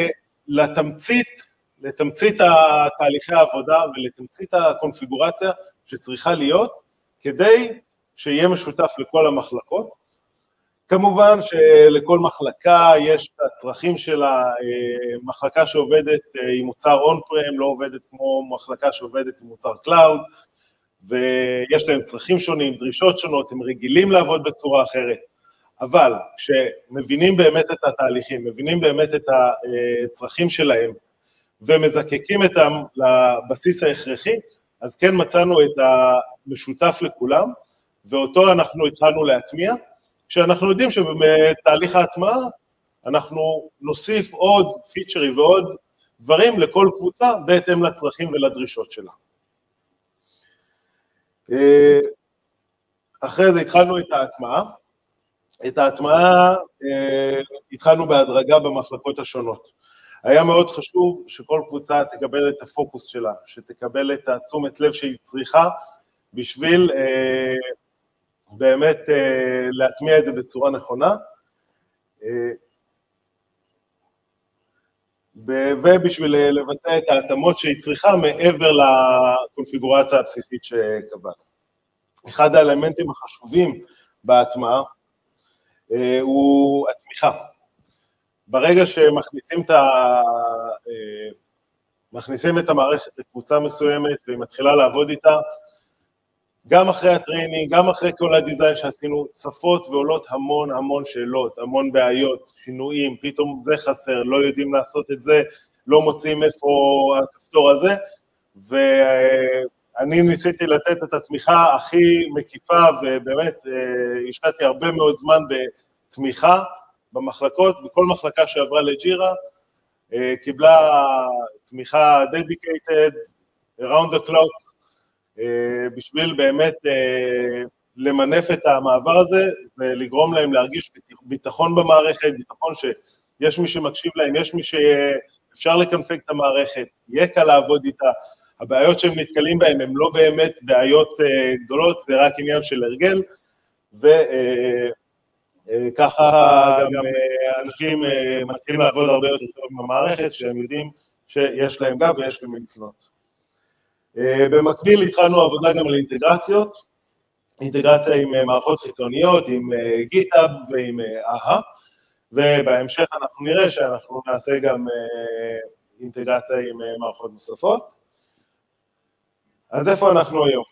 [SPEAKER 6] לתמצית תהליכי העבודה ולתמצית הקונפיגורציה שצריכה להיות, כדי שיהיה משותף לכל המחלקות. כמובן שלכל מחלקה יש את הצרכים שלה, מחלקה שעובדת עם מוצר און-פרם, לא עובדת כמו מחלקה שעובדת עם מוצר קלאוד, ויש להם צרכים שונים, דרישות שונות, הם רגילים לעבוד בצורה אחרת. אבל כשמבינים באמת את התהליכים, מבינים באמת את הצרכים שלהם, ומזקקים אותם לבסיס ההכרחי, אז כן מצאנו את המשותף לכולם, ואותו אנחנו התחלנו להטמיע, כשאנחנו יודעים שבתהליך ההטמעה, אנחנו נוסיף עוד פיצ'רים ועוד דברים לכל קבוצה, בהתאם לצרכים ולדרישות שלה. אחרי זה התחלנו את ההטמעה, התחלנו בהדרגה במחלקות השונות. היה מאוד חשוב שכל קבוצה תקבל את הפוקוס שלה, שתקבל את התשומת לב שהיא צריכה, בשביל באמת להטמיע את זה בצורה נכונה, ובשביל לבצע את ההתאמות שהיא צריכה מעבר לקונפיגורציה הבסיסית שקבענו. אחד האלמנטים החשובים בהטמעה הוא התמיכה. ברגע שמכניסים את המערכת לקבוצה מסוימת והיא מתחילה לעבוד איתה, גם אחרי הטריינינג, גם אחרי כל הדיזיין שעשינו, צפות ועולות המון שאלות, המון בעיות, שינויים, פתאום זה חסר, לא יודעים לעשות את זה, לא מוצאים איפה הכפתור הזה, ואני ניסיתי לתת את התמיכה הכי מקיפה, ובאמת השקעתי הרבה מאוד זמן בתמיכה, במחלקות, בכל מחלקה שעברה לג'ירה, קיבלה תמיכה dedicated, around the clock, בשביל באמת למנף את המעבר הזה, ולגרום להם להרגיש ביטחון במערכת, ביטחון שיש מי שמקשיב להם, יש מי שאפשר לקנפג את המערכת, יהיה קל לעבוד איתה, הבעיות שהם נתקלים בהם הם לא באמת בעיות גדולות, זה רק עניין של הרגל, וככה גם אנשים מתחילים לעבוד הרבה יותר טוב במערכת, שהם יודעים שיש להם גב ויש להם לפנות. במקביל התחלנו עבודה גם על אינטגרציות, אינטגרציה עם מערכות חיצוניות, עם גיטאב ועם אהה, ובהמשך אנחנו נראה שאנחנו נעשה גם אינטגרציה עם מערכות נוספות. אז איפה אנחנו היום?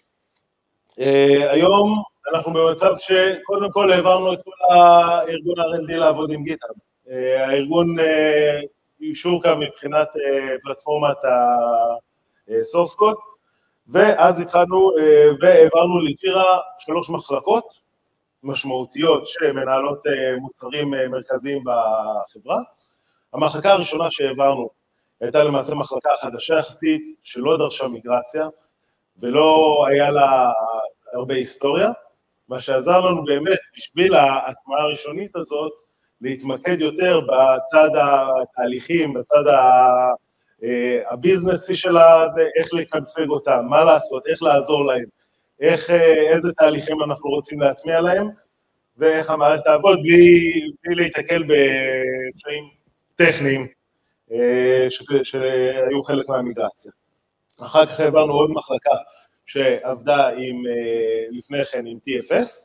[SPEAKER 6] היום אנחנו במצב שקודם כל העברנו את כל הארגון R&D לעבוד עם גיטאב. הארגון יישור קו מבחינת פלטפורמת ה-source code, ואז התחלנו והעברנו לג'ירה 3 מחלקות משמעותיות שמנהלות מוצרים מרכזיים בחברה. המחלקה הראשונה שהעברנו הייתה למעשה מחלקה חדשה יחסית שלא דרשה מיגרציה, ולא היה לה הרבה היסטוריה, מה שעזר לנו באמת בשביל ההטמעה הראשונית הזאת, להתמקד יותר בצד התהליכים, בצד הביזנסי שלה, איך לקנפג אותם, מה לעשות, איך לעזור להם, איזה תהליכים אנחנו רוצים להטמיע להם, ואיך המערכת תעבוד בלי להתקל בקשיים טכניים שהיו חלק מהמיגרציה. אחר כך העברנו עוד מחלקה שעבדה לפני כן עם TFS,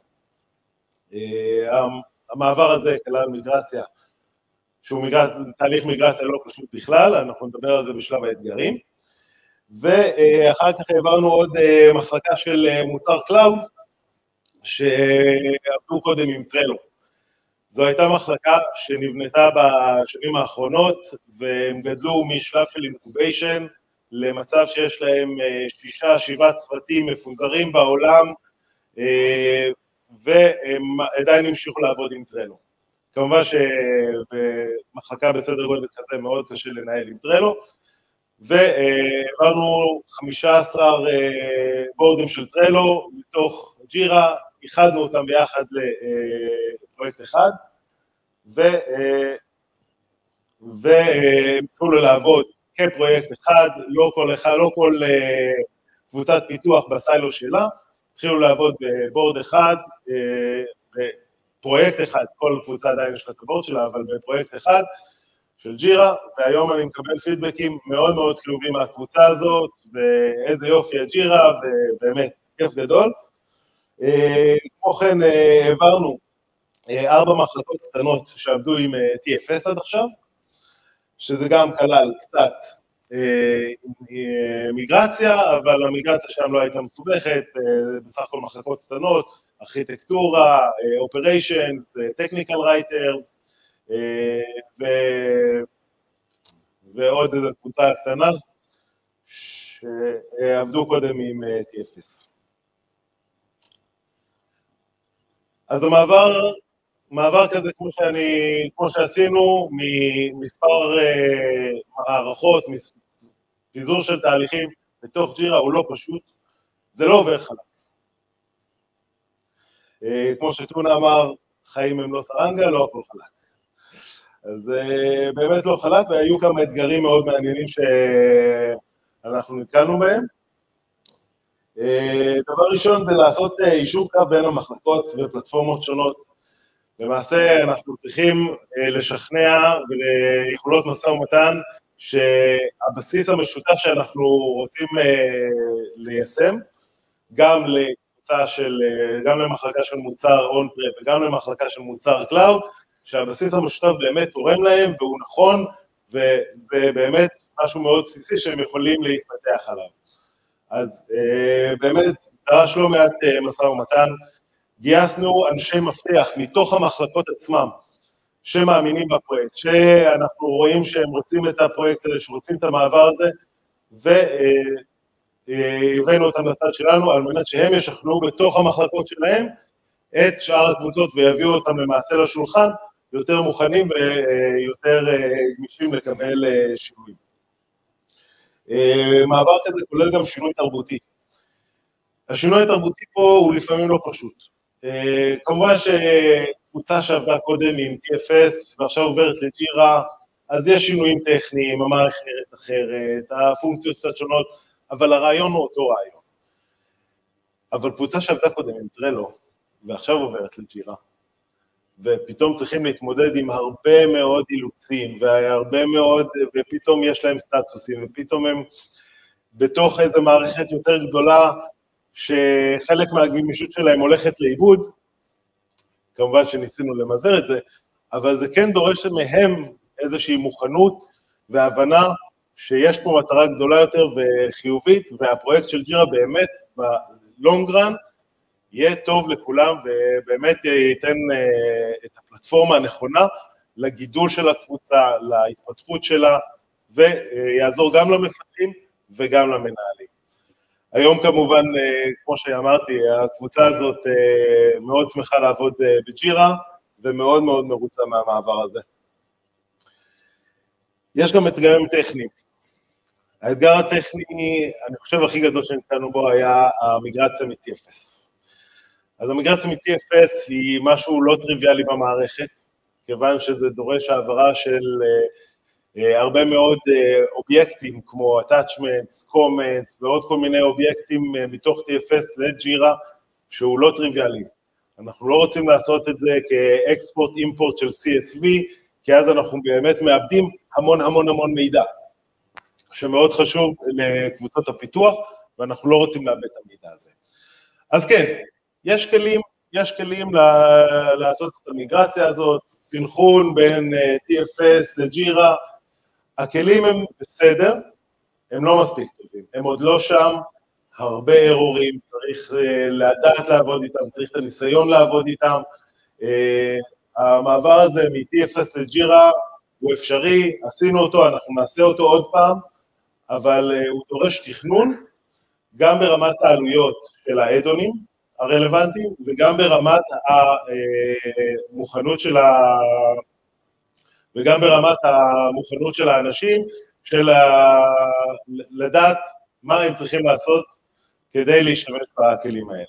[SPEAKER 6] המעבר הזה כלל מיגרציה, שהוא תהליך מיגרציה לא פשוט בכלל, אנחנו נדבר על זה בשלב האתגרים, ואחר כך העברנו עוד מחלקה של מוצר קלאוד, שעבדו קודם עם טרלו. זו הייתה מחלקה שנבנתה בשנים האחרונות, והם גדלו משלב של אינקוביישן, למצב שיש להם 6-7 צוותים מפוזרים בעולם, והם עדיין המשיכו לעבוד עם טרלו. כמובן שבמחלקה בסדר גודל כזה מאוד קשה לנהל עם טרלו, והעברנו 15 בורדים של טרלו מתוך ג'ירה, איחדנו אותם ביחד לפרויקט אחד, והם התחילו לעבוד כפרויקט אחד, לא כל קבוצת פיתוח בסיילו שלה, התחילו לעבוד בבורד אחד, בפרויקט אחד, כל קבוצה עדיין יש לה את הבורד שלה, אבל בפרויקט אחד של ג'ירה, והיום אני מקבל פידבקים מאוד מאוד חיובים מהקבוצה הזאת, ואיזה יופי הג'ירה, ובאמת כיף גדול. כמו כן העברנו 4 מחלקות קטנות שעבדו עם TFS עד עכשיו, שזה גם כלל קצת מיגרציה, אבל המיגרציה שם לא הייתה מסובכת, בסך הכל מחלקות קטנות, ארכיטקטורה, operations, technical writers, ועוד איזו קבוצה קטנה שעבדו קודם עם TFS. אז מעבר כזה כמו שעשינו ממספר מערכות, פיזור של תהליכים בתוך ג'ירה הוא לא פשוט, זה לא עובר חלק. כמו שטונה אמר, חיים הם לא סרנגה, לא הכל חלק. אז באמת לא חלק, והיו כמה אתגרים מאוד מעניינים שאנחנו נתקלנו בהם. דבר ראשון זה לעשות אישור קו בין המחלקות ופלטפורמות שונות. למעשה אנחנו צריכים לשכנע וליכולות משא ומתן שהבסיס המשותף שאנחנו רוצים ליישם, גם למחלקה של מוצר און-פרם וגם למחלקה של מוצר קלאוד, שהבסיס המשותף באמת תורם להם והוא נכון, וזה באמת משהו מאוד בסיסי שהם יכולים להתפתח עליו. אז באמת דרש לא מעט משא ומתן, גייסנו אנשי מפתח מתוך המחלקות עצמם, שמאמינים בפרויקט, שאנחנו רואים שהם רוצים את הפרויקט הזה, שרוצים את המעבר הזה, והבאנו אותם לצד שלנו, על מנת שהם ישכנעו בתוך המחלקות שלהם, את שאר הקבוצות ויביאו אותם למעשה לשולחן, יותר מוכנים ויותר גמישים לקבל שינויים. מעבר כזה כולל גם שינוי תרבותי. השינוי התרבותי פה הוא לפעמים לא פשוט. כמובן שקבוצה שעבדה קודם עם TFS ועכשיו עוברת לג'ירה, אז יש שינויים טכניים, המערכת נראית אחרת, הפונקציות קצת שונות, אבל הרעיון הוא אותו רעיון. אבל קבוצה שעבדה קודם עם טרלו, ועכשיו עוברת לג'ירה, ופתאום צריכים להתמודד עם הרבה מאוד אילוצים, ופתאום יש להם סטטוסים, ופתאום הם בתוך איזו מערכת יותר גדולה, שחלק מהגמישות שלהם הולכת לאיבוד, כמובן שניסינו למזער את זה, אבל זה כן דורש מהם איזושהי מוכנות והבנה שיש פה מטרה גדולה יותר וחיובית, והפרויקט של ג'ירה באמת בלונגרן יהיה טוב לכולם, ובאמת ייתן את הפלטפורמה הנכונה לגידול של הקבוצה, להתפתחות שלה, ויעזור גם למפתחים וגם למנהלים. היום כמובן, כמו שאמרתי, הקבוצה הזאת מאוד שמחה לעבוד בג'ירה, ומאוד מאוד מרוצה מהמעבר הזה. יש גם אתגרים טכניים. האתגר הטכני, אני חושב הכי גדול שנתנו בו, היה המיגרציה מ-TFS. אז המיגרציה מ-TFS היא משהו לא טריוויאלי במערכת, כיוון שזה דורש העברה של הרבה מאוד אובייקטים, כמו attachments, comments, ועוד כל מיני אובייקטים מתוך TFS לג'ירה, שהוא לא טריוויאלי. אנחנו לא רוצים לעשות את זה כאקספורט-אימפורט של CSV, כי אז אנחנו באמת מאבדים המון מידע, שמאוד חשוב לקבוצות הפיתוח, ואנחנו לא רוצים לאבד את המידע הזה. אז כן, יש כלים לעשות את המיגרציה הזאת, סינכרון בין TFS לג'ירה, הכלים הם בסדר, הם לא מספיק טובים, הם עוד לא שם, הרבה אירורים, צריך לדעת לעבוד איתם, צריך את הניסיון לעבוד איתם, המעבר הזה מ-TFS לג'ירה הוא אפשרי, עשינו אותו, אנחנו נעשה אותו עוד פעם, אבל הוא דורש תכנון, גם ברמת העלויות של האדונים הרלוונטיים, וגם ברמת המוכנות של האנשים, לדעת מה הם צריכים לעשות כדי להשתמש בכלים האלה.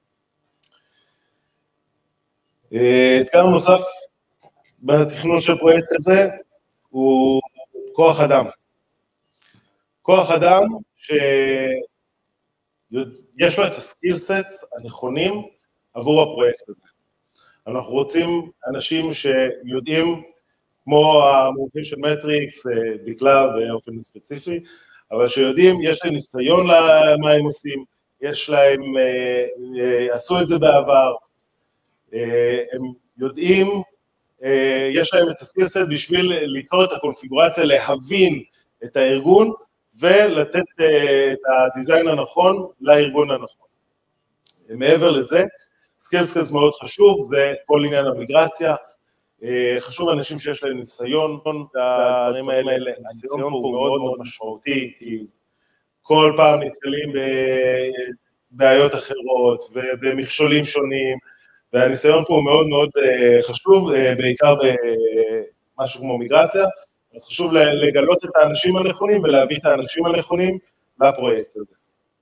[SPEAKER 6] אתגר נוסף בתכנון של פרויקט הזה הוא כוח אדם. כוח אדם שיש לו את הסקילסט הנכונים עבור הפרויקט הזה. אנחנו רוצים אנשים שיודעים, כמו המומחים של מטריקס, דקלה באופן ספציפי, אבל שיודעים, יש להם ניסיון למה הם עושים, יש להם, עשו את זה בעבר, הם יודעים, יש להם את הסקילסט בשביל ליצור את הקונפיגורציה, להבין את הארגון, ולתת את הדיזיין הנכון לארגון הנכון. מעבר לזה, סקילסט מאוד חשוב, זה כל עניין המיגרציה, חשוב אנשים שיש להם ניסיון, הדברים האלה, הניסיון פה הוא מאוד מאוד משמעותי, כי כל פעם נתקלים בבעיות אחרות ובמכשולים שונים, והניסיון פה הוא מאוד מאוד חשוב, בעיקר במשהו כמו מיגרציה, אז חשוב לגלות את האנשים הנכונים ולהביא את האנשים הנכונים לפרויקט הזה.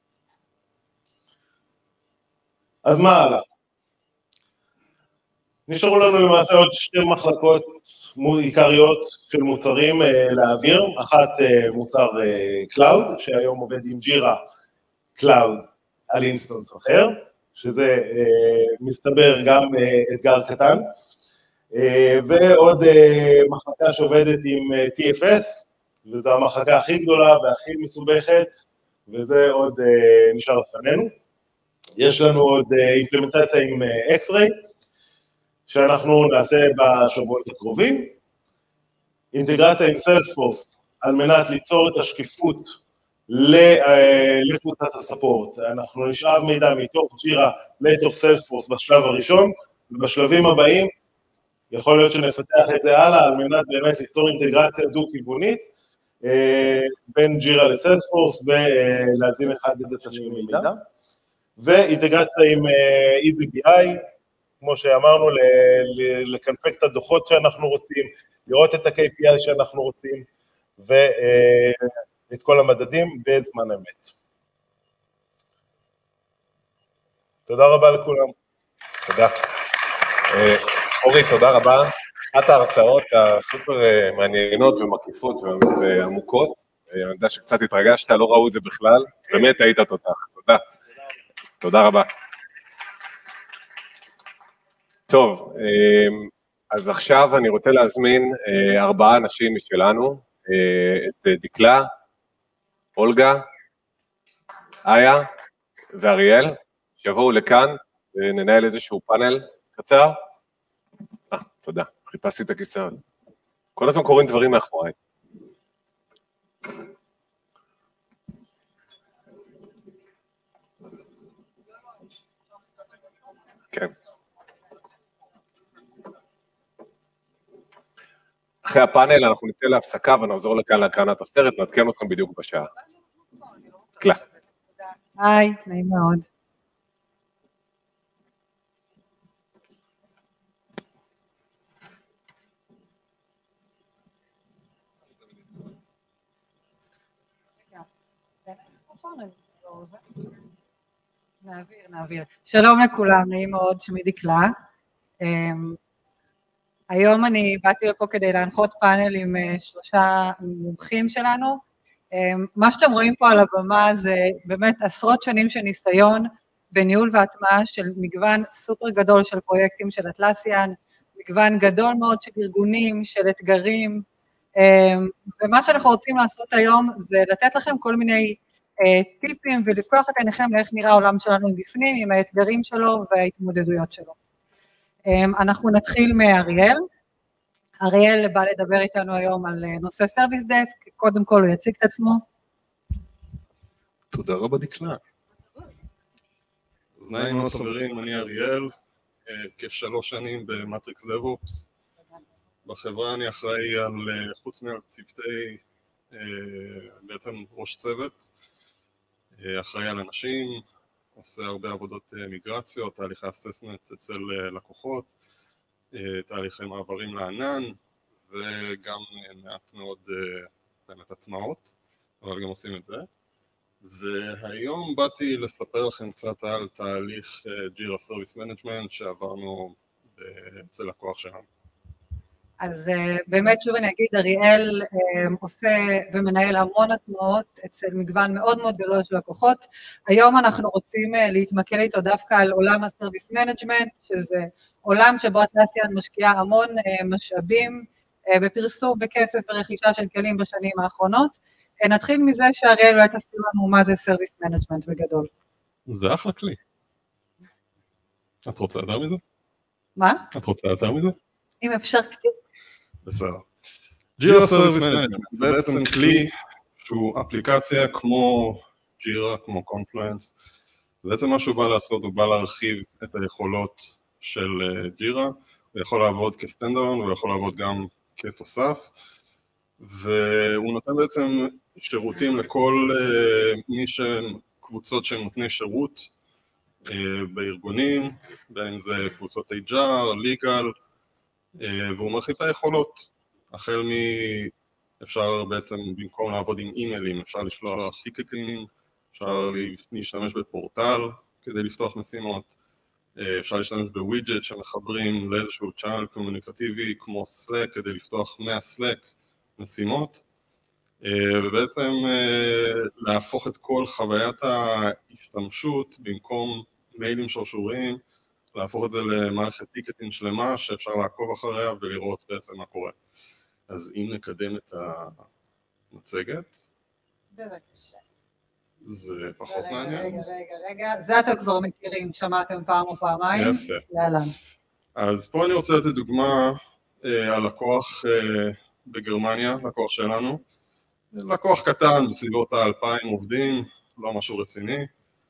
[SPEAKER 6] אז מה הלאה? נשארו לנו למעשה עוד שתי מחלקות עיקריות של מוצרים להעביר, אחת מוצר קלאוד, שהיום עובד עם ג'ירה קלאוד על אינסטנס אחר, שזה מסתבר גם אתגר קטן, ועוד מחלקה שעובדת עם TFS, וזו המחלקה הכי גדולה והכי מסובכת, וזה עוד נשאר לפנינו. יש לנו עוד אימפלמנטציה עם X-Ray, שאנחנו נעשה בשבועות הקרובים, אינטגרציה עם Salesforce, על מנת ליצור את השקיפות לקבוצת הספורט. אנחנו נשאב מידע מתוך ג'ירה לתוך Salesforce בשלב הראשון, ובשלבים הבאים יכול להיות שנפתח את זה הלאה, על מנת באמת ליצור אינטגרציה דו-כיוונית, בין ג'ירה לסיילספורס, ולהזין אחד את השני מידע, ואינטגרציה עם EasyBI, כמו שאמרנו, לקנפק את הדוחות שאנחנו רוצים, לראות את ה-KPI שאנחנו רוצים, ואת כל המדדים בזמן אמת. תודה רבה לכולם.
[SPEAKER 1] תודה. אורי, תודה רבה. אחת ההרצאות הסופר מעניינות ומקיפות ועמוקות. אני יודע שקצת התרגשת, לא ראו את זה בכלל. באמת היית תותח. תודה. תודה רבה. טוב, אז עכשיו אני רוצה להזמין 4 אנשים משלנו, את דקלה, אולגה, איה ואריאל, שיבואו לכאן וננהל איזשהו פאנל קצר. תודה, חיפשתי את הכיסא. כל הזמן קוראים דברים מאחוריי. כן. אחרי הפאנל אנחנו נצא להפסקה ונחזור לכאן להקרנת הסרט, נעדכן אתכם בדיוק בשעה. דקלה.
[SPEAKER 7] היי, נעים מאוד. נעביר. שלום לכולם, נעים מאוד, שמי דקלה. היום אני באתי לפה כדי להנחות פאנל עם 3 מומחים שלנו. מה שאתם רואים פה על הבמה זה באמת עשרות שנים של ניסיון בניהול והטמעה של מגוון סופר גדול של פרויקטים של אטלסיאן, מגוון גדול מאוד של ארגונים, של אתגרים, ומה שאנחנו רוצים לעשות היום זה לתת לכם כל מיני טיפים ולפקוח את עיניכם לאיך נראה העולם שלנו בפנים, עם האתגרים שלו וההתמודדויות שלו. אנחנו נתחיל מאריאל. אריאל בא לדבר איתנו היום על נושא סרוויס דסק, קודם כל הוא יציג את עצמו.
[SPEAKER 3] תודה רבה דקלה. אז נעים מאוד חברים, אני אריאל, כ3 שנים במטריקס דב-אופס. בחברה אני אחראי על, חוץ מעל צוותי, בעצם ראש צוות, אחראי על אנשים, עושה הרבה עבודות מיגרציות, תהליכי אססמנט אצל לקוחות, תהליכי מעברים לענן, וגם מעט מאוד באמת הטמעות, אבל גם עושים את זה. והיום באתי לספר לכם קצת על תהליך ג'ירה סרוויס מנג'מנט שעברנו אצל לקוח שלנו.
[SPEAKER 7] אז באמת שוב אני אגיד, אריאל עושה ומנהל המון הטמעות אצל מגוון מאוד מאוד גדול של לקוחות. היום אנחנו רוצים להתמקד איתו דווקא על עולם הסרוויס מנג'מנט, שזה עולם שבו אטלסיאן משקיעה המון משאבים בפרסום, בכסף ורכישה של כלים בשנים האחרונות. נתחיל מזה שאריאל אולי תסביר לנו מה זה סרוויס מנג'מנט בגדול.
[SPEAKER 3] זה אחלה כלי. את רוצה יותר מזה?
[SPEAKER 7] מה?
[SPEAKER 3] את רוצה יותר מזה?
[SPEAKER 7] אם אפשר קצת.
[SPEAKER 3] בסדר. ג'ירה סרוויס מנג'מנט זה בעצם כלי שהוא אפליקציה כמו ג'ירה, כמו קונפלואנס. בעצם מה שהוא בא לעשות, הוא בא להרחיב את היכולות של ג'ירה, הוא יכול לעבוד כסטנדלון, הוא יכול לעבוד גם כתוסף, והוא נותן בעצם שירותים לכל מי שקבוצות שהם נותני שירות בארגונים, בין אם זה קבוצות HR, legal, והוא מרחיב את היכולות, החל אפשר בעצם במקום לעבוד עם אימיילים, אפשר לשלוח טיקטים, אפשר להשתמש בפורטל כדי לפתוח משימות, אפשר להשתמש בווידג'ט שמחברים לאיזשהו צ'אנל קומוניקטיבי כמו Slack כדי לפתוח מה-Slack משימות, ובעצם להפוך את כל חוויית ההשתמשות במקום מיילים שרשוריים, להפוך את זה למערכת טיקטים שלמה שאפשר לעקוב אחריה ולראות בעצם מה קורה. אז אם נקדם את המצגת,
[SPEAKER 7] בבקשה.
[SPEAKER 3] זה פחות מעניין.
[SPEAKER 7] רגע, זה אתם כבר מכירים, שמעתם פעם או פעמיים?
[SPEAKER 3] יפה.
[SPEAKER 7] יאללה.
[SPEAKER 3] אז פה אני רוצה לתת דוגמה על לקוח בגרמניה, לקוח שלנו. לקוח קטן, בסביבות ה-2,000 עובדים, לא משהו רציני,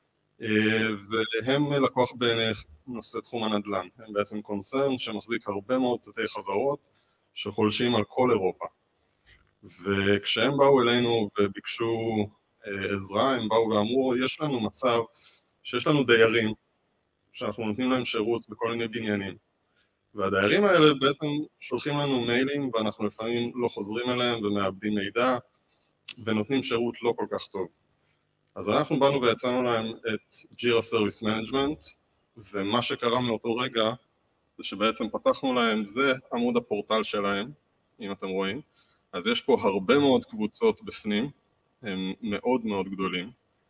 [SPEAKER 3] והם לקוח בנושא תחום הנדל"ן. הם בעצם קונצרן שמחזיק הרבה מאוד תתי חברות שחולשים על כל אירופה. וכשהם באו אלינו וביקשו עזרה, הם באו ואמרו, יש לנו מצב שיש לנו דיירים
[SPEAKER 8] שאנחנו נותנים להם שירות בכל מיני בניינים. והדיירים האלה בעצם שולחים לנו מיילים, ואנחנו לפעמים לא חוזרים אליהם ומאבדים מידע, ונותנים שירות לא כל כך טוב. אז אנחנו באנו ויצאנו להם את Jira Service Management, ומה שקרה מאותו רגע, זה שבעצם פתחנו להם, זה עמוד הפורטל שלהם, אם אתם רואים, אז יש פה הרבה מאוד קבוצות בפנים, הם מאוד מאוד גדולים,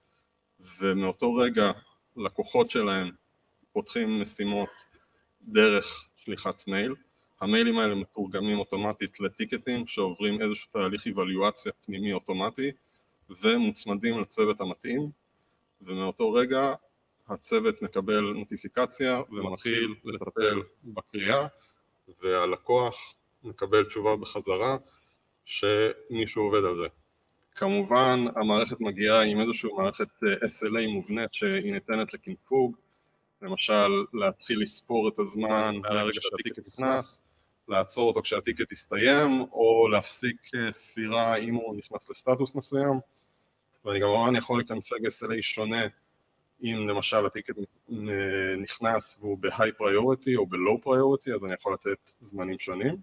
[SPEAKER 8] ומאותו רגע לקוחות שלהם פותחים משימות דרך שליחת מייל, המיילים האלה מתורגמים אוטומטית לטיקטים שעוברים איזשהו תהליך איבלואציה פנימי אוטומטי, ומוצמדים לצוות המתאים, ומאותו רגע הצוות מקבל נוטיפיקציה ומתחיל לטפל בקריאה, והלקוח מקבל תשובה בחזרה שמישהו עובד על זה. כמובן המערכת מגיעה עם איזושהי מערכת SLA מובנית שהיא ניתנת לקינפוג, למשל להתחיל לספור את הזמן מהרגע שהטיקט נכנס, לעצור אותו כשהטיקט יסתיים, או להפסיק ספירה אם הוא נכנס לסטטוס מסוים, ואני גם יכול לקנפג SLA שונה אם למשל הטיקט נכנס והוא ב-high priority או ב-low priority, אז אני יכול לתת זמנים שונים.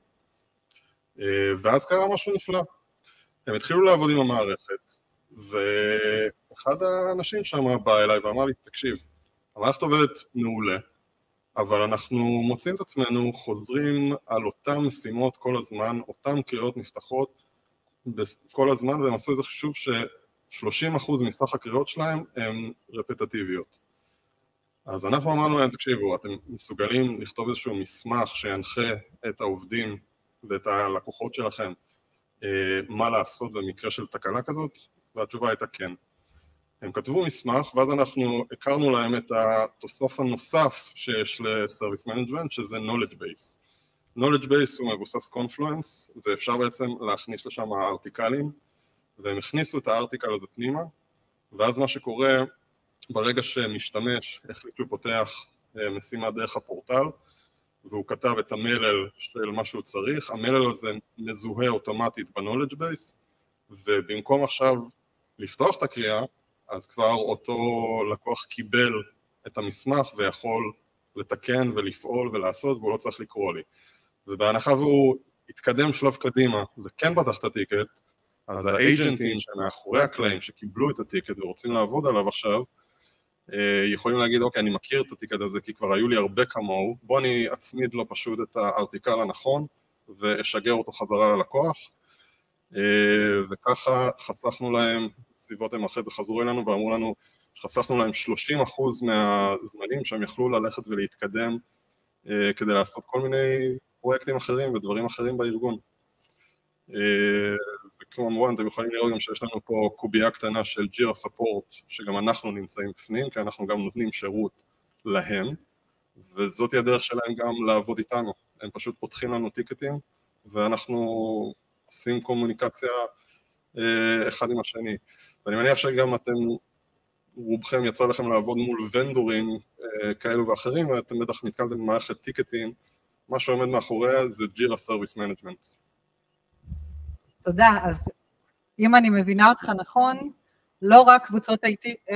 [SPEAKER 8] ואז קרה משהו נפלא. הם התחילו לעבוד עם המערכת, ואחד האנשים שם בא אליי ואמר לי, תקשיב, המערכת עובדת מעולה, אבל אנחנו מוצאים את עצמנו חוזרים על אותן משימות כל הזמן, אותן קריאות נפתחות כל הזמן, והם עשו איזה חישוב ש30% מסך הקריאות שלהם הן רפטטיביות. אז אנחנו אמרנו להם, תקשיבו, אתם מסוגלים לכתוב איזשהו מסמך שינחה את העובדים ואת הלקוחות שלכם, מה לעשות במקרה של תקלה כזאת? והתשובה הייתה כן. הם כתבו מסמך, ואז אנחנו הכרנו להם את התוסף הנוסף שיש ל-Service Management, שזה Knowledge Base. Knowledge Base הוא מבוסס Confluence, ואפשר בעצם להכניס לשם הארטיקלים, והם הכניסו את הארטיקל הזה פנימה, ואז מה שקורה, ברגע שמשתמש החליט שהוא פותח משימה דרך הפורטל, והוא כתב את המלל של מה שהוא צריך, המלל הזה מזוהה אוטומטית ב-Knowledge Base, ובמקום עכשיו לפתוח את הקריאה, אז כבר אותו לקוח קיבל את המסמך ויכול לתקן ולפעול ולעשות, והוא לא צריך לקרוא לי. ובהנחה והוא התקדם שלב קדימה וכן פתח את הטיקט, אז האג'נטים שמאחורי הקלעים שקיבלו את הטיקט ורוצים לעבוד עליו עכשיו, יכולים להגיד, אוקיי, אני מכיר את הטיקט הזה כי כבר היו לי הרבה כמוהו, בוא אני אצמיד לו פשוט את הארטיקל הנכון ואשגר אותו חזרה ללקוח, וככה חסכנו להם, סביבות הם אחרי זה חזרו אלינו ואמרו לנו שחסכנו להם 30% מהזמנים שהם יכלו ללכת ולהתקדם כדי לעשות כל מיני פרויקטים אחרים ודברים אחרים בארגון. וכמובן אתם יכולים לראות גם שיש לנו פה קובייה קטנה של Jira Support שגם אנחנו נמצאים בפנים כי אנחנו גם נותנים שירות להם, וזאת הדרך שלהם גם לעבוד איתנו, הם פשוט פותחים לנו טיקטים ואנחנו עושים קומוניקציה אחד עם השני. ואני מניח שגם אתם, רובכם יצא לכם לעבוד מול ונדורים כאלו ואחרים, ואתם בטח נתקלתם במערכת טיקטים, מה שעומד מאחוריה זה Jira Service Management.
[SPEAKER 7] תודה, אז אם אני מבינה אותך נכון, לא רק קבוצות IT,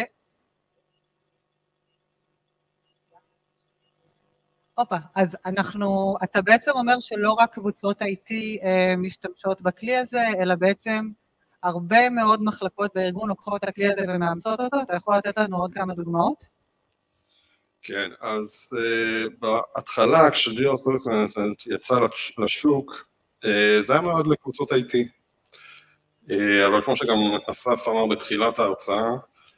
[SPEAKER 7] אז אתה בעצם אומר שלא רק קבוצות IT משתמשות בכלי הזה, אלא בעצם הרבה מאוד מחלקות בארגון לוקחות את הכלי הזה ומאמצות אותו, אתה יכול לתת לנו עוד כמה דוגמאות?
[SPEAKER 8] כן, אז בהתחלה כשג'ירה Service Management יצא לשוק, זה היה מאוד לקבוצות IT, אבל כמו שגם אסף אמר בתחילת ההרצאה,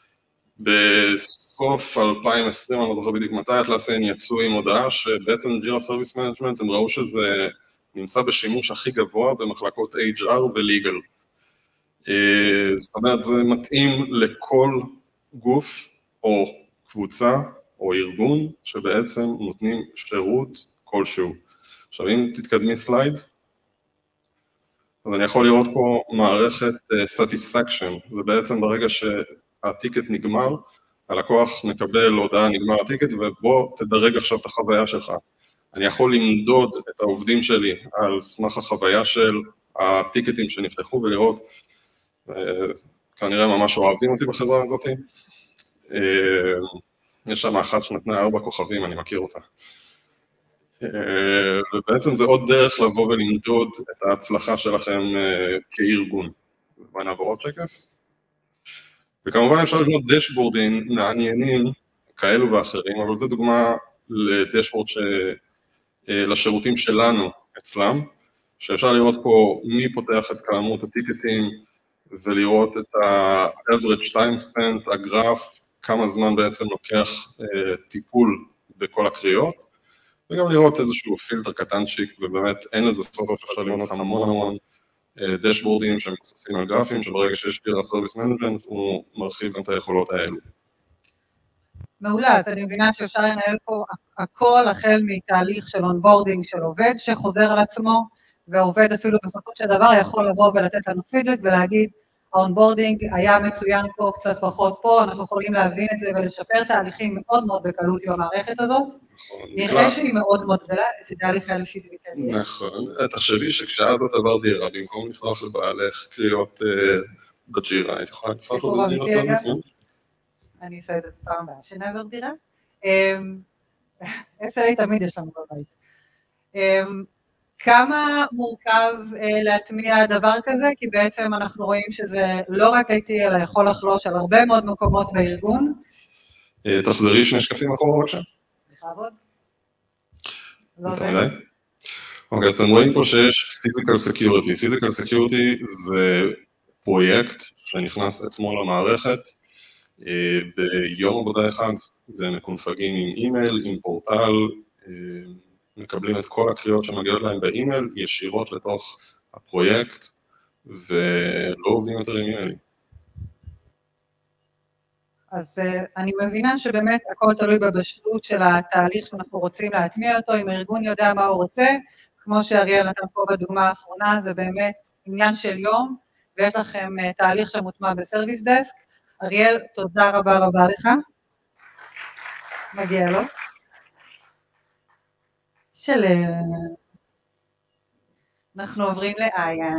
[SPEAKER 8] בסוף 2020, אני לא זוכר בדיוק מתי, אטלסיין יצאו עם הודעה שבעצם ג'ירה Service Management הם ראו שזה נמצא בשימוש הכי גבוה במחלקות HR ו-Legal. זאת אומרת, זה מתאים לכל גוף או קבוצה או ארגון שבעצם נותנים שירות כלשהו. עכשיו, אם תתקדמי סלייד, אז אני יכול לראות פה מערכת satisfaction, ובעצם ברגע שהטיקט נגמר, הלקוח מקבל הודעה נגמר הטיקט, ובוא תדרג עכשיו את החוויה שלך. אני יכול למדוד את העובדים שלי על סמך החוויה של הטיקטים שנפתחו ולראות, כנראה ממש אוהבים אותי בחברה הזאת. יש שם אחת שנתנה 4 כוכבים, אני מכיר אותה. ובעצם זה עוד דרך לבוא ולמדוד את ההצלחה שלכם כארגון. בואי נעבור עוד שקף. וכמובן אפשר לבנות דשבורדים מעניינים כאלו ואחרים, אבל זו דוגמה לדשבורד לשירותים שלנו אצלם, שאפשר לראות פה מי פותח את כמות הטיקטים, ולראות את ה-average time spent, הגרף, כמה זמן בעצם לוקח טיפול בכל הקריאות, וגם לראות איזשהו פילטר קטנצ'יק, ובאמת אין לזה סוף, אפשר לראות המון דשבורדים שמבוססים על גרפים, שברגע שיש Jira Service Management, הוא מרחיב גם את היכולות האלו.
[SPEAKER 7] מעולה, אז אני מבינה שאפשר לנהל פה הכל החל מתהליך של אונבורדינג של עובד שחוזר על עצמו, והעובד אפילו בסופו של דבר יכול לבוא ולתת לנו פידבק ולהגיד, האונבורדינג היה מצוין פה, קצת פחות פה, אנחנו יכולים להבין את זה ולשפר תהליכים מאוד מאוד בקלות עם המערכת הזאת. נראה שהיא מאוד מאוד גדולה, תדע לי חייל פידבק.
[SPEAKER 8] נכון, תחשבי שכשאז את עבר דירה, במקום לפתוח לבעלך קריאות בג'ירה, היית יכולה לפתוח לו בג'ירה סרוויס?
[SPEAKER 7] אני אעשה את זה פעם הבאה, שנעבר דירה. SLA תמיד יש לנו בבית. כמה מורכב להטמיע דבר כזה, כי בעצם אנחנו רואים שזה לא רק IT, אלא יכול לחלוש על הרבה מאוד מקומות בארגון.
[SPEAKER 8] תחזרי 2 שקפים אחורה בבקשה.
[SPEAKER 7] בכבוד.
[SPEAKER 8] אוקיי, אז אתם רואים פה שיש Physical Security. Physical Security זה פרויקט שנכנס אתמול למערכת ביום עבודה אחד, ומקונפגים עם אימייל, עם פורטל, מקבלים את כל הקריאות שמגיעות להם באימייל ישירות לתוך הפרויקט, ולא עובדים יותר עם אימיילים.
[SPEAKER 7] אז אני מבינה שבאמת הכל תלוי בבשלות של התהליך שאנחנו רוצים להטמיע אותו, אם הארגון יודע מה הוא רוצה, כמו שאריאל נתן פה בדוגמה האחרונה, זה באמת עניין של יום, ויש לכם תהליך שמוטמע בסרוויס דסק. אריאל, תודה רבה רבה לך. מגיע לו. אנחנו עוברים לאיה.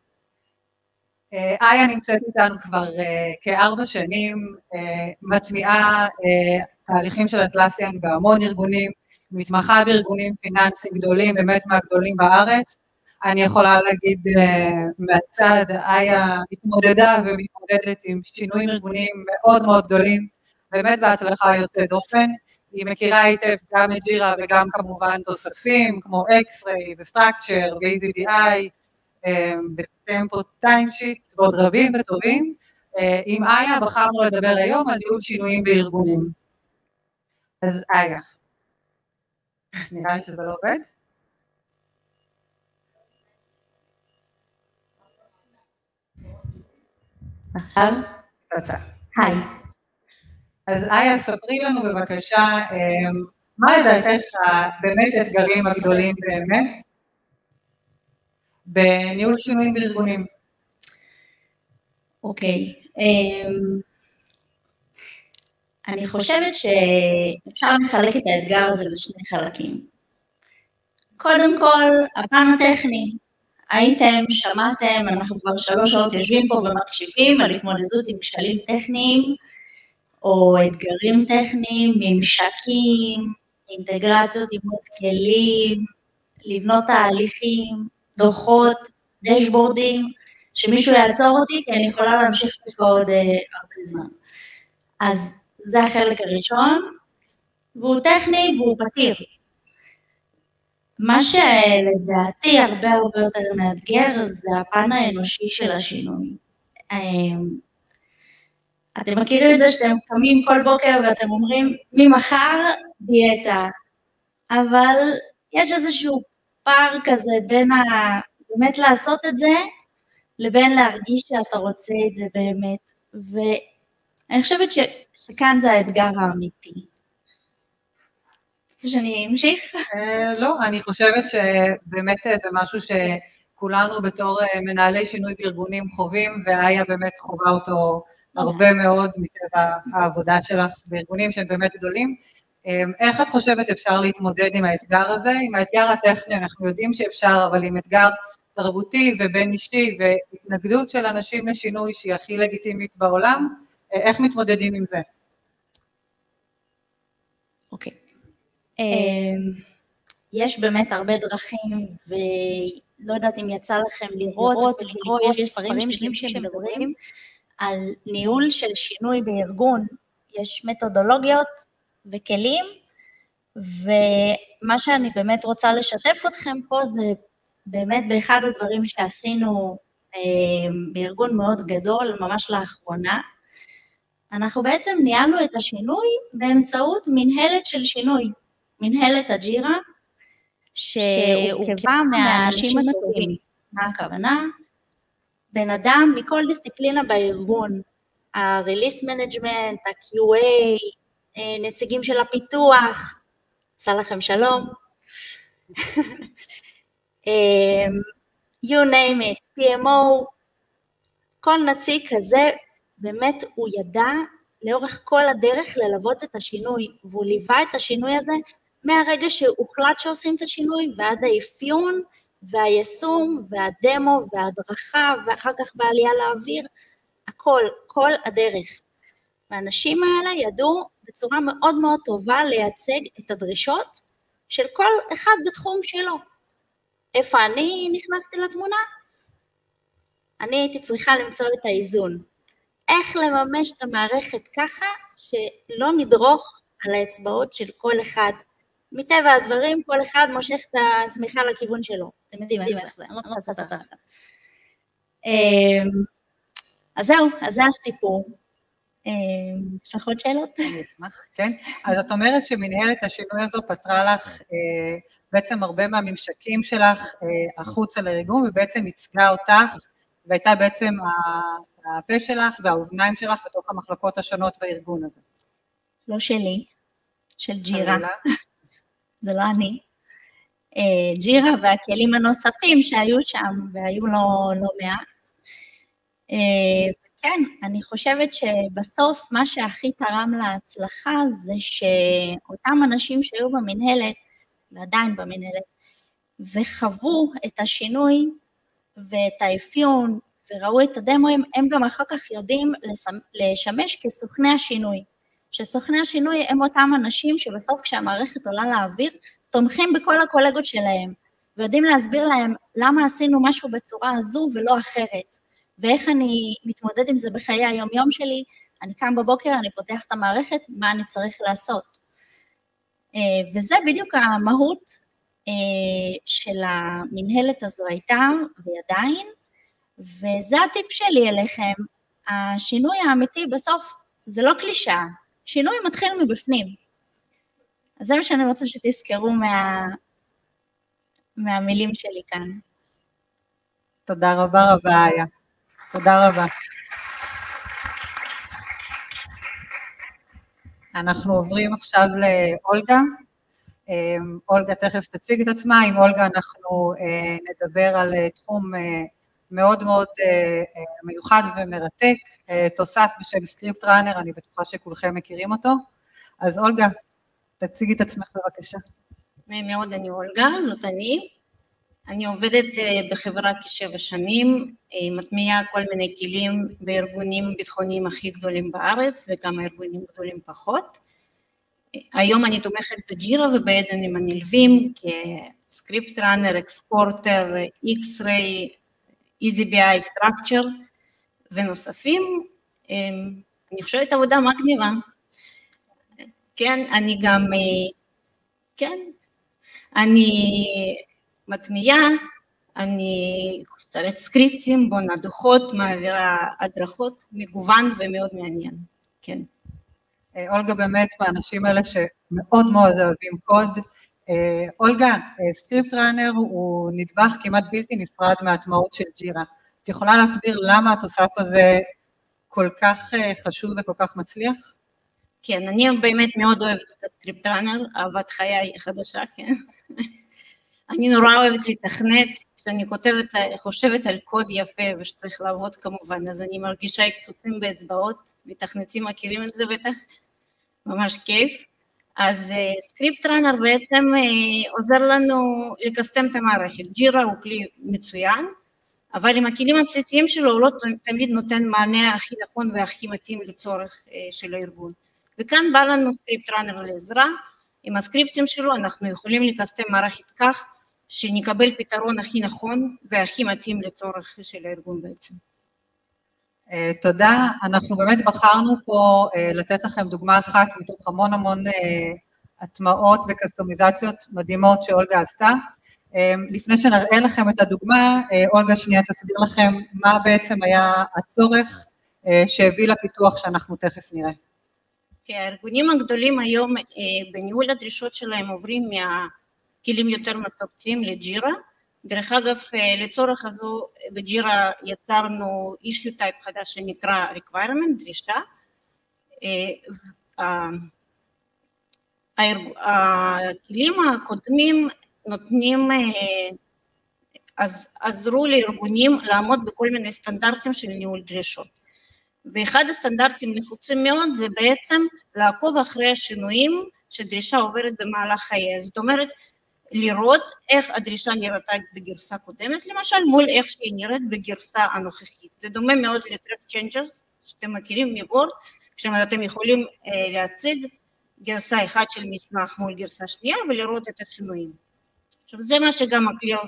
[SPEAKER 7] איה נמצאת איתנו כבר כ4 שנים, מטמיעה תהליכים של אטלסיאן בהמון ארגונים, מתמחה בארגונים פיננסיים גדולים, באמת מהגדולים בארץ. אני יכולה להגיד מהצד, איה התמודדה ומתמודדת עם שינויים ארגוניים מאוד מאוד גדולים, באמת בהצלחה יוצאת דופן. היא מכירה היטב גם את ג'ירה וגם כמובן תוספים כמו X-Ray ו-Structure ו-AZDI וטמפו טיימשיט ועוד רבים וטובים. עם איה בחרנו לדבר היום על ניהול שינויים בארגונים. אז איה, נראה לי שזה לא עובד. עכשיו? תצא. היי. אז איה, ספרי לנו בבקשה, מה לדעתך באמת האתגרים הגדולים באמת בניהול שינויים בארגונים?
[SPEAKER 9] אוקיי, אני חושבת שאפשר לחלק את האתגר הזה לשני חלקים. קודם כל, הפן הטכני. הייתם, שמעתם, אנחנו כבר 3 שעות יושבים פה ומקשיבים על התמודדות עם כשלים טכניים, או אתגרים טכניים, ממשקים, אינטגרציות עם עוד כלים, לבנות תהליכים, דוחות, דשבורדים, שמישהו יעצור אותי, כי אני יכולה להמשיך פה עוד הרבה זמן. אז זה החלק הראשון, והוא טכני והוא פתיר. מה שלדעתי הרבה יותר מאתגר, זה הפן האנושי של השינוי. אתם מכירים את זה שאתם קמים כל בוקר ואתם אומרים, ממחר דיאטה, אבל יש איזשהו פער כזה בין באמת לעשות את זה, לבין להרגיש שאתה רוצה את זה באמת, ואני חושבת שכאן זה האתגר האמיתי. רוצה שאני אמשיך?
[SPEAKER 7] לא, אני חושבת שבאמת זה משהו שכולנו בתור מנהלי שינוי בארגונים חווים, ואיה באמת חווה אותו הרבה מאוד מטבע העבודה שלך בארגונים שהם באמת גדולים. איך את חושבת אפשר להתמודד עם האתגר הזה? עם האתגר הטכני אנחנו יודעים שאפשר, אבל עם אתגר תרבותי ובין אישי והתנגדות של אנשים לשינוי שהיא הכי לגיטימית בעולם, איך מתמודדים עם זה?
[SPEAKER 9] יש באמת הרבה דרכים, ולא יודעת אם יצא לכם לראות ולקרוא, יש ספרים שלמים שמדברים על ניהול של שינוי בארגון, יש מתודולוגיות וכלים, ומה שאני באמת רוצה לשתף אתכם פה זה באמת באחד הדברים שעשינו בארגון מאוד גדול, ממש לאחרונה, אנחנו בעצם ניהלנו את השינוי באמצעות מנהלת של שינוי, מנהלת הג'ירה, שהורכבה מהאנשים הטובים. מה הכוונה? בן אדם מכל דיסציפלינה בארגון, ה-release management, ה-QA, נציגים של הפיתוח, עשה לכם שלום, you name it, PMO, כל נציג כזה, באמת הוא ידע לאורך כל הדרך ללוות את השינוי, והוא ליווה את השינוי הזה מהרגע שהוחלט שעושים את השינוי, ועד האפיון והיישום והדמו וההדרכה, ואחר כך בעלייה לאוויר, הכל, כל הדרך. והאנשים האלה ידעו בצורה מאוד מאוד טובה לייצג את הדרישות של כל אחד בתחום שלו. איפה אני נכנסתי לתמונה? אני הייתי צריכה למצוא את האיזון. איך לממש את המערכת ככה שלא נדרוך על האצבעות של כל אחד. מטבע הדברים, כל אחד מושך את השמיכה לכיוון שלו. אתם יודעים איך זה, אני לא צריכה לספר לכם. אז זהו, אז זה הסיפור. יש לך עוד שאלות?
[SPEAKER 7] אני אשמח, כן. אז את אומרת שמנהלת השינוי הזו פתרה לך בעצם הרבה מהממשקים שלך החוצה לארגון, ובעצם ייצגה אותך, והייתה בעצם הפה שלך והאוזניים שלך בתוך המחלקות השונות בארגון הזה.
[SPEAKER 9] לא שלי, של ג'ירה. זה לא אני. ג'ירה והכלים הנוספים שהיו שם, והיו לא מעט. כן, אני חושבת שבסוף מה שהכי תרם להצלחה זה שאותם אנשים שהיו במנהלת, ועדיין במנהלת, וחוו את השינוי ואת האפיון, וראו את הדמוים, הם גם אחר כך יודעים לשמש כסוכני השינוי. שסוכני השינוי הם אותם אנשים שבסוף כשהמערכת עולה לאוויר, תומכים בכל הקולגות שלהם, ויודעים להסביר להם למה עשינו משהו בצורה הזו ולא אחרת. ואיך אני מתמודד עם זה בחיי היום-יום שלי, אני קם בבוקר, אני פותח את המערכת, מה אני צריך לעשות. וזה בדיוק המהות של המנהלת הזו הייתה, ועדיין, וזה הטיפ שלי אליכם, השינוי האמיתי בסוף, זה לא קלישה, שינוי מתחיל מבפנים. אז זה מה שאני רוצה שתזכרו מהמילים שלי כאן.
[SPEAKER 7] תודה רבה רבה, איה. תודה רבה. אנחנו עוברים עכשיו לאולגה. אולגה תכף תציג את עצמה. עם אולגה אנחנו נדבר על תחום מאוד מאוד מיוחד ומרתק, תוסף בשם סקריפט ראנר, אני בטוחה שכולכם מכירים אותו. אז אולגה, תציגי את עצמך בבקשה.
[SPEAKER 10] מאוד, אני אולגה, זאת אני עובדת בחברה כ7 שנים, מטמיעה כל מיני כלים בארגונים ביטחוניים הכי גדולים בארץ, וכמה ארגונים גדולים פחות. היום אני תומכת בג'ירה ובעדנים הנלווים, כסקריפט ראנר, אקספורטר, X-Ray, EasyBI, Structure ונוספים. אני חושבת עבודה מגניבה. כן, אני גם, כן, אני מטמיעה, אני כותבת סקריפטים, בונה דוחות, מעבירה הדרכות, מגוון ומאוד מעניין, כן.
[SPEAKER 7] אולגה באמת מהאנשים האלה שמאוד מאוד אוהבים קוד. אולגה, סקריפט ראנר הוא נדבך כמעט בלתי נפרד מההטמעות של ג'ירה. את יכולה להסביר למה התוסף הזה כל כך חשוב וכל כך מצליח?
[SPEAKER 10] כן, אני באמת מאוד אוהבת את הסקריפט ראנר, אהבת חיי חדשה, כן. אני נורא אוהבת לתכנת, כשאני חושבת על קוד יפה ושצריך לעבוד כמובן, אז אני מרגישה קצוצים באצבעות, מתכנתים מכירים את זה בטח, ממש כיף. אז סקריפט ראנר בעצם עוזר לנו לקסטם את המערכת. ג'ירה הוא כלי מצוין, אבל עם הכלים הבסיסיים שלו הוא לא תמיד נותן מענה הכי נכון והכי מתאים לצורך של הארגון. וכאן בא לנו סקריפט ראנר לעזרה, עם הסקריפטים שלו אנחנו יכולים לקסטם מערכת כך שנקבל פתרון הכי נכון והכי מתאים לצורך של הארגון בעצם.
[SPEAKER 7] תודה, אנחנו באמת בחרנו פה לתת לכם דוגמה אחת מתוך המון הטמעות וקסטומיזציות מדהימות שאולגה עשתה. לפני שנראה לכם את הדוגמה, אולגה שנייה תסביר לכם מה בעצם היה הצורך שהביא לפיתוח שאנחנו תכף נראה.
[SPEAKER 10] כי הארגונים הגדולים היום בניהול הדרישות שלהם עוברים מהכלים יותר מסורתיים לג'ירה. דרך אגב, לצורך הזו בג'ירה יצרנו issue type חדש שנקרא requirement, דרישה. הכלים הקודמים נותנים, עזרו לארגונים לעמוד בכל מיני סטנדרטים של ניהול דרישות. ואחד הסטנדרטים נחוצים מאוד זה בעצם לעקוב אחרי השינויים שדרישה עוברת במהלך חייה. זאת אומרת, לראות איך הדרישה נראתה בגרסה קודמת, למשל מול איך שהיא נראית בגרסה הנוכחית. זה דומה מאוד ל-track changes שאתם מכירים מבורד, כשאתם יכולים להציג גרסה אחת של מסמך מול גרסה שנייה ולראות את השינויים. עכשיו זה מה שגם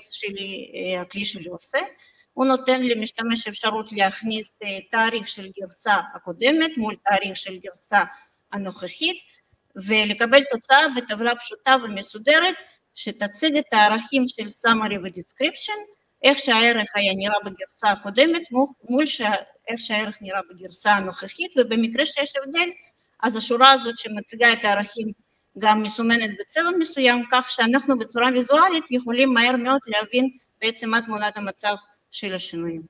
[SPEAKER 10] הכלי שלי עושה, הוא נותן למשתמש אפשרות להכניס תאריך של גרסה הקודמת מול תאריך של גרסה הנוכחית, ולקבל תוצאה בטבלה פשוטה ומסודרת, שתציג את הערכים של summary ו-description, איך שהערך היה נראה בגרסה הקודמת, מול איך שהערך נראה בגרסה הנוכחית, ובמקרה שיש הבדל, אז השורה הזאת שמציגה את הערכים גם מסומנת בצבע מסוים, כך שאנחנו בצורה ויזואלית יכולים מהר מאוד להבין בעצם מה תמונת המצב של השינויים.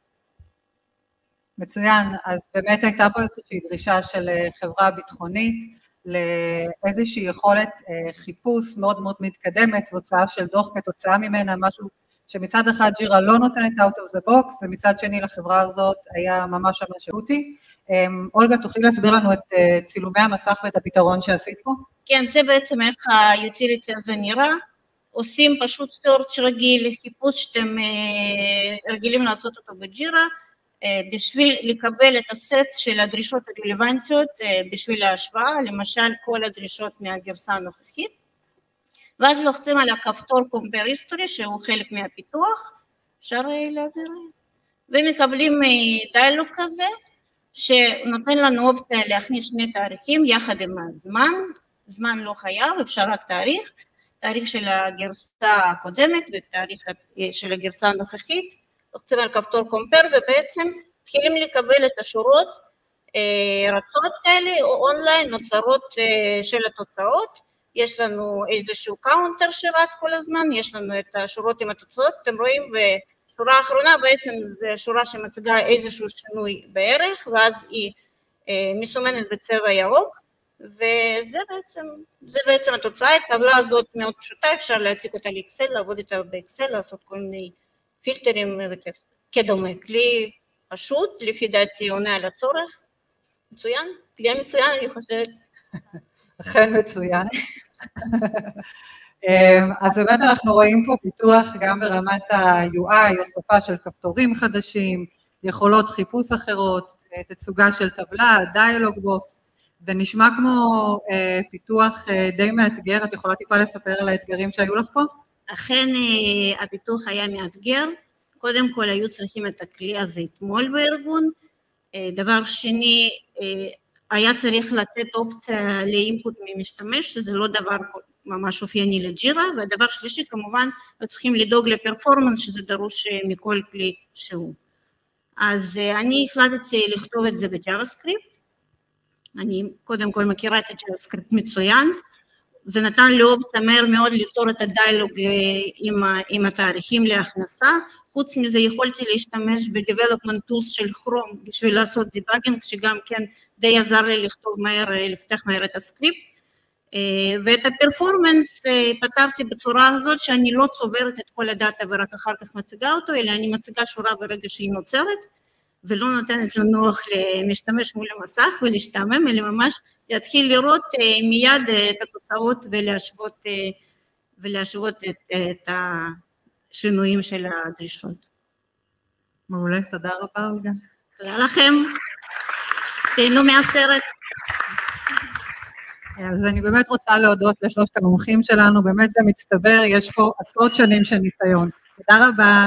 [SPEAKER 7] מצוין, אז באמת הייתה פה איזושהי דרישה של חברה ביטחונית, לאיזושהי יכולת חיפוש מאוד מאוד מתקדמת, והוצאה של דוח כתוצאה ממנה, משהו שמצד אחד ג'ירה לא נותנת out of the box, ומצד שני לחברה הזאת היה ממש משמעותי. אולגה, תוכלי להסביר לנו את צילומי המסך ואת הפתרון שעשית פה?
[SPEAKER 10] כן, זה בעצם איך היוטיליטי הזה נראה, עושים פשוט search רגיל, חיפוש שאתם רגילים לעשות אותו בג'ירה, בשביל לקבל את הסט של הדרישות הרלוונטיות בשביל ההשוואה, למשל כל הדרישות מהגרסה הנוכחית, ואז לוחצים על הכפתור Compare History שהוא חלק מהפיתוח, אפשר להעביר, ומקבלים דיאלוג כזה, שנותן לנו אופציה להכניס שני תאריכים יחד עם הזמן, זמן לא חייב, אפשר רק תאריך, תאריך של הגרסה הקודמת ותאריך של הגרסה הנוכחית, לוחצים על כפתור Compare ובעצם מתחילים לקבל את השורות רצות כאלה או אונליין נוצרות של התוצאות, יש לנו איזשהו קאונטר שרץ כל הזמן, יש לנו את השורות עם התוצאות, אתם רואים בשורה האחרונה בעצם זו שורה שמציגה איזשהו שינוי בערך ואז היא מסומנת בצבע ירוק וזה בעצם התוצאה, הטבלה הזאת מאוד פשוטה, אפשר להציג אותה לאקסל, לעבוד איתה באקסל, לעשות כל מיני פילטרים וכדומה, כלי פשוט, לפי דעתי עונה על הצורך, מצוין, כלי מצוין אני חושבת.
[SPEAKER 7] אכן מצוין. אז באמת אנחנו רואים פה פיתוח גם ברמת ה-UI, הוספה של כפתורים חדשים, יכולות חיפוש אחרות, תצוגה של טבלה, דיאלוג בוקס, זה נשמע כמו פיתוח די מאתגר, את יכולה טיפה לספר על האתגרים שהיו לך פה?
[SPEAKER 10] אכן הפיתוח היה מאתגר, קודם כל היו צריכים את הכלי הזה אתמול בארגון, דבר שני היה צריך לתת אופציה לאינפוט ממשתמש, שזה לא דבר ממש אופייני לג'ירה, והדבר שלישי כמובן צריכים לדאוג לפרפורמנס שזה דרוש מכל כלי שהוא. אז אני החלטתי לכתוב את זה בג'אווה-סקריפט, אני קודם כל מכירה את הג'אווה-סקריפט מצוין, זה נתן לי אופציה מהר מאוד ליצור את הדיאלוג עם התאריכים להכנסה, חוץ מזה יכולתי להשתמש ב-Development Tools של כרום בשביל לעשות דיבאגינג, שגם כן די עזר לי לכתוב מהר, לפתח מהר את הסקריפט, ואת הפרפורמנס פתרתי בצורה הזאת שאני לא צוברת את כל הדאטה ורק אחר כך מציגה אותו, אלא אני מציגה שורה ברגע שהיא נוצרת, ולא נותנת לנוח למשתמש מול המסך ולהשתמם, אלא ממש להתחיל לראות מיד את התוצאות ולהשוות את השינויים של הדרישות.
[SPEAKER 7] מעולה, תודה רבה אולגה.
[SPEAKER 10] תודה לכם, תהנו מהסרט.
[SPEAKER 7] אז אני באמת רוצה להודות לשלושת המומחים שלנו, באמת במצטבר, יש פה עשרות שנים של ניסיון. תודה רבה.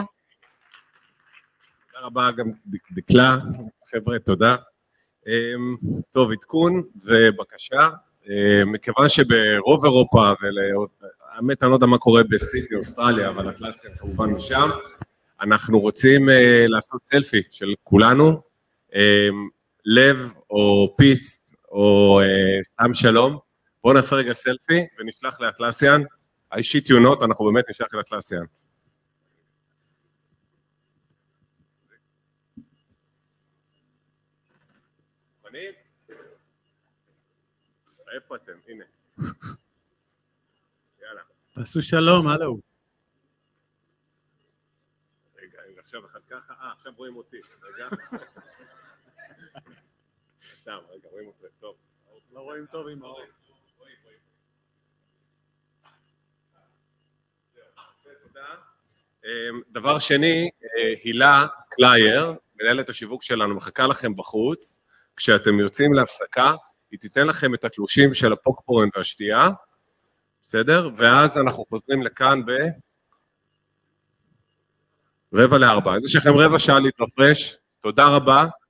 [SPEAKER 1] תודה רבה גם דקלה, חבר'ה, תודה. טוב, עדכון ובקשה, מכיוון שברוב אירופה, האמת אני לא יודע מה קורה בסידני, אוסטרליה, אבל הקלאסיה כמובן משם, אנחנו רוצים לעשות סלפי של כולנו, לב או פיס או סתם שלום, בואו נעשה רגע סלפי ונשלח לאטלסיאן, האישית יונות, אנחנו באמת נשלח לאטלסיאן. איפה אתם? הנה. יאללה.
[SPEAKER 2] תעשו שלום, הלו.
[SPEAKER 1] רגע, עכשיו אחד ככה, עכשיו רואים אותי, רגע. סתם, רגע, רואים אותי, טוב.
[SPEAKER 2] לא רואים טוב עם האור.
[SPEAKER 1] דבר שני, הילה קלייר, מנהלת השיווק שלנו, מחכה לכם בחוץ, כשאתם יוצאים להפסקה, היא תיתן לכם את התלושים של הפופקורן והשתייה, בסדר? ואז אנחנו חוזרים לכאן ב-3:45. אז יש לכם רבע שעה להתרפרש, תודה רבה.